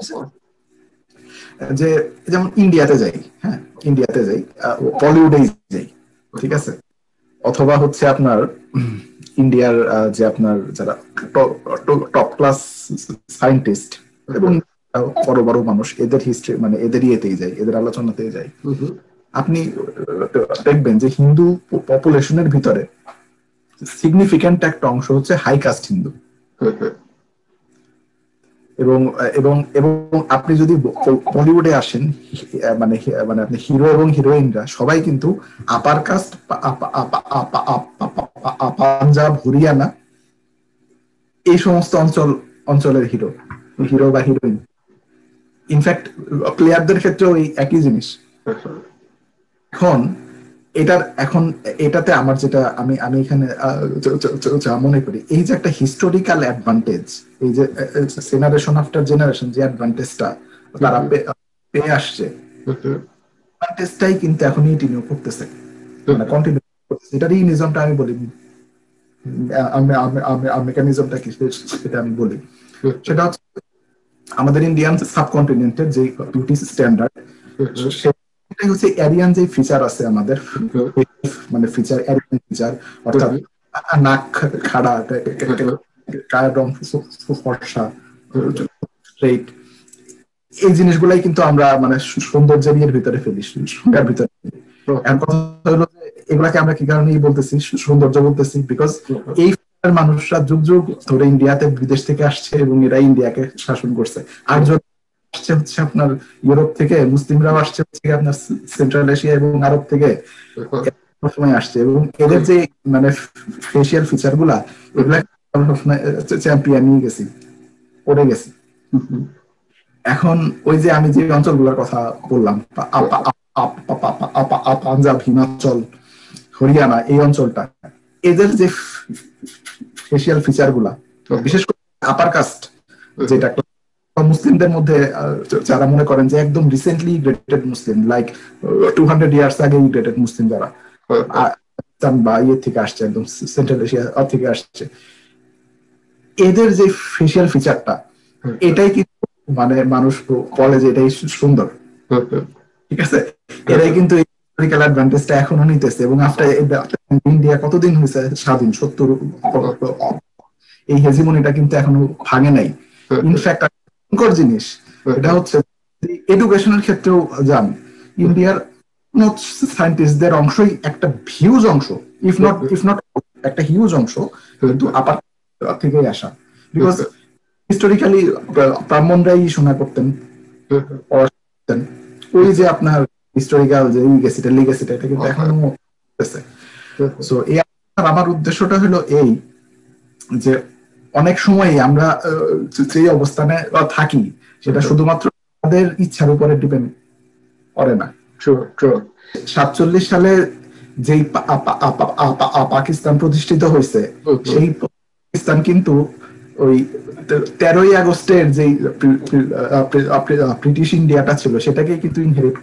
যে যেমন ইন্ডিয়াতে যাই, হ্যাঁ ইন্ডিয়াতে যাই, বলিউডে যাই, ঠিক আছে, অথবা হচ্ছে আপনার ইন্ডিয়ার যে আপনার যারা টপ ক্লাস সায়েন্টিস্ট এবং বড় বড় মানুষ, এদের হিস্ট্রি মানে এদের ইয়েতেই যাই, এদের আলোচনাতেই যাই, আপনি দেখবেন যে হিন্দু পপুলেশনের ভিতরে সিগনিফিক্যান্ট একটা অংশ হচ্ছে হাই কাস্ট হিন্দু। এবং এবং এবং আপনি যদি বলিউডে আসেন, মানে মানে আপনি হিরো এবং হিরোইনরা সবাই কিন্তু আপার কাস্ট, পাঞ্জাব, হরিয়ানা, এই সমস্ত অঞ্চল অঞ্চলের হিরো হিরো বা হিরোইন। ইনফ্যাক্ট প্লেয়ারদের ক্ষেত্রেও এই একই জিনিস। এখন এটার এখন এটাতে আমার যেটা আমি আমি এখানে যা মনে করি, এই যে একটা হিস্টোরিক্যাল অ্যাডভান্টেজ, এই যে জেনারেশন আফটার জেনারেশন যে অ্যাডভান্টেজটা তারা পেয়ে আসছে, অ্যাডভান্টেজটাই কিন্তু এখন কন্টিনিউ করতেছে, মানে কন্টিনিউ করতেছে। এটারই নিজামটা আমি বলি, মেকানিজমটা কি সেটা আমি বলি। সেটা হচ্ছে আমাদের ইন্ডিয়ান সাবকন্টিনেন্টের যে বিউটি স্ট্যান্ডার্ড, এটাই হচ্ছে এরিয়ান যে ফিচার আছে আমাদের, মানে ফিচার এরিয়ান ফিচার, অর্থাৎ নাক খাড়া, গায়ের রং ফর্সা, এই জিনিসগুলাই কিন্তু আমরা মানে সৌন্দর্যের ভিতরে ফেলি, সংজ্ঞার ভিতরে। এখন কথা হলো যে এগুলাকে আমরা কি কারণে বলতেছি সৌন্দর্য বলতেছি, বিকজ এই মানুষরা যুগ যুগ ধরে ইন্ডিয়াতে বিদেশ থেকে আসছে এবং এরা ইন্ডিয়াকে শাসন করছে। আর আসছে হচ্ছে আপনার ইউরোপ থেকে, মুসলিমরাও আসছে হচ্ছে আপনার সেন্ট্রাল এশিয়া এবং আরব থেকে সময় আসছে, এবং এদের যে মানে ফেসিয়াল ফিচার গুলা এগুলা চ্যাম্পিয়ন নিয়ে গেছি, পড়ে গেছি। এখন ওই যে আমি যে অঞ্চলগুলোর কথা বললাম, পাঞ্জাব, হিমাচল, হরিয়ানা, এই অঞ্চলটা, এদের যে ফেসিয়াল ফিচার গুলা, বিশেষ করে আপার কাস্ট, যেটা মুসলিমদের মধ্যে যারা মনে করেন যে একদম রিসেন্টলি গ্রেটেড Muslim, like two hundred years আগে গ্রেটেড মুসলিম যারা বা ইয়ে থেকে আসছে, একদম সেন্ট্রাল এশিয়া থেকে আসছে, এদের যে ফেসিয়াল ফিচারটা, এটাই কিন্তু মানে মানুষ বলে যে এটাই সুন্দর, ঠিক আছে? এরাই কিন্তু হিস্টোরিক্যাল অ্যাডভান্টেজটা এখনো নিতেছে। এবং আফটার ইন্ডিয়া কতদিন হয়েছে স্বাধীন, সত্তর, এই হেজিমনিটা কিন্তু এখনো ভাঙে নাই। ইনফ্যাক্ট জিনিস এটা হচ্ছে এডুকেশনের ক্ষেত্রেও যান, ইন্ডিয়ার সায়েন্টিস্টদের অংশই একটা হিউজ অংশ, ইফ নট ইফ নট একটা হিউজ অংশ কিন্তু আপার থেকে আসা। বিকজ হিস্টোরিক্যালি ব্রাহ্মণরাই শোনা করতেন, পড়াতেন, ওই যে আপনার হিস্টোরিক্যাল যে লিগেসিটা লিগেসিটা এটা কিন্তু এখনো আছে। সো এই আমার উদ্দেশ্যটা হলো এই যে অনেক সময় আমরা যে অবস্থানে থাকি সেটা শুধুমাত্র আমাদের ইচ্ছার উপরে ডিপেন্ড করে না। সাতচল্লিশ সালে যেই পাকিস্তান প্রতিষ্ঠিত হয়েছে, সেই পাকিস্তান কিন্তু ওই তেরোই আগস্টের যে ব্রিটিশ ইন্ডিয়াটা ছিল সেটাকে কিন্তু ইনহেরিট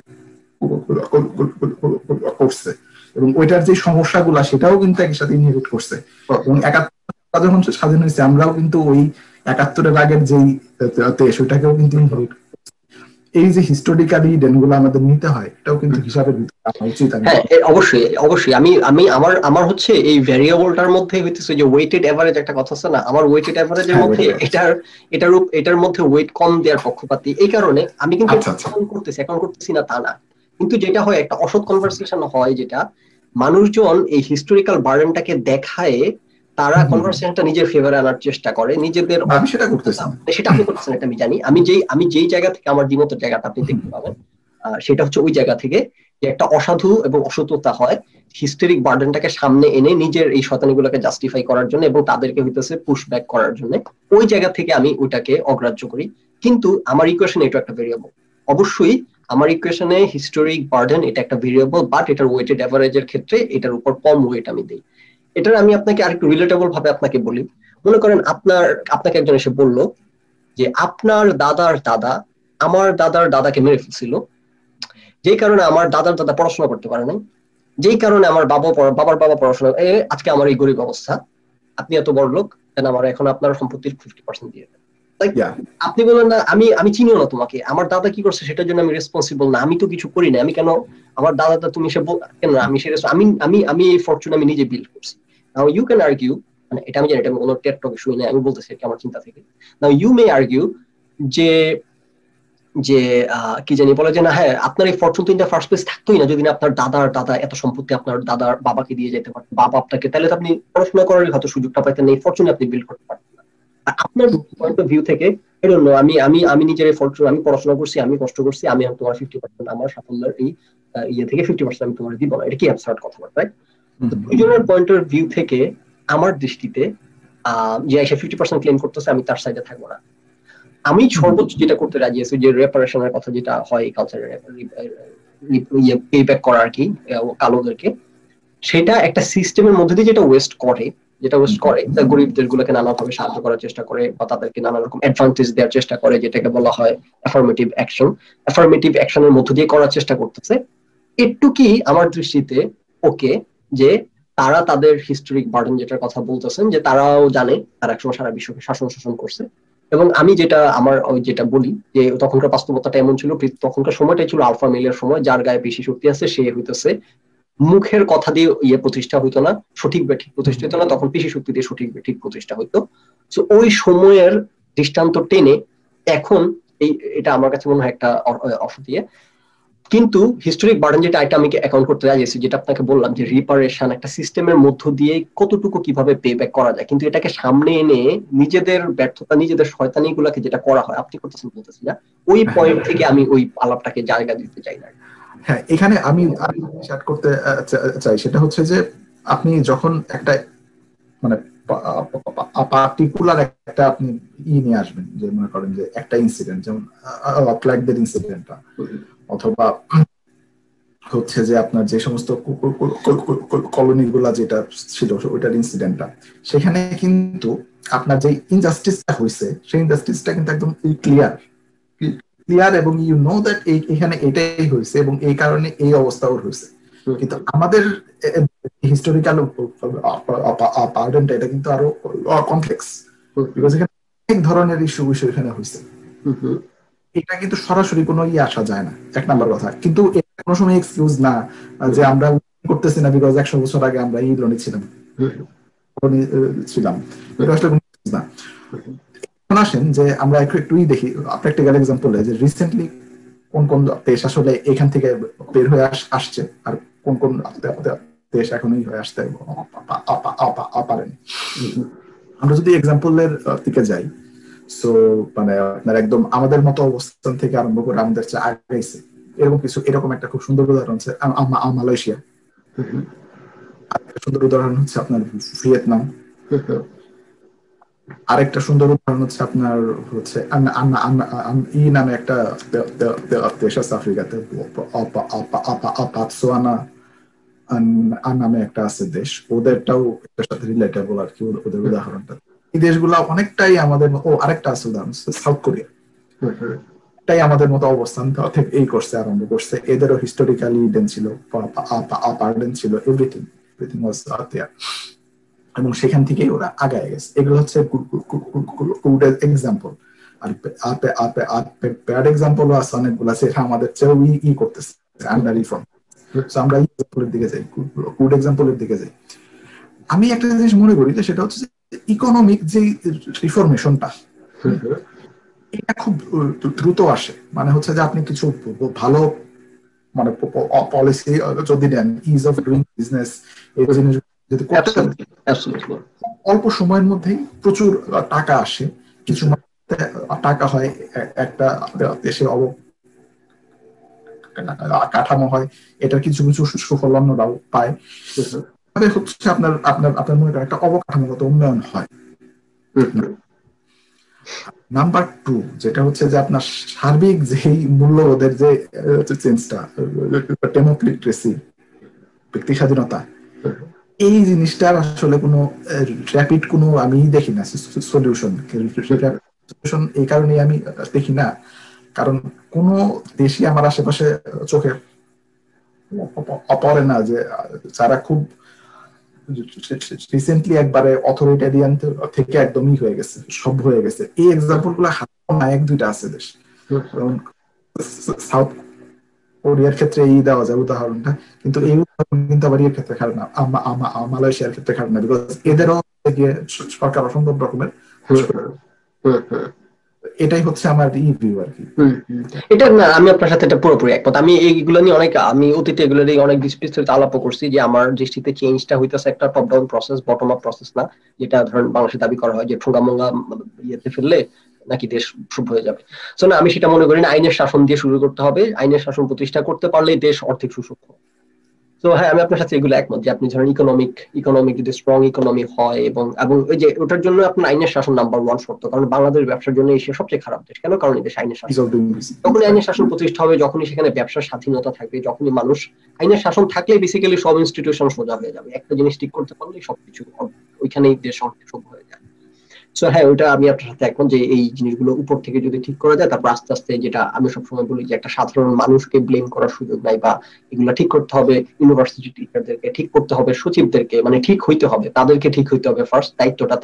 করছে, এবং ওইটার যে সমস্যাগুলা সেটাও কিন্তু একই সাথে ইনহেরিট করছে। এবং একাত্তর যখন স্বাধীন হয়েছে আমরাও কিন্তু ওই একাত্তরের আগের যেই দেশ ওইটাকেও কিন্তু ইনহেরিট। এই যে হিস্টোরিক্যালি ডেনগুলো আমাদের নিতে হয়, এটাও কিন্তু হিসাবে উচিত। হ্যাঁ, অবশ্যই অবশ্যই। আমি আমি আমার আমার হচ্ছে এই ভ্যারিয়েবলটার মধ্যে হইতেছে যে ওয়েটেড এভারেজ একটা কথা আছে না, আমার ওয়েটেড এভারেজের মধ্যে এটার এটার এটার মধ্যে ওয়েট কম দেওয়ার পক্ষপাতী। এই কারণে আমি কিন্তু অ্যাকাউন্ট করতেছি অ্যাকাউন্ট করতেছি না তা না, কিন্তু যেটা হয় একটা অসৎ কনভারসেশন হয়, যেটা মানুষজন এই হিস্টোরিক্যাল বার্ডেনটাকে দেখায়, তারা কনভারসেশনটা নিজের ফেভারে আনার চেষ্টা করে, নিজেদের। আমি সেটা করতেছি, সেটা আপনি করতেছেন, এটা আমি জানি। আমি যেই আমি যেই জায়গা থেকে আমার দ্বিমতের জায়গাটা আপনি দেখতে পাবেন, সেটা হচ্ছে ওই জায়গা থেকে যে একটা অসাধু এবং অসততা হয় হিস্টোরিক বার্ডেনটাকে সামনে এনে নিজের এই শয়তানিগুলোকে জাস্টিফাই করার জন্য এবং তাদেরকে হইতেছে পুশ ব্যাক করার জন্য। ওই জায়গা থেকে আমি ওইটাকে অগ্রাহ্য করি। কিন্তু আমার ইকুয়েশনে এটা একটা ভেরিয়েবল, অবশ্যই আমার ইকুয়েশনে হিস্টোরিক বার্ডেন এটা একটা ভেরিয়েবল, বাট এটার ওয়েটেড এভারেজের ক্ষেত্রে এটার উপর কম ওয়েট আমি দিই। এটার আমি আপনাকে আরেকটু রিলেটেবল ভাবে আপনাকে বলি। মনে করেন আপনার আপনাকে একজন এসে বলল যে আপনার দাদার দাদা আমার দাদার দাদাকে মেরে ফেলছিল, যেই কারণে আমার দাদার দাদা পড়াশোনা করতে পারে নাই, যেই কারণে আমার বাবা বাবার বাবা পড়াশোনা, আজকে আমার এই গরিব অবস্থা, আপনি এত বড় লোক, কেন আমার এখন আপনার সম্পত্তির ফিফটি পার্সেন্ট দিয়ে দেন। আপনি বলেন না আমি আমি চিনিও না তোমাকে, আমার দাদা কি করছে সেটার জন্য আমি রেসপন্সিবল না, আমি তো কিছু করি না, আমি কেন আমার দাদাটা তুমি সে কেন আমি সে আমি আমি আমি এই ফরচুন আমি নিজে বিল্ড করছি। নাও ইউ ক্যান আর্গিউ, মানে এটা আমি জানি এটা আমি কোনো টেড টকে শুনি না, আমি বলতেছি আমার চিন্তা থেকে। নাও ইউ মে আর্গিউ যে যে কি জানি বলে যে না হ্যাঁ আপনার এই ফরচুন তো ইন দ্য ফার্স্ট প্লেস থাকতোই না যদি না আপনার দাদার দাদা এত সম্পত্তি আপনার দাদার বাবাকে দিয়ে যেতে পারতেন, বাবা আপনাকে, তাহলে তো আপনি পড়াশোনা করার হয়তো সুযোগটা পাইতেন না, এই ফরচুন আপনি বিল্ড করতে পারতেন না। আর আপনার পয়েন্ট অফ ভিউ থেকে আই ডোন্ট নো, আমি আমি আমি নিজের এই ফরচুন আমি পড়াশোনা করছি, আমি কষ্ট করছি, আমি তোমার ফিফটি পার্সেন্ট আমার সাফল্যের এই ইয়ে থেকে ফিফটি পার্সেন্ট আমি তোমার দিব না, এটা কি অ্যাবসার্ড কথাবার্তা, রাইট? দুজনের পয়েন্ট অফ ভিউ থেকে আমার দৃষ্টিতে আহ যে এসে ফিফটি পার্সেন্ট ক্লেম করতেছে আমি তার সাইডে থাকবো না। আমি সর্বোচ্চ যেটা করতে রাজি আছি যে রেপারেশনের কথা যেটা হয় কালচারের পে ব্যাক করা আর কি কালোদেরকে, সেটা একটা সিস্টেমের মধ্যে দিয়ে যেটা ওয়েস্ট করে যেটা ওয়েস্ট করে গরিবদের গুলোকে নানাভাবে সাহায্য করার চেষ্টা করে বা তাদেরকে নানা রকম অ্যাডভান্টেজ দেওয়ার চেষ্টা করে, যেটাকে বলা হয় অ্যাফার্মেটিভ অ্যাকশন। অ্যাফার্মেটিভ অ্যাকশনের মধ্য দিয়ে করার চেষ্টা করতেছে। একটু কি আমার দৃষ্টিতে ওকে যে তারা তাদের হিস্টোরিক বার্ডেন যেটার কথা বলতেছেন যে তারাও জানে তারা একসময় সারা বিশ্বকে শাসন শাসন করছে এবং আমি যেটা আমার ওই যেটা বলি যে তখনকার বাস্তবতাটা এমন ছিল, তখনকার সময়টাই ছিল আলফা মেলের সময়, যার গায়ে বেশি শক্তি আছে সে হইতেছে, মুখের কথা দিয়ে ইয়ে প্রতিষ্ঠা হইতো না, সঠিক ব্যাঠিক প্রতিষ্ঠা হইতো না, তখন পেশি শক্তি দিয়ে সঠিক ব্যাঠিক প্রতিষ্ঠা হইতো। তো ওই সময়ের দৃষ্টান্ত টেনে এখন এই এটা আমার কাছে মনে হয় একটা অর্থ দিয়ে, কিন্তু হিস্টোরিক বার্ডেন যেটা এটা আমি অ্যাকাউন্ট করতে যাচ্ছি, যেটা আপনাকে বললাম যে রিপারেশন একটা সিস্টেমের মধ্য দিয়ে কতটুকু কিভাবে পে ব্যাক করা যায়, কিন্তু এটাকে সামনে এনে নিজেদের ব্যর্থতা নিজেদের শয়তানি গুলাকে যেটা করা হয় আপনি করতেছেন বলতেছি না, ওই পয়েন্ট থেকে আমি ওই আলাপটাকে জায়গা দিতে চাই না। হ্যাঁ, এখানে আমি শেয়ার করতে চাই সেটা হচ্ছে যে আপনি যখন একটা মানে পার্টিকুলার একটা আপনি ই নিয়ে আসবেন, যে মনে করেন যে একটা ইনসিডেন্ট যেমন ফ্ল্যাগদের ইনসিডেন্টটা, অথবা হচ্ছে যে আপনার যে সমস্ত কলোনি গুলা যেটা ছিল ওইটার ইনসিডেন্টটা, সেখানে কিন্তু আপনার যে ইনজাস্টিসটা হয়েছে সেই ইনজাস্টিসটা কিন্তু একদম ক্লিয়ার ক্লিয়ার এবং ইউ নো দ্যাট এখানে এটাই হয়েছে এবং এই কারণে এই অবস্থা ওর হয়েছে। কিন্তু আমাদের হিস্টোরিক্যাল পার্ডেনটা এটা কিন্তু আরো কমপ্লেক্স, বিকজ এখানে অনেক ধরনের ইস্যু বিষয় এখানে হয়েছে, এটা কিন্তু সরাসরি কোনো ইয়ে আসা যায় না, এক নাম্বার কথা। কিন্তু কোনো সময় এক্সকিউজ না যে আমরা করতেছি না বিকজ একশো বছর আগে আমরা এই লোনে ছিলাম ছিলাম এটা আসলে কোনো এক্সকিউজ না। এখন আসেন যে আমরা একটু একটুই দেখি প্র্যাকটিক্যাল এক্সাম্পলে যে রিসেন্টলি কোন কোন দেশ আসলে এখান থেকে বের হয়ে আসছে আর কোন কোন দেশ এখনই হয়ে আসতে পারেনি। আমরা যদি এক্সাম্পলের দিকে যাই, সো মানে আপনার একদম আমাদের মতো অবস্থান থেকে আরম্ভ করে আমাদের চেয়ে আগাইছে এরকম কিছু, এরকম একটা খুব সুন্দর উদাহরণ হচ্ছে মালয়েশিয়া, আরেকটা সুন্দর উদাহরণ হচ্ছে আপনার ভিয়েতনাম, আরেকটা সুন্দর উদাহরণ হচ্ছে আপনার হচ্ছে ই নামে একটা দেশ আছে আফ্রিকাতে, পাতসোয়ানা নামে একটা আছে দেশ, ওদেরটাও এটার সাথে রিলেটেবল আর কি ওদের উদাহরণটা। এই দেশগুলা অনেকটাই আমাদের মতো, ও আরেকটা আছে উদাহরণ সাউথ কোরিয়া, তাই আমাদের মতো অবস্থান থেকে এই করছে আরম্ভ করছে, এদেরও হিস্টোরিক্যালি ইডেন ছিল, পার্ডেন ছিল, এভরিথিং এভরিথিং ওয়াজ দেয়ার, এবং সেখান থেকেই ওরা আগায় গেছে। এগুলো হচ্ছে গুড এক্সাম্পল। আর ব্যাড এক্সাম্পলও আছে অনেকগুলো, সেটা আমাদের চেয়েও ই করতেছে আন্ডার রিফর্ম। আমরা এই এক্সাম্পলের দিকে যাই, গুড এক্সাম্পলের দিকে যাই। আমি একটা জিনিস মনে করি যে সেটা হচ্ছে ইকোনমিক যে রিফরমেশনটা এটা খুব দ্রুত আসে, মানে হচ্ছে যে আপনি কিছু ভালো মানে পলিসি যদি নেন, ইজ অফ ডুইং বিজনেস, এই জিনিস যদি অল্প সময়ের মধ্যেই প্রচুর টাকা আসে, কিছু টাকা হয়, একটা দেশে অব কাঠামো হয়, এটার কিছু কিছু সুফল অন্যরাও পায়, হচ্ছে আপনার আপনার আপনার মনে করেন একটা অবকাঠামোগত উন্নয়ন হয়। নাম্বার টু যেটা হচ্ছে যে আপনার সার্বিক যেই মূল্যবোধের যে চেঞ্জটা, ডেমোক্রেসি, ব্যক্তি স্বাধীনতা, এই জিনিসটার আসলে কোনো র্যাপিড কোনো আমি দেখি না সলিউশন। সলিউশন এই কারণে আমি দেখি না কারণ কোন দেশই আমার আশেপাশে চোখে পড়ে না যে যারা খুব রিসেন্টলি একবারে অথরিটেরিয়ান থেকে একদমই হয়ে গেছে, সব হয়ে গেছে। এই এক্সাম্পল গুলো না এক দুইটা আছে দেশ, সাউথ কোরিয়ার ক্ষেত্রে এই দেওয়া যায় উদাহরণটা, কিন্তু এই উদাহরণ কিন্তু আবার এর ক্ষেত্রে খারাপ না, মালয়েশিয়ার ক্ষেত্রে খারাপ না, বিকজ এদেরও সরকার অসম্ভব রকমের। এটাই হচ্ছে আমার রিভিউ আর কি। এটা না, আমি আপনার সাথে এটা পুরোপুরি একমত। আমি এইগুলো নিয়ে অনেক আমি অতীতে এগুলো নিয়ে অনেক বিস্তারিত আলাপ করছি যে আমার দৃষ্টিতে চেঞ্জটা হইতেছে একটা top down process, bottom up process না, যেটা ধরেন বাংলাদেশে দাবি করা হয় যে ঠোঙ্গা মঙ্গা ইয়েতে ফেললে নাকি দেশ শুভ হয়ে যাবে। সো না, আমি সেটা মনে করি না। আইনের শাসন দিয়ে শুরু করতে হবে, আইনের শাসন প্রতিষ্ঠা করতে পারলেই দেশ অর্ধেক সুসূক্ষ্ম। তো হ্যাঁ, আমি আপনার সাথে এগুলো একমত যে আপনি ধরেন ইকোনমিক ইকোনমিক যদি স্ট্রং ইকোনমি হয় এবং এবং ওই যে ওটার জন্য আপনার আইনের শাসন নাম্বার ওয়ান শর্ত, কারণ বাংলাদেশ ব্যবসার জন্য এশিয়া সবচেয়ে খারাপ দেশ। কেন? কারণ দেশ আইনের শাসন, যখনই আইনের শাসন প্রতিষ্ঠা হবে, যখনই সেখানে ব্যবসার স্বাধীনতা থাকবে, যখনই মানুষ আইনের শাসন থাকলে বেসিক্যালি সব ইনস্টিটিউশন সোজা হয়ে যাবে। একটা জিনিস ঠিক করতে পারলে সবকিছু ওইখানেই দেশ অর্ধেক সভ্য হয়ে যায়। সো হ্যাঁ, ওইটা আমি আপনার সাথে একমত যে এই জিনিসগুলো উপর থেকে যদি ঠিক করা যায়, তারপর আস্তে আস্তে, যেটা আমি সবসময় বলি যে একটা সাধারণ মানুষকে ব্লেম করার সুযোগ নাই, বা এগুলো ঠিক করতে হবে ইউনিভার্সিটি টিচারদেরকে, ঠিক করতে হবে সচিবদেরকে, মানে ঠিক হইতে হবে, তাদেরকে ঠিক হইতে হবে ফার্স্ট, দায়িত্বটা তাদের।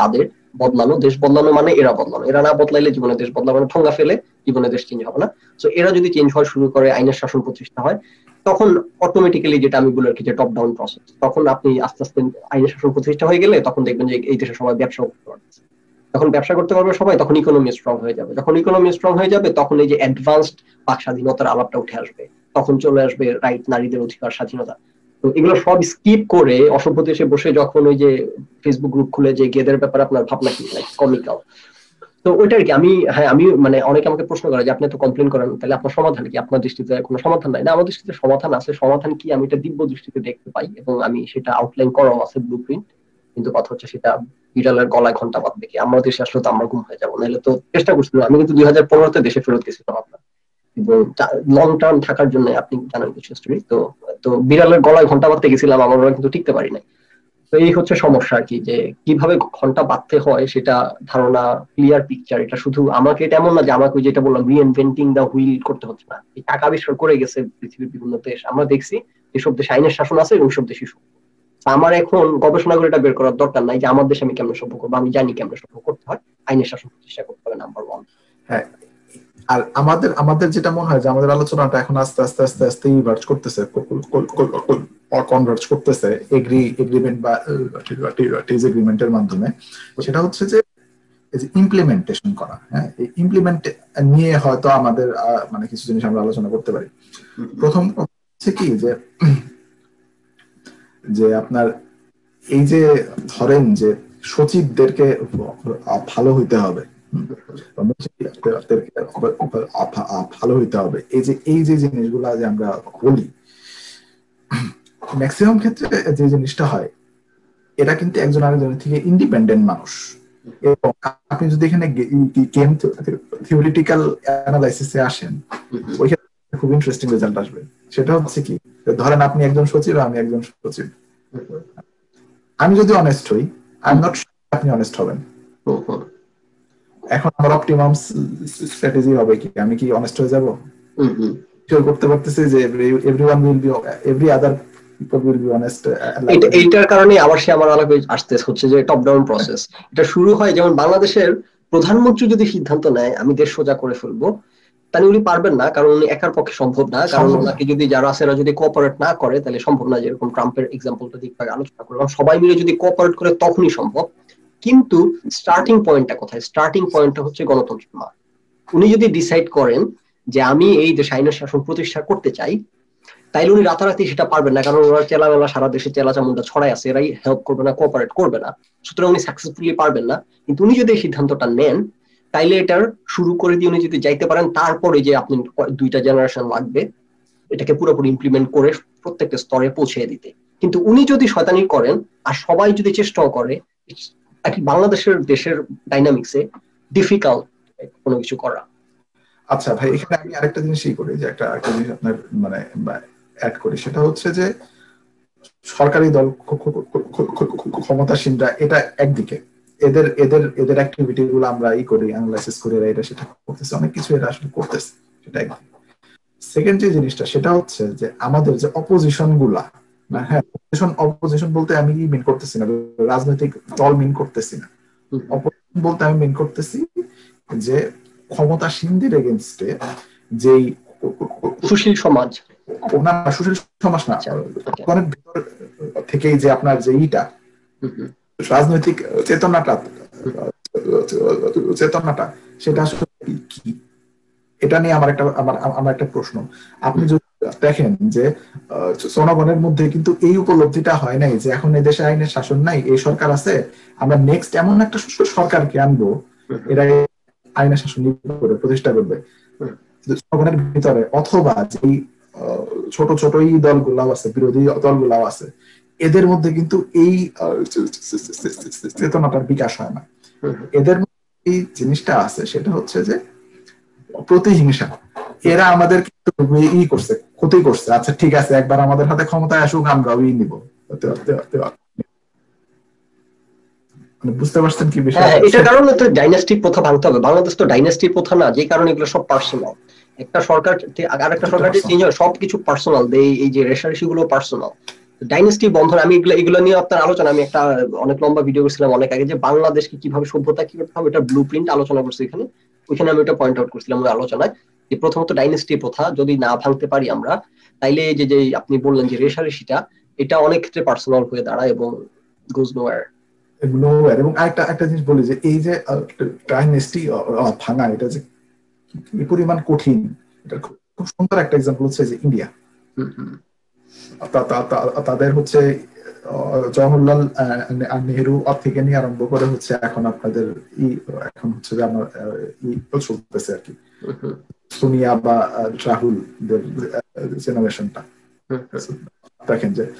বদলানো, দেশ বদলানো মানে এরা বদলানো, এরা না বদলাইলে জীবনে দেশ বদলানো, মানে ঠোঙ্গা ফেলে জীবনে দেশ চেঞ্জ হবে না। সো এরা যদি চেঞ্জ হওয়া শুরু করে, আইনের শাসন প্রতিষ্ঠা হয়, তখন অটোমেটিক্যালি যেটা আমি বলে রাখি যে টপ ডাউন প্রসেস, তখন আপনি আস্তে আস্তে আইনের শাসন প্রতিষ্ঠা হয়ে গেলে তখন দেখবেন যে এই দেশে সবাই ব্যবসা করতে পারছে, তখন ব্যবসা করতে পারবে সবাই, তখন ইকোনমি স্ট্রং হয়ে যাবে, যখন ইকোনমি স্ট্রং হয়ে যাবে তখন এই যে অ্যাডভান্সড বাক স্বাধীনতার আলাপটা উঠে আসবে, তখন চলে আসবে রাইট, নারীদের অধিকার, স্বাধীনতা। তো এগুলো সব স্কিপ করে অসভ্য দেশে বসে যখন ওই যে ফেসবুক গ্রুপ খুলে যে গেদের ব্যাপারে আপনার ভাবনা কি, লাইক কমিক্যাল। তো ওইটা আর কি। আমি হ্যাঁ আমি মানে অনেকে আমাকে প্রশ্ন করে যে আপনি তো কমপ্লেন করেন, তাহলে আপনার সমাধান কি? আপনার দৃষ্টিতে কোনো সমাধান নাই? না, আমার দৃষ্টিতে সমাধান আছে। সমাধান কি আমি এটা দিব্য দৃষ্টিতে দেখতে পাই এবং আমি সেটা আউটলাইন করাও আছে, ব্লুপ্রিন্ট। কিন্তু কথা হচ্ছে সেটা বিড়ালের গলায় ঘন্টা বাঁধবে কি? আমার দেশে আসলে তো আমরা গুম হয়ে যাবো, নাহলে তো চেষ্টা করছিলাম। আমি কিন্তু দুই হাজার পনেরোতে দেশে ফেরত গেছিলাম আপনার, এবং লং টার্ম থাকার জন্য, আপনি জানেন কিছু স্টোরি। তো তো বিড়ালের গলায় ঘন্টা বাঁধতে গেছিলাম, আমরা কিন্তু টিকতে পারি নাই। তো এই হচ্ছে সমস্যা আর কি, যে কিভাবে ঘন্টা বাঁধতে হয় সেটা ধারণা, ক্লিয়ার পিকচার, এটা শুধু আমাকে, এটা এমন না যে আমাকে যেটা বললাম রিইনভেন্টিং দা হুইল করতে হচ্ছে না। এই টাকা আবিষ্কার করে গেছে পৃথিবীর বিভিন্ন দেশ, আমরা দেখছি এসব দেশে আইনের শাসন আছে এবং সব দেশই সভ্য। আমার এখন গবেষণা করে এটা বের করার দরকার নাই যে আমার দেশে আমি কেমন সভ্য করবো, আমি জানি কেমন সভ্য করতে হয়। আইনের শাসন প্রতিষ্ঠা করতে হবে, নাম্বার ওয়ান। হ্যাঁ, আর আমাদের আমাদের যেটা মনে হয় যে আমাদের আলোচনাটা এখন আস্তে আস্তে আস্তে আস্তে ইভার্জ করতেছে, কনভার্জ করতেছে এগ্রি এগ্রিমেন্ট বা ডিসএগ্রিমেন্টের মাধ্যমে। সেটা হচ্ছে যে ইমপ্লিমেন্টেশন করা। হ্যাঁ, এই ইমপ্লিমেন্ট নিয়ে হয়তো আমাদের মানে কিছু জিনিস আমরা আলোচনা করতে পারি। প্রথম হচ্ছে কি যে যে আপনার এই যে ধরেন যে সচিবদেরকে ভালো হইতে হবে, ভালো হইতে হবে, এই যে এই যে জিনিসগুলা যে আমরা বলি, ম্যাক্সিমাম ক্ষেত্রে যে জিনিসটা হয় এটা কিন্তু একজন আরেকজনের থেকে ইন্ডিপেন্ডেন্ট মানুষ। এবং আপনি যদি এখানে গেম থিওরিটিক্যাল অ্যানালাইসিসে আসেন, ওইখানে খুব ইন্টারেস্টিং রেজাল্ট আসবে। সেটা হচ্ছে কি, ধরেন আপনি একজন সচিব, আমি একজন সচিব, আমি যদি অনেস্ট হই, আই এম নট শিওর আপনি অনেস্ট হবেন। এখন আমার অপটিমাম স্ট্র্যাটেজি হবে কি, আমি কি অনেস্ট হয়ে যাব? শিওর করতে পারতেছি যে everyone will be, every other people will be honest. এইটার কারণে আবার সে আমার আলাপে আসতে হচ্ছে যে টপ ডাউন প্রসেস। এটা শুরু হয় যেমন বাংলাদেশের প্রধানমন্ত্রী যদি সিদ্ধান্ত নেয় আমি দেশ সোজা করে ফেলবো, তাহলে উনি পারবেন না, কারণ উনি একার পক্ষে সম্ভব না। কারণ ওনাকে যদি যারা আছে যদি কোঅপারেট না করে তাহলে সম্ভব না। যেরকম ট্রাম্পের এক্সাম্পলটা দিক থেকে আলোচনা করলাম, সবাই মিলে যদি কোঅপারেট করে তখনই সম্ভব। কিন্তু স্টার্টিং পয়েন্টটা কোথায়? স্টার্টিং পয়েন্টটা হচ্ছে গণতন্ত্রের মাঠ। উনি যদি ডিসাইড করেন যে আমি এই দেশে আইনের শাসন প্রতিষ্ঠা করতে চাই, তাইলে উনি রাতারাতি সেটা পারবেন না, কারণ ওরা চেলামেলা সারা দেশে চেলা চামুন্ডা ছড়াই আছে, এরাই হেল্প করবে না, কোঅপারেট করবে না, সুতরাং উনি সাকসেসফুলি পারবেন না। কিন্তু উনি যদি এই সিদ্ধান্তটা নেন, তাইলে এটার শুরু করে দিয়ে উনি যদি যাইতে পারেন, তারপরে যে আপনি দুইটা জেনারেশন লাগবে এটাকে পুরোপুরি ইমপ্লিমেন্ট করে প্রত্যেকটা স্তরে পৌঁছে দিতে। কিন্তু উনি যদি শয়তানি করেন আর সবাই যদি চেষ্টাও করে, বাংলাদেশের দেশের ডাইনামিক্সে ডিফিকাল্ট কোনো কিছু করা। আচ্ছা ভাই, এখানে আমি আরেকটা জিনিসই করি, যে একটা একটা জিনিস আপনার মানে অ্যাড করি, সেটা হচ্ছে যে সরকারি দল ক্ষমতাসীনরা, এটা একদিকে এদের এদের এদের অ্যাক্টিভিটি গুলো আমরা ই করি, অ্যানালাইসিস করি, এটা সেটা করতেছে, অনেক কিছু এরা আসলে করতেছে, সেটা একদিকে। সেকেন্ড যে জিনিসটা সেটা হচ্ছে যে আমাদের যে অপোজিশন গুলা, হ্যাঁ অপোজিশন অপোজিশন বলতে আমি কি মিন করতেছি না রাজনৈতিক দল মিন করতেছি না, অপোজিশন বলতে আমি মিন করতেছি যে ক্ষমতাসীনদের এগেইনস্টে যেই সুশীল সমাজ, না সুশীল সমাজ না, অনেক ভিতর থেকেই যে আপনার যে ইটা রাজনৈতিক চেতনাটা চেতনাটা সেটা আসলে কি, এটা নিয়ে আমার একটা আমার আমার একটা প্রশ্ন। আপনি যদি দেখেন যে জনগণের মধ্যে কিন্তু এই উপলব্ধিটা হয় নাই যে এখন এই দেশে আইনের শাসন নাই, এই সরকার আছে, আমরা নেক্সট এমন একটা সরকারকে আনবো এরা আইনের শাসন করে প্রতিষ্ঠা করবে জনগণের ভিতরে, অথবা যেই ছোট ছোট এই দলগুলাও আছে, বিরোধী দলগুলাও আছে, এদের মধ্যে কিন্তু এই চেতনাটার বিকাশ হয় না। এদের মধ্যে এই জিনিসটা আছে, সেটা হচ্ছে যে প্রতিহিংসা। এরা আমাদের কিন্তু ই করছে, ক্ষতি করছে, আচ্ছা ঠিক আছে একবার আমাদের হাতে ক্ষমতায় আসুক আমরাও ই নিব। বুঝতে পারছেন কি বিষয়? এটা কারণে তো ডাইনাস্টিক প্রথা ভাঙতে হবে। বাংলাদেশ তো ডাইনাস্টিক প্রথা না, যে কারণে এগুলো সব পার্সোনাল। একটা সরকার আর একটা সরকার চেঞ্জ হয়, সবকিছু পার্সোনাল, এই যে রেশারেশি গুলো পার্সোনাল। ডাইনেস্টি বন্ধন, আমি এগুলো এগুলো নিয়ে আপনার আলোচনা, আমি একটা অনেক লম্বা ভিডিও করছিলাম অনেক আগে, যে বাংলাদেশকে কিভাবে সভ্যতা কি করতে হবে এটা ব্লু প্রিন্ট আলোচনা করছি এখানে। ওইখানে আমি এটা পয়েন্ট আউট করছিলাম ওই আলোচনায়, যে প্রথমত ডাইনেস্টি প্রথা যদি না ভাঙতে পারি আমরা, তাইলে যে যে আপনি বললেন যে রেশারেশিটা, এটা অনেক ক্ষেত্রে পার্সোনাল হয়ে দাঁড়ায় এবং গোজ নোয়ার। এগুলো এবং আরেকটা একটা জিনিস বলি যে এই যে ডাইনেস্টি ভাঙা, এটা যে কি পরিমাণ কঠিন, এটা খুব সুন্দর একটা এক্সাম্পল হচ্ছে যে ইন্ডিয়া। তাদের হচ্ছে জওহরলাল নেহেরু থেকে নিয়ে আরম্ভ করে হচ্ছে এখন আপনাদের ই এখন হচ্ছে যে আমার ই চলতেছে আর কি, সোনিয়া বা রাহুল জেনারেশনটা। দেখেন যে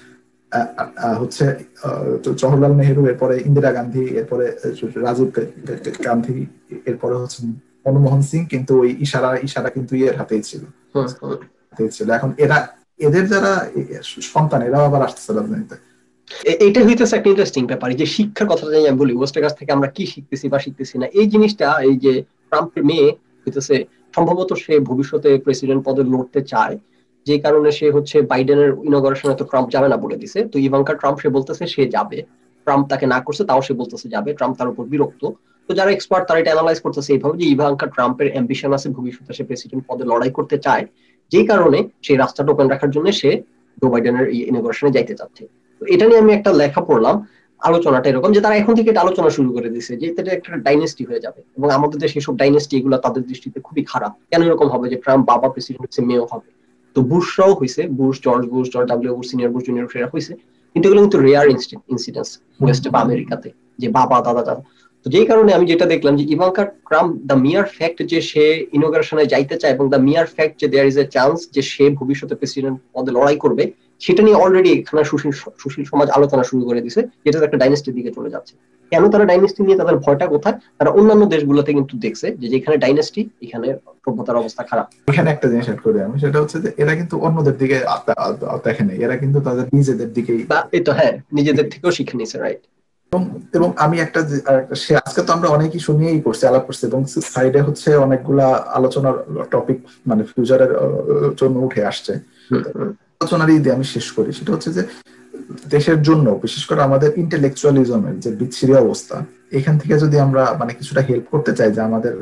হচ্ছে জওহরলাল নেহেরু, এরপরে ইন্দিরা গান্ধী, এরপরে রাজীব গান্ধী, এরপরে হচ্ছে মনমোহন সিং, কিন্তু ওই ইশারা ইশারা কিন্তু ইয়ের হাতেই ছিল ছিল এখন এরা এদের যারা সন্তান, এরাও আবার আসতেছে রাজনীতিতে। এটা হইতেছে একটা ইন্টারেস্টিং ব্যাপার, যে শিক্ষার কথাটা জানি আমি বলি, ওয়েস্টের কাছ থেকে আমরা কি শিখতেছি বা শিখতেছি না, এই জিনিসটা। এই যে ট্রাম্পের মেয়ে হইতেছে, সম্ভবত সে ভবিষ্যতে প্রেসিডেন্ট পদে লড়তে চায়, যে কারণে সে হচ্ছে বাইডেনের ইনগরেশনে তো ট্রাম্প যাবে না বলে দিছে, তো ইভাঙ্কা ট্রাম্প সে বলতেছে সে যাবে, ট্রাম্প তাকে না করছে তাও সে বলতেছে যাবে, ট্রাম্প তার উপর বিরক্ত। তো যারা এক্সপার্ট তারা এটা অ্যানালাইজ করতেছে এইভাবে যে ইভাঙ্কা ট্রাম্পের অ্যাম্বিশন আছে, ভবিষ্যতে সে প্রেসিডেন্ট পদে লড়াই করতে চায়, যেই কারণে সেই রাস্তাটা ওপেন রাখার জন্য সে জো বাইডেনের ইনগরেশনে যাইতে চাচ্ছে। তো এটা নিয়ে আমি একটা লেখা পড়লাম, আলোচনাটা এরকম যে তারা এখন থেকে এটা আলোচনা শুরু করে দিচ্ছে যে এটা একটা ডাইনেস্টি হয়ে যাবে, এবং আমাদের দেশে সব ডাইনেস্টি এগুলো তাদের দৃষ্টিতে খুবই খারাপ। কেন এরকম হবে যে ট্রাম্প বাবা প্রেসিডেন্ট হচ্ছে, মেয়েও হবে। তো বুশরাও হয়েছে, Bush George Bush, George W Bush senior, Bush junior, এরা হয়েছে, কিন্তু এগুলো কিন্তু রেয়ার ইনসিডেন্স ওয়েস্টে বা আমেরিকাতে, যে বাবা দাদা দাদা। তো যেই কারণে আমি যেটা দেখলাম যে Ivanka Trump, the mere fact যে সে ইনোগ্রেশনে যাইতে চায়, এবং দ্য মিয়ার ফ্যাক্ট যে দেয়ার ইজ এ চান্স যে সে ভবিষ্যতে প্রেসিডেন্ট পদে লড়াই করবে, সেটা নিয়ে অলরেডি এখানে সুশীল সুশীল সমাজ আলোচনা শুরু করে দিছে, যেটা একটা ডাইনেস্টির দিকে চলে যাচ্ছে। কেন তারা ডাইনেস্টি নিয়ে তাদের ভয়টা কোথায়? তারা অন্যান্য দেশগুলোতে কিন্তু দেখছে যে যেখানে ডাইনেস্টি, এখানে সভ্যতার অবস্থা খারাপ। এখানে একটা জিনিস অ্যাড করি আমি, সেটা হচ্ছে যে এরা কিন্তু অন্যদের দিকে দেখে নেই, এরা কিন্তু তাদের নিজেদের দিকেই, এই তো হ্যাঁ, নিজেদের থেকেও শিখে নিছে, রাইট। এবং আমি একটা সে আজকে তো আমরা অনেকই শুনিয়েই করছি, আলাপ করছি, এবং সাইডে হচ্ছে অনেকগুলা আলোচনার টপিক মানে ফিউচারের জন্য উঠে আসছে। আলোচনারই দিয়ে আমি শেষ করি, সেটা হচ্ছে যে দেশের জন্য বিশেষ করে আমাদের ইন্টেলেকচুয়ালিজমের যে বিচ্ছিরি অবস্থা, এখান থেকে যদি আমরা মানে কিছুটা হেল্প করতে চাই, যে আমাদের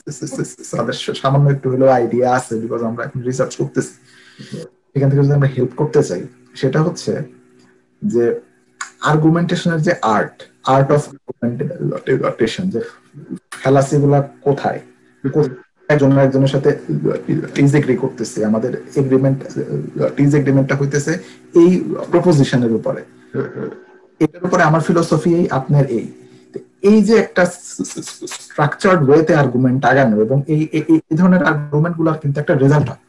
সামান্য একটু হলেও আইডিয়া আছে, বিকজ আমরা এখন রিসার্চ করতেছি, এখান থেকে যদি আমরা হেল্প করতে চাই, সেটা হচ্ছে যে আর্গুমেন্টেশনের যে আর্ট আর্ট অফ আর্গুমেন্টেশন, যে ফ্যালাসি গুলা কোথায়, একজন একজনের সাথে ডিসএগ্রি করতেছে, আমাদের এগ্রিমেন্ট ডিসএগ্রিমেন্টটা হইতেছে এই প্রপোজিশনের উপরে, এটার উপরে আমার ফিলোসফি এই, আপনার এই এই যে একটা স্ট্রাকচারড ওয়েতে আর্গুমেন্ট আগানো, এবং এই এই ধরনের আর্গুমেন্ট গুলার কিন্তু একটা রেজাল্ট হয়,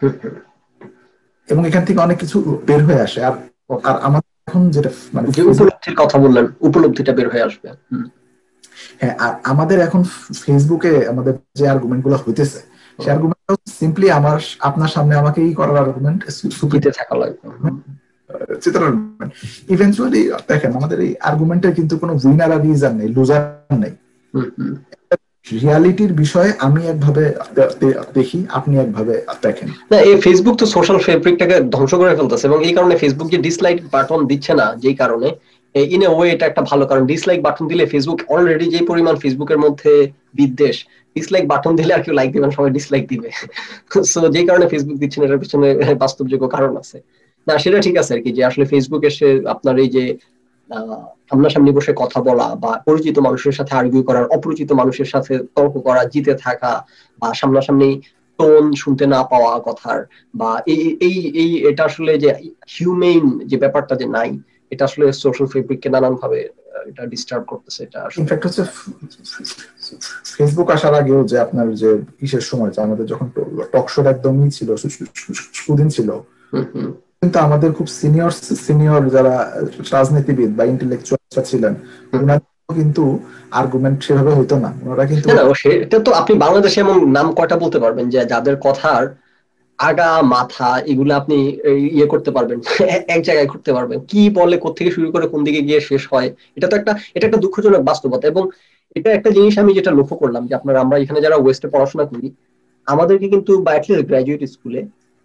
এবং এখান থেকে অনেক কিছু বের হয়ে আসে। আর আর আমাদের এখন যেটা মানে উপলব্ধির কথা বললেন, উপলব্ধিটা বের হয়ে আসবে। হ্যাঁ, আর আমাদের এখন ফেসবুকে আমাদের যে আর্গুমেন্ট গুলো হইতেছে, সেই আর্গুমেন্ট সিম্পলি আমার আপনার সামনে আমাকে এই করার আর্গুমেন্ট, সুপিতে থাকা লাগবে চিত্র আর্গুমেন্ট। ইভেন্চুয়ালি দেখেন আমাদের এই আর্গুমেন্টের কিন্তু কোনো উইনার আর লুজার নেই, লুজার নেই। রিয়ালিটির বিষয়ে আমি একভাবে দেখি, আপনি একভাবে দেখেন। না, এই ফেসবুক তো সোশ্যাল ফেব্রিকটাকে ধ্বংস করে ফেলতেছে, এবং এই কারণে ফেসবুক যে ডিসলাইক বাটন দিচ্ছে না, যেই কারণে ইন এ ওয়ে এটা একটা ভালো কারণ। ডিসলাইক বাটন দিলে ফেসবুক অলরেডি যে পরিমাণ ফেসবুকের মধ্যে বিদ্বেষ, ডিসলাইক বাটন দিলে আর কেউ লাইক দিবেন, সবাই ডিসলাইক দিবে। সো যেই কারণে ফেসবুক দিচ্ছে না, এর পিছনে বাস্তবযোগ্য কারণ আছে। না, সেটা ঠিক আছে আর কি, যে আসলে ফেসবুক এসে আপনার এই যে সামনাসামনি বসে কথা বলা, বা পরিচিত মানুষের সাথে আর্গুই করার, অপরিচিত মানুষের সাথে তর্ক করা, জিতে থাকা, বা সামনাসামনি টোন শুনতে না পাওয়া কথার, বা এই এই এই এটা আসলে যে হিউম্যান যে ব্যাপারটা যে নাই, এটা আসলে সোশ্যাল ফেব্রিককে নানান ভাবে এটা ডিস্টার্ব করতেছে। এটা ইনফ্যাক্ট হচ্ছে ফেসবুক আসার আগেও যে আপনার যে কিসের সময়, যে আমাদের যখন টক শো একদমই ছিল, সুদিন ছিল, কিন্তু আমাদের খুব সিনিয়র সিনিয়র যারা রাজনীতিবিদ বা ইন্টেলেকচুয়ালরা ছিলেন, ওনারা কিন্তু আর্গুমেন্ট সেভাবে হইতো না, ওনারা কিন্তু সেটা তো আপনি বাংলাদেশে এমন নাম কয়টা বলতে পারবেন যে যাদের কথার আগা মাথা এগুলো আপনি ইয়ে করতে পারবেন, এক জায়গায় করতে পারবেন, কি বলে কোত্থেকে শুরু করে কোন দিকে গিয়ে শেষ হয়। এটা তো একটা এটা একটা দুঃখজনক বাস্তবতা। এবং এটা একটা জিনিস আমি যেটা লক্ষ্য করলাম, যে আপনারা আমরা এখানে যারা ওয়েস্টে পড়াশোনা করি, আমাদেরকে কিন্তু বা অ্যাটলিস্ট গ্রাজুয়েট স্কুলে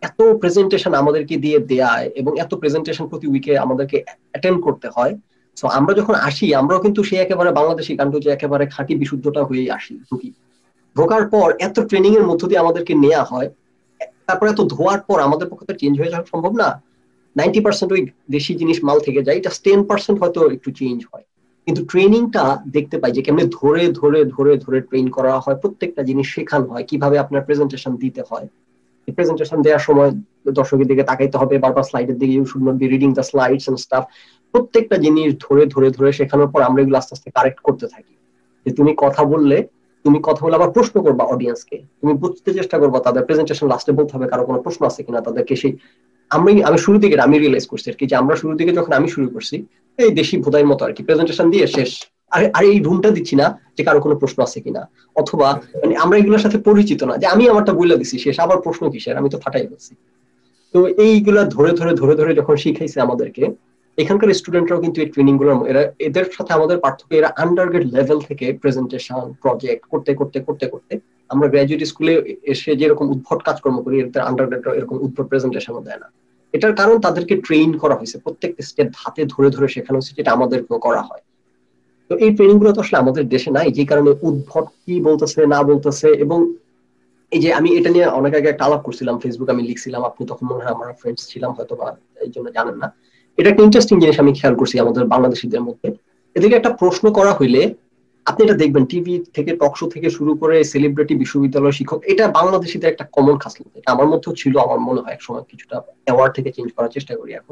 এত প্রেজেন্টেশন আমাদেরকে দিয়ে দেয় এবং এত প্রেজেন্টেশন প্রতি উইকে আমাদেরকে অ্যাটেন্ড করতে হয়, সো আমরা যখন আসি আমরাও কিন্তু সেই একেবারে বাংলাদেশি কাণ্ড যে একেবারে খাঁটি বিশুদ্ধটা হয়ে আসি ঢুকি। ঢোকার পর এত ট্রেনিং এর মধ্য দিয়ে আমাদেরকে নেওয়া হয়, তারপর এত ধোয়ার পর আমাদের পক্ষে তো চেঞ্জ হয়ে যাওয়া সম্ভব না। নাইনটি পার্সেন্ট ওই দেশি জিনিস মাল থেকে যায়, এটা টেন পার্সেন্ট হয়তো একটু চেঞ্জ হয়। কিন্তু ট্রেনিংটা দেখতে পাই যে কেমনে ধরে ধরে ধরে ধরে ট্রেন করা হয়, প্রত্যেকটা জিনিস শেখানো হয়, কিভাবে আপনার প্রেজেন্টেশন দিতে হয়। প্রেজেন্টেশন দেওয়ার সময় দর্শকের দিকে তাকাইতে হবে, বারবার স্লাইডের দিকে, you should not be reading the slides and stuff. প্রত্যেকটা জিনিস ধরে ধরে ধরে শেখানোর পর আমরা এগুলো আস্তে আস্তে কারেক্ট করতে থাকি। যে তুমি কথা বললে তুমি কথা বলে আবার প্রশ্ন করবা অডিয়েন্সকে, তুমি বুঝতে চেষ্টা করবা তাদের প্রেজেন্টেশন লাস্টে বলতে হবে কারো কোনো প্রশ্ন আছে কিনা তাদেরকে। সেই আমি আমি শুরু দিকে আমি রিয়েলাইজ করছি আর কি, যে আমরা শুরু দিকে যখন আমি শুরু করছি এই দেশি ভোদাইয়ের মতো আর কি, প্রেজেন্টেশন দিয়ে শেষ, আরে আরে এই রুমটা দিচ্ছি না যে কারো কোনো প্রশ্ন আছে কিনা, অথবা মানে আমরা এগুলোর সাথে পরিচিত না যে আমি আমারটা বলে দিচ্ছি শেষ, আবার প্রশ্ন কিসের, আমি তো ফাটাই বলছি। তো এইগুলা ধরে ধরে ধরে ধরে যখন শিখাইছে আমাদেরকে, এখানকার স্টুডেন্টরাও কিন্তু এই ট্রেনিং গুলোর এরা এদের সাথে আমাদের পার্থক্য, এরা আন্ডারগ্রেড লেভেল থেকে প্রেজেন্টেশন প্রজেক্ট করতে করতে করতে করতে আমরা গ্রাজুয়েট স্কুলে এসে যেরকম উদ্ভট কাজকর্ম করি, এদের আন্ডারগ্রেড এরকম উদ্ভট প্রেজেন্টেশনও দেয় না। এটার কারণ তাদেরকে ট্রেন করা হয়েছে, প্রত্যেকটা স্টেপ হাতে ধরে ধরে শেখানো হয়েছে, যেটা আমাদেরকেও করা হয়। তো এই ট্রেনিং গুলো তো আসলে আমাদের দেশে নাই, যে কারণে উদ্ভট কি বলতেছে না বলতেছে। এবং এই যে আমি এটা নিয়ে অনেক আগে একটা আলাপ করছিলাম ফেসবুক, আমি লিখছিলাম, আপনি তখন মনে হয় আমার ফ্রেন্ডস ছিলাম হয়তো বা এই জন্য জানেন না। এটা একটা ইন্টারেস্টিং জিনিস আমি খেয়াল করছি আমাদের বাংলাদেশিদের মধ্যে। এদিকে একটা প্রশ্ন করা হইলে আপনি এটা দেখবেন টিভি থেকে টক শো থেকে শুরু করে সেলিব্রিটি, বিশ্ববিদ্যালয় শিক্ষক, এটা বাংলাদেশিদের একটা কমন খাসলত। এটা আমার মধ্যেও ছিল, আমার মনে হয় একসময় কিছুটা অ্যাওয়ার্ড থেকে চেঞ্জ করার চেষ্টা করি এখন।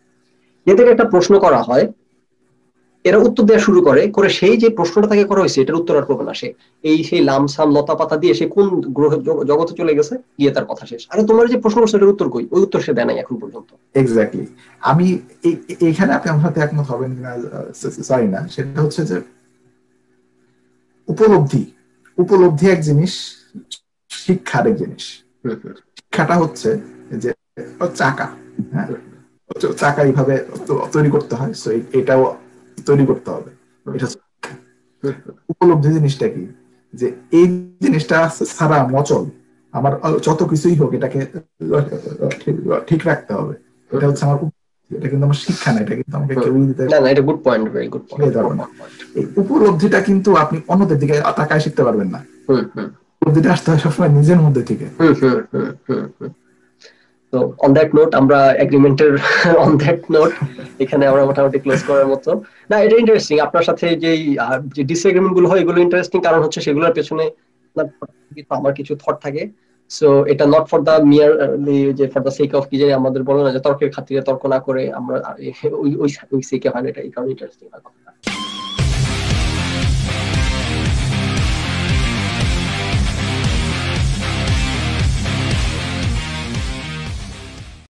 এদিকে একটা প্রশ্ন করা হয়, এরা উত্তর দেওয়া শুরু করে করে সেই যে প্রশ্নটা তাকে করা হয়েছে এটার উত্তর আর করবে না সে, এই সেই লামসাম লতা পাতা দিয়ে সে কোন গ্রহ জগতে চলে গেছে, গিয়ে তার কথা শেষ। আরে তোমার যে প্রশ্ন করছে এটার উত্তর কই, ওই উত্তর সে দেয় নাই এখন পর্যন্ত। এক্স্যাক্টলি। আমি এইখানে আপনি আমার সাথে একমত হবেন কিনা সরি না, সেটা হচ্ছে যে উপলব্ধি উপলব্ধি এক জিনিস, শিক্ষার এক জিনিস। শিক্ষাটা হচ্ছে যে চাকা, হ্যাঁ চাকা এইভাবে তৈরি করতে হয়, সো এটাও তৈরি করতে হবে। এটা উপলব্ধি জিনিসটা কি, যে এই জিনিসটা সারা মচল, আমার যত কিছুই হোক এটাকে ঠিক রাখতে হবে, এটা হচ্ছে আমার। এটা কিন্তু আমার শিক্ষা না, এটা কিন্তু আমাকে কেউ দিতে না না, এটা good point, very good point. এই উপলব্ধিটা কিন্তু আপনি অন্যদের দিকে তাকায় শিখতে পারবেন না, উপলব্ধিটা আসতে হয় সবসময় নিজের মধ্যে থেকে। তো অন দ্যাট নোট আমরা এগ্রিমেন্টের অন দ্যাট নোট এখানে আমরা মোটামুটি ক্লোজ করার মতো। না এটা ইন্টারেস্টিং, আপনার সাথে যে যে ডিসএগ্রিমেন্ট গুলো হয় এগুলো ইন্টারেস্টিং, কারণ হচ্ছে সেগুলোর পেছনে আমার কিছু থট থাকে। সো এটা নট ফর দা মিয়ার যে ফর দা সেক অফ কি যে আমাদের বলো না যে তর্কের খাতিরে তর্ক না করে আমরা ওই ওই সেকে হয় না, এটা এই কারণে ইন্টারেস্টিং হয় কথাটা।